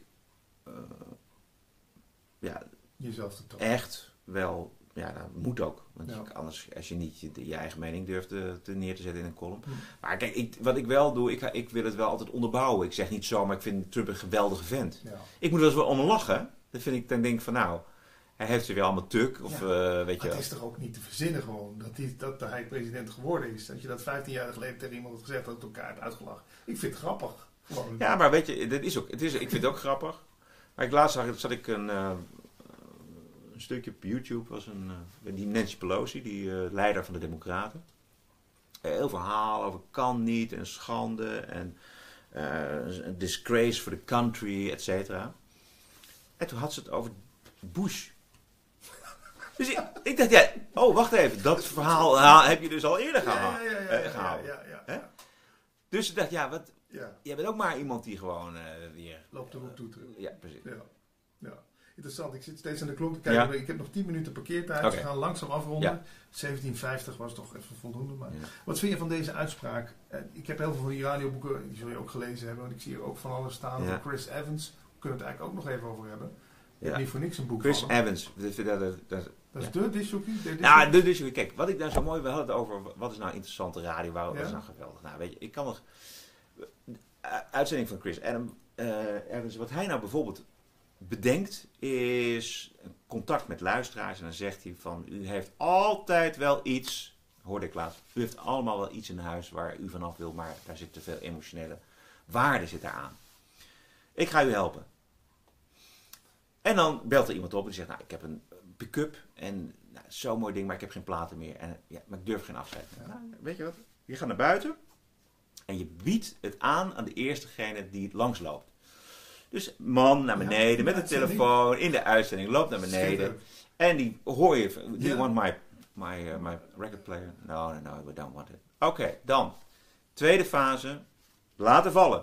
Speaker 1: jezelf te tonen.
Speaker 2: Echt wel, dat moet ook. Want anders, als je niet je eigen mening durft neer te zetten in een column. Maar kijk, wat ik wel doe, ik wil het wel altijd onderbouwen. Ik zeg niet zo, maar ik vind Trump een geweldige vent. Ja. Ik moet er wel om lachen. Dan denk ik van nou, hij heeft ze weer allemaal tuk. Of, weet je
Speaker 1: het is toch ook niet te verzinnen gewoon, dat hij president geworden is. Dat je dat 15 jaar geleden tegen iemand had gezegd, dat het elkaar hebt uitgelachen. Ik vind het grappig. Gewoon.
Speaker 2: Ja, maar weet je, ik vind het ook grappig. Maar laatst zat ik een stukje op YouTube, was die Nancy Pelosi, die leider van de Democraten. Heel verhaal over kan niet en schande en een disgrace for the country, et cetera. En toen had ze het over Bush. Dus ik dacht, wacht even, dat verhaal heb je dus al eerder gehouden.
Speaker 1: Ja.
Speaker 2: Dus ik dacht, jij bent ook maar iemand die gewoon weer...
Speaker 1: Loopt de hoek toe terug.
Speaker 2: Ja, precies.
Speaker 1: Ja. Interessant, ik zit steeds aan de klok te kijken. Ja. Ik heb nog 10 minuten parkeertijd. We gaan langzaam afronden. Ja. 1750 was toch even voldoende. Maar wat vind je van deze uitspraak? Ik heb heel veel van die radioboeken, die zul je ook gelezen hebben. Want ik zie hier ook van alles staan. Van Chris Evans. Daar kunnen we het eigenlijk ook nog even over hebben. Niet voor niks een boek
Speaker 2: Chris
Speaker 1: van
Speaker 2: Evans. Dat
Speaker 1: is de disjockey?
Speaker 2: De disjockey. Kijk, wat ik nou zo mooi... We hadden het over, wat is nou interessante radio? Wat is nou geweldig? Nou, weet je, ik kan nog... Uitzending van Chris Evans. Wat hij nou bijvoorbeeld bedenkt, is contact met luisteraars. En dan zegt hij van, u heeft altijd wel iets hoorde ik laatst. U heeft allemaal wel iets in huis waar u vanaf wil, maar daar zit te veel emotionele waarde zit aan. Ik ga u helpen. En dan belt er iemand op en die zegt, nou, ik heb een pick-up en nou, zo'n mooi ding, maar ik heb geen platen meer. En, ja, maar ik durf geen afscheid. Ja. Nou, weet je wat? Je gaat naar buiten en je biedt het aan de eerstegene die het langsloopt. Dus man naar beneden met de telefoon in de uitzending, loopt naar beneden. En die hoor je, do you want my record player? No, we don't want it. Oké, dan. Tweede fase, laten vallen.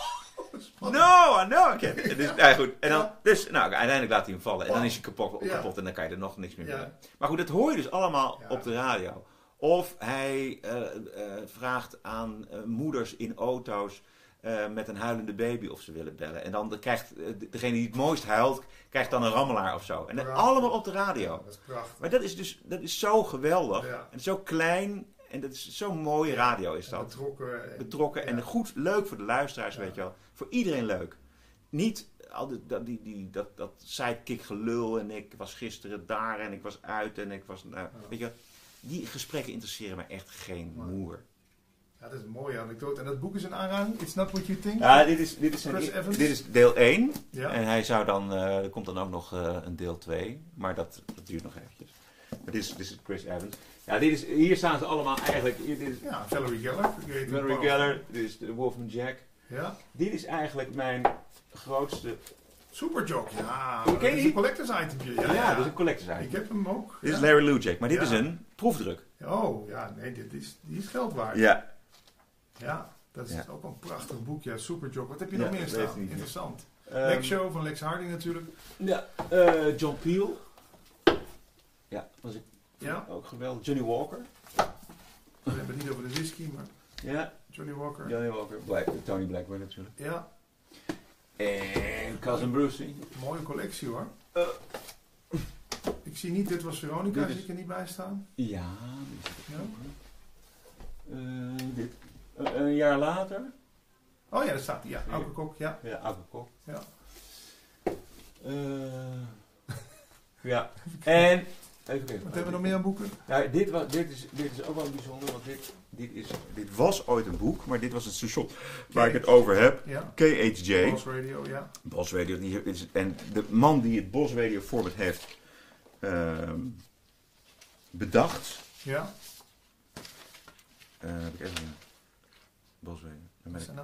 Speaker 2: No, I can't. Dus, nou goed. En dan, uiteindelijk laat hij hem vallen. En dan is hij kapot en dan kan je er nog niks meer mee. Maar goed, dat hoor je dus allemaal op de radio. Of hij vraagt aan moeders in auto's met een huilende baby of ze willen bellen. En dan krijgt degene die het mooist huilt, krijgt dan een rammelaar of zo. En dat allemaal op de radio.
Speaker 1: Ja, dat is prachtig.
Speaker 2: Maar dat is zo geweldig. Ja. En zo klein. En dat is zo'n mooie radio is dat. Betrokken en goed, leuk voor de luisteraars, weet je wel. Voor iedereen leuk. Niet al dat sidekick gelul en ik was gisteren daar en ik was uit en ik was... Weet je, die gesprekken interesseren mij echt geen moer.
Speaker 1: Ja, dat is een mooie anekdote. En dat boek is een aanraking? It's Not What You Think?
Speaker 2: Ja, dit is deel 1. Ja. En hij zou dan, er komt dan ook nog een deel 2. Maar dat duurt nog eventjes. Maar dit is Chris Evans. Ja, hier staan ze allemaal eigenlijk.
Speaker 1: Valerie Geller.
Speaker 2: Valerie Geller. Dit is de Wolfman Jack.
Speaker 1: Ja.
Speaker 2: Dit is eigenlijk mijn grootste...
Speaker 1: Superjock, ja. Dat is een collectors itempje.
Speaker 2: Ja, dat is een collectors item.
Speaker 1: Ik heb hem ook.
Speaker 2: Dit is Larry Lujack, maar dit is een proefdruk.
Speaker 1: Oh, ja, nee, die is geld waard.
Speaker 2: Ja.
Speaker 1: Ja, dat is ook een prachtig boek. Ja, Superjock. Wat heb je nog meer staan? Interessant. Lex Show van Lex Harding natuurlijk.
Speaker 2: Ja, John Peel. Ja, was ik ook geweldig. Johnny Walker.
Speaker 1: We hebben het niet over de whisky, maar...
Speaker 2: Ja.
Speaker 1: Johnny Walker.
Speaker 2: Tony Blackburn natuurlijk.
Speaker 1: Ja.
Speaker 2: En Cousin Brucey.
Speaker 1: Mooie collectie hoor. Ik zie niet, dit was Veronica, zie ik er niet bij staan.
Speaker 2: Ja. Dit. Een jaar later.
Speaker 1: Oh ja, daar staat hij. Ja, Auke Kok. Ja,
Speaker 2: Auke Kok.
Speaker 1: Ja.
Speaker 2: Ja. En... Even kijken.
Speaker 1: Wat hebben we nog meer aan boeken?
Speaker 2: Nou, dit is ook wel bijzonder, want dit was ooit een boek, maar dit was het station waar ik het over heb. Ja. KHJ.
Speaker 1: Boss Radio, ja.
Speaker 2: Boss Radio. En de man die het Boss Radio format heeft bedacht.
Speaker 1: Ja.
Speaker 2: Heb ik even Boss Radio.
Speaker 1: Wat is dat nou?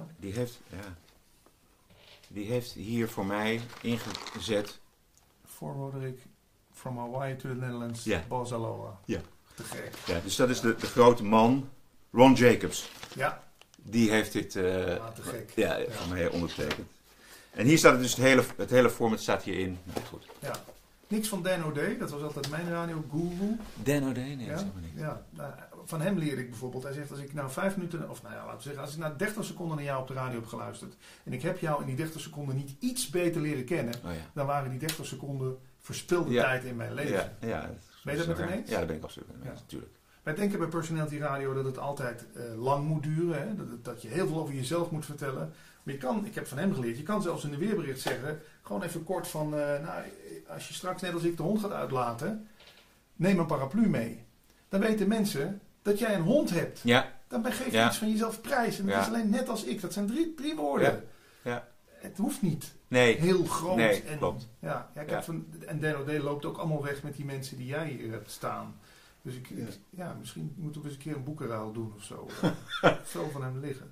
Speaker 2: Die heeft hier voor mij ingezet.
Speaker 1: Voor Roderick. From Hawaii to the Netherlands, Boss Aloha.
Speaker 2: Ja.
Speaker 1: Te gek.
Speaker 2: Ja, dus dat is de grote man, Ron Jacobs.
Speaker 1: Ja.
Speaker 2: Die heeft dit
Speaker 1: te gek.
Speaker 2: Van mij ondertekend. En hier staat het dus, het hele format staat hierin. Nou, goed.
Speaker 1: Ja. Niks van Dan O'Day, dat was altijd mijn radio-guru.
Speaker 2: Dan O'Day? Nee, dat is helemaal niet.
Speaker 1: Ja, nou, van hem leerde ik bijvoorbeeld. Hij zegt, als ik nou 5 minuten, of nou ja, laten we zeggen, als ik nou 30 seconden naar jou op de radio heb geluisterd. En ik heb jou in die 30 seconden niet iets beter leren kennen. Dan waren die 30 seconden verspilde tijd in mijn leven.
Speaker 2: Ja,
Speaker 1: ben je dat met hem eens?
Speaker 2: Ja, daar ben ik absoluut mee eens, natuurlijk.
Speaker 1: Wij denken bij Personality Radio dat het altijd lang moet duren. Hè? Dat je heel veel over jezelf moet vertellen. Maar je kan, ik heb van hem geleerd, je kan zelfs in de weerbericht zeggen, gewoon even kort van, als je straks net als ik de hond gaat uitlaten, neem een paraplu mee. Dan weten mensen dat jij een hond hebt.
Speaker 2: Ja.
Speaker 1: Dan geef je iets van jezelf prijs. En dat is alleen net als ik. Dat zijn drie woorden.
Speaker 2: Ja.
Speaker 1: Het hoeft niet
Speaker 2: heel
Speaker 1: groot.
Speaker 2: Nee, klopt.
Speaker 1: Ik heb en Dan O'Day loopt ook allemaal weg met die mensen die jij hier hebt staan. Dus misschien moeten we eens een keer een boekenruil doen of zo. Veel van hem liggen.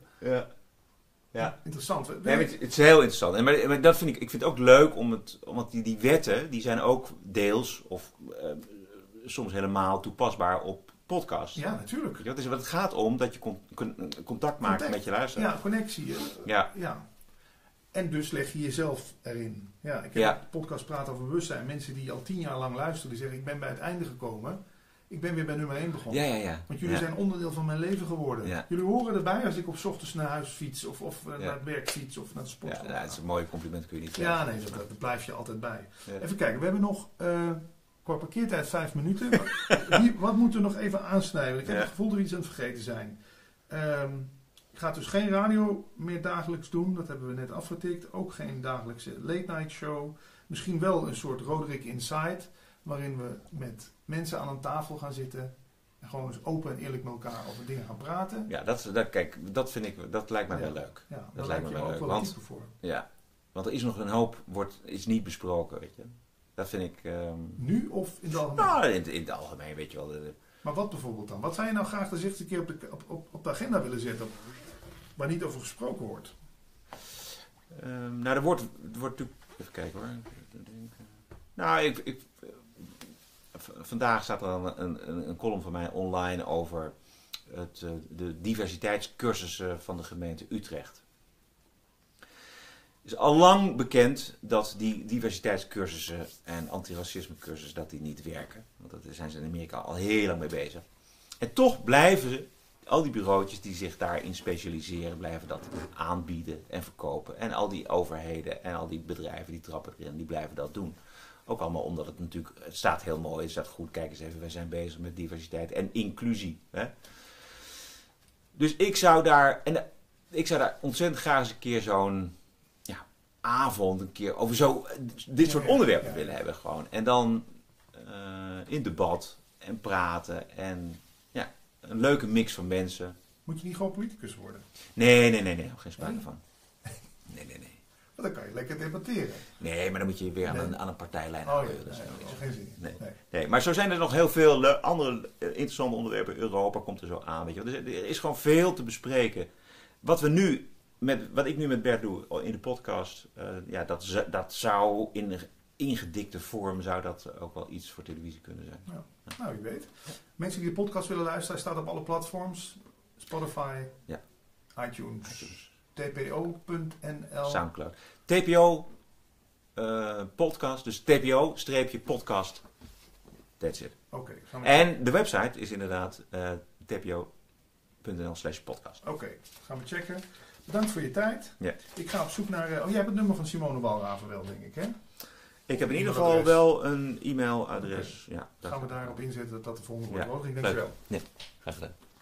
Speaker 2: Ja.
Speaker 1: Interessant.
Speaker 2: Nee, het is heel interessant. Maar dat vind ik vind het ook leuk, omdat die wetten, die zijn ook deels of soms helemaal toepasbaar op podcasts.
Speaker 1: Ja, natuurlijk.
Speaker 2: Dat is wat het gaat om, dat je contact maakt met je luisteraar.
Speaker 1: Ja, connectie. Ja. En dus leg je jezelf erin. Ja, ik heb een podcast Praat over Bewustzijn. Mensen die al 10 jaar lang luisteren, die zeggen, ik ben bij het einde gekomen. Ik ben weer bij nummer 1 begonnen.
Speaker 2: Ja.
Speaker 1: Want jullie zijn onderdeel van mijn leven geworden. Ja. Jullie horen erbij als ik op 's ochtends naar huis fiets. Of naar het werk fiets. Of naar de sport.
Speaker 2: Ja, het is een mooi compliment, kun je niet
Speaker 1: zeggen. Ja, nee, daar blijf je altijd bij. Ja. Even kijken, we hebben nog qua parkeertijd 5 minuten. Wat moeten we nog even aansnijden? Ik heb het gevoel dat we iets aan het vergeten zijn. Ik ga dus geen radio meer dagelijks doen. Dat hebben we net afgetikt. Ook geen dagelijkse late night show. Misschien wel een soort Roderick Inside. Waarin we met mensen aan een tafel gaan zitten. En gewoon eens open en eerlijk met elkaar over dingen gaan praten.
Speaker 2: Ja, dat lijkt mij wel leuk.
Speaker 1: Ja,
Speaker 2: dat lijkt me wel leuk. Want er is nog een hoop, is niet besproken, weet je. Dat vind ik...
Speaker 1: Nu of in het algemeen?
Speaker 2: Nou, in het algemeen, weet je wel.
Speaker 1: Maar wat bijvoorbeeld dan? Wat zou je nou graag eens een keer op de agenda willen zetten, waar niet over gesproken wordt?
Speaker 2: Nou, er wordt natuurlijk... Even kijken hoor. Nou, vandaag staat er een column van mij online over de diversiteitscursussen van de gemeente Utrecht. Het is al lang bekend dat die diversiteitscursussen en antiracismecursussen dat die niet werken. Want daar zijn ze in Amerika al heel lang mee bezig. En toch blijven al die bureautjes die zich daarin specialiseren, blijven dat aanbieden en verkopen. En al die overheden en al die bedrijven die trappen erin, die blijven dat doen. Ook allemaal omdat het natuurlijk, het staat heel mooi, het staat goed. Kijk eens even, wij zijn bezig met diversiteit en inclusie. Hè? Dus ik zou daar ontzettend graag eens een keer zo'n avond een keer over dit soort onderwerpen willen hebben gewoon. En dan in debat en praten en een leuke mix van mensen.
Speaker 1: Moet je niet gewoon politicus worden?
Speaker 2: Nee, geen sprake van. Nee.
Speaker 1: Maar dan kan je lekker debatteren.
Speaker 2: Nee, maar dan moet je weer aan een partijlijn houden.
Speaker 1: Dat is geen zin.
Speaker 2: Nee, maar zo zijn er nog heel veel andere interessante onderwerpen. Europa komt er zo aan. Weet je. Dus er is gewoon veel te bespreken. Wat ik nu met Bert doe in de podcast, dat zou in ingedikte vorm zou dat ook wel iets voor televisie kunnen zijn.
Speaker 1: Ja. Nou, wie weet. Mensen die de podcast willen luisteren, hij staat op alle platforms. Spotify, iTunes. TPO.nl.
Speaker 2: Soundcloud. TPO podcast, dus TPO-podcast. That's it.
Speaker 1: Okay,
Speaker 2: en de website is inderdaad tpo.nl/podcast.
Speaker 1: Oké, gaan we checken. Bedankt voor je tijd.
Speaker 2: Ja.
Speaker 1: Ik ga op zoek naar... jij hebt het nummer van Simone Walraven wel, denk ik, hè?
Speaker 2: Ik heb in ieder geval wel een e-mailadres.
Speaker 1: Okay.
Speaker 2: Ja,
Speaker 1: gaan we daarop inzetten dat de volgende wordt.
Speaker 2: Ja.
Speaker 1: Ik denk wel.
Speaker 2: Ja, graag gedaan.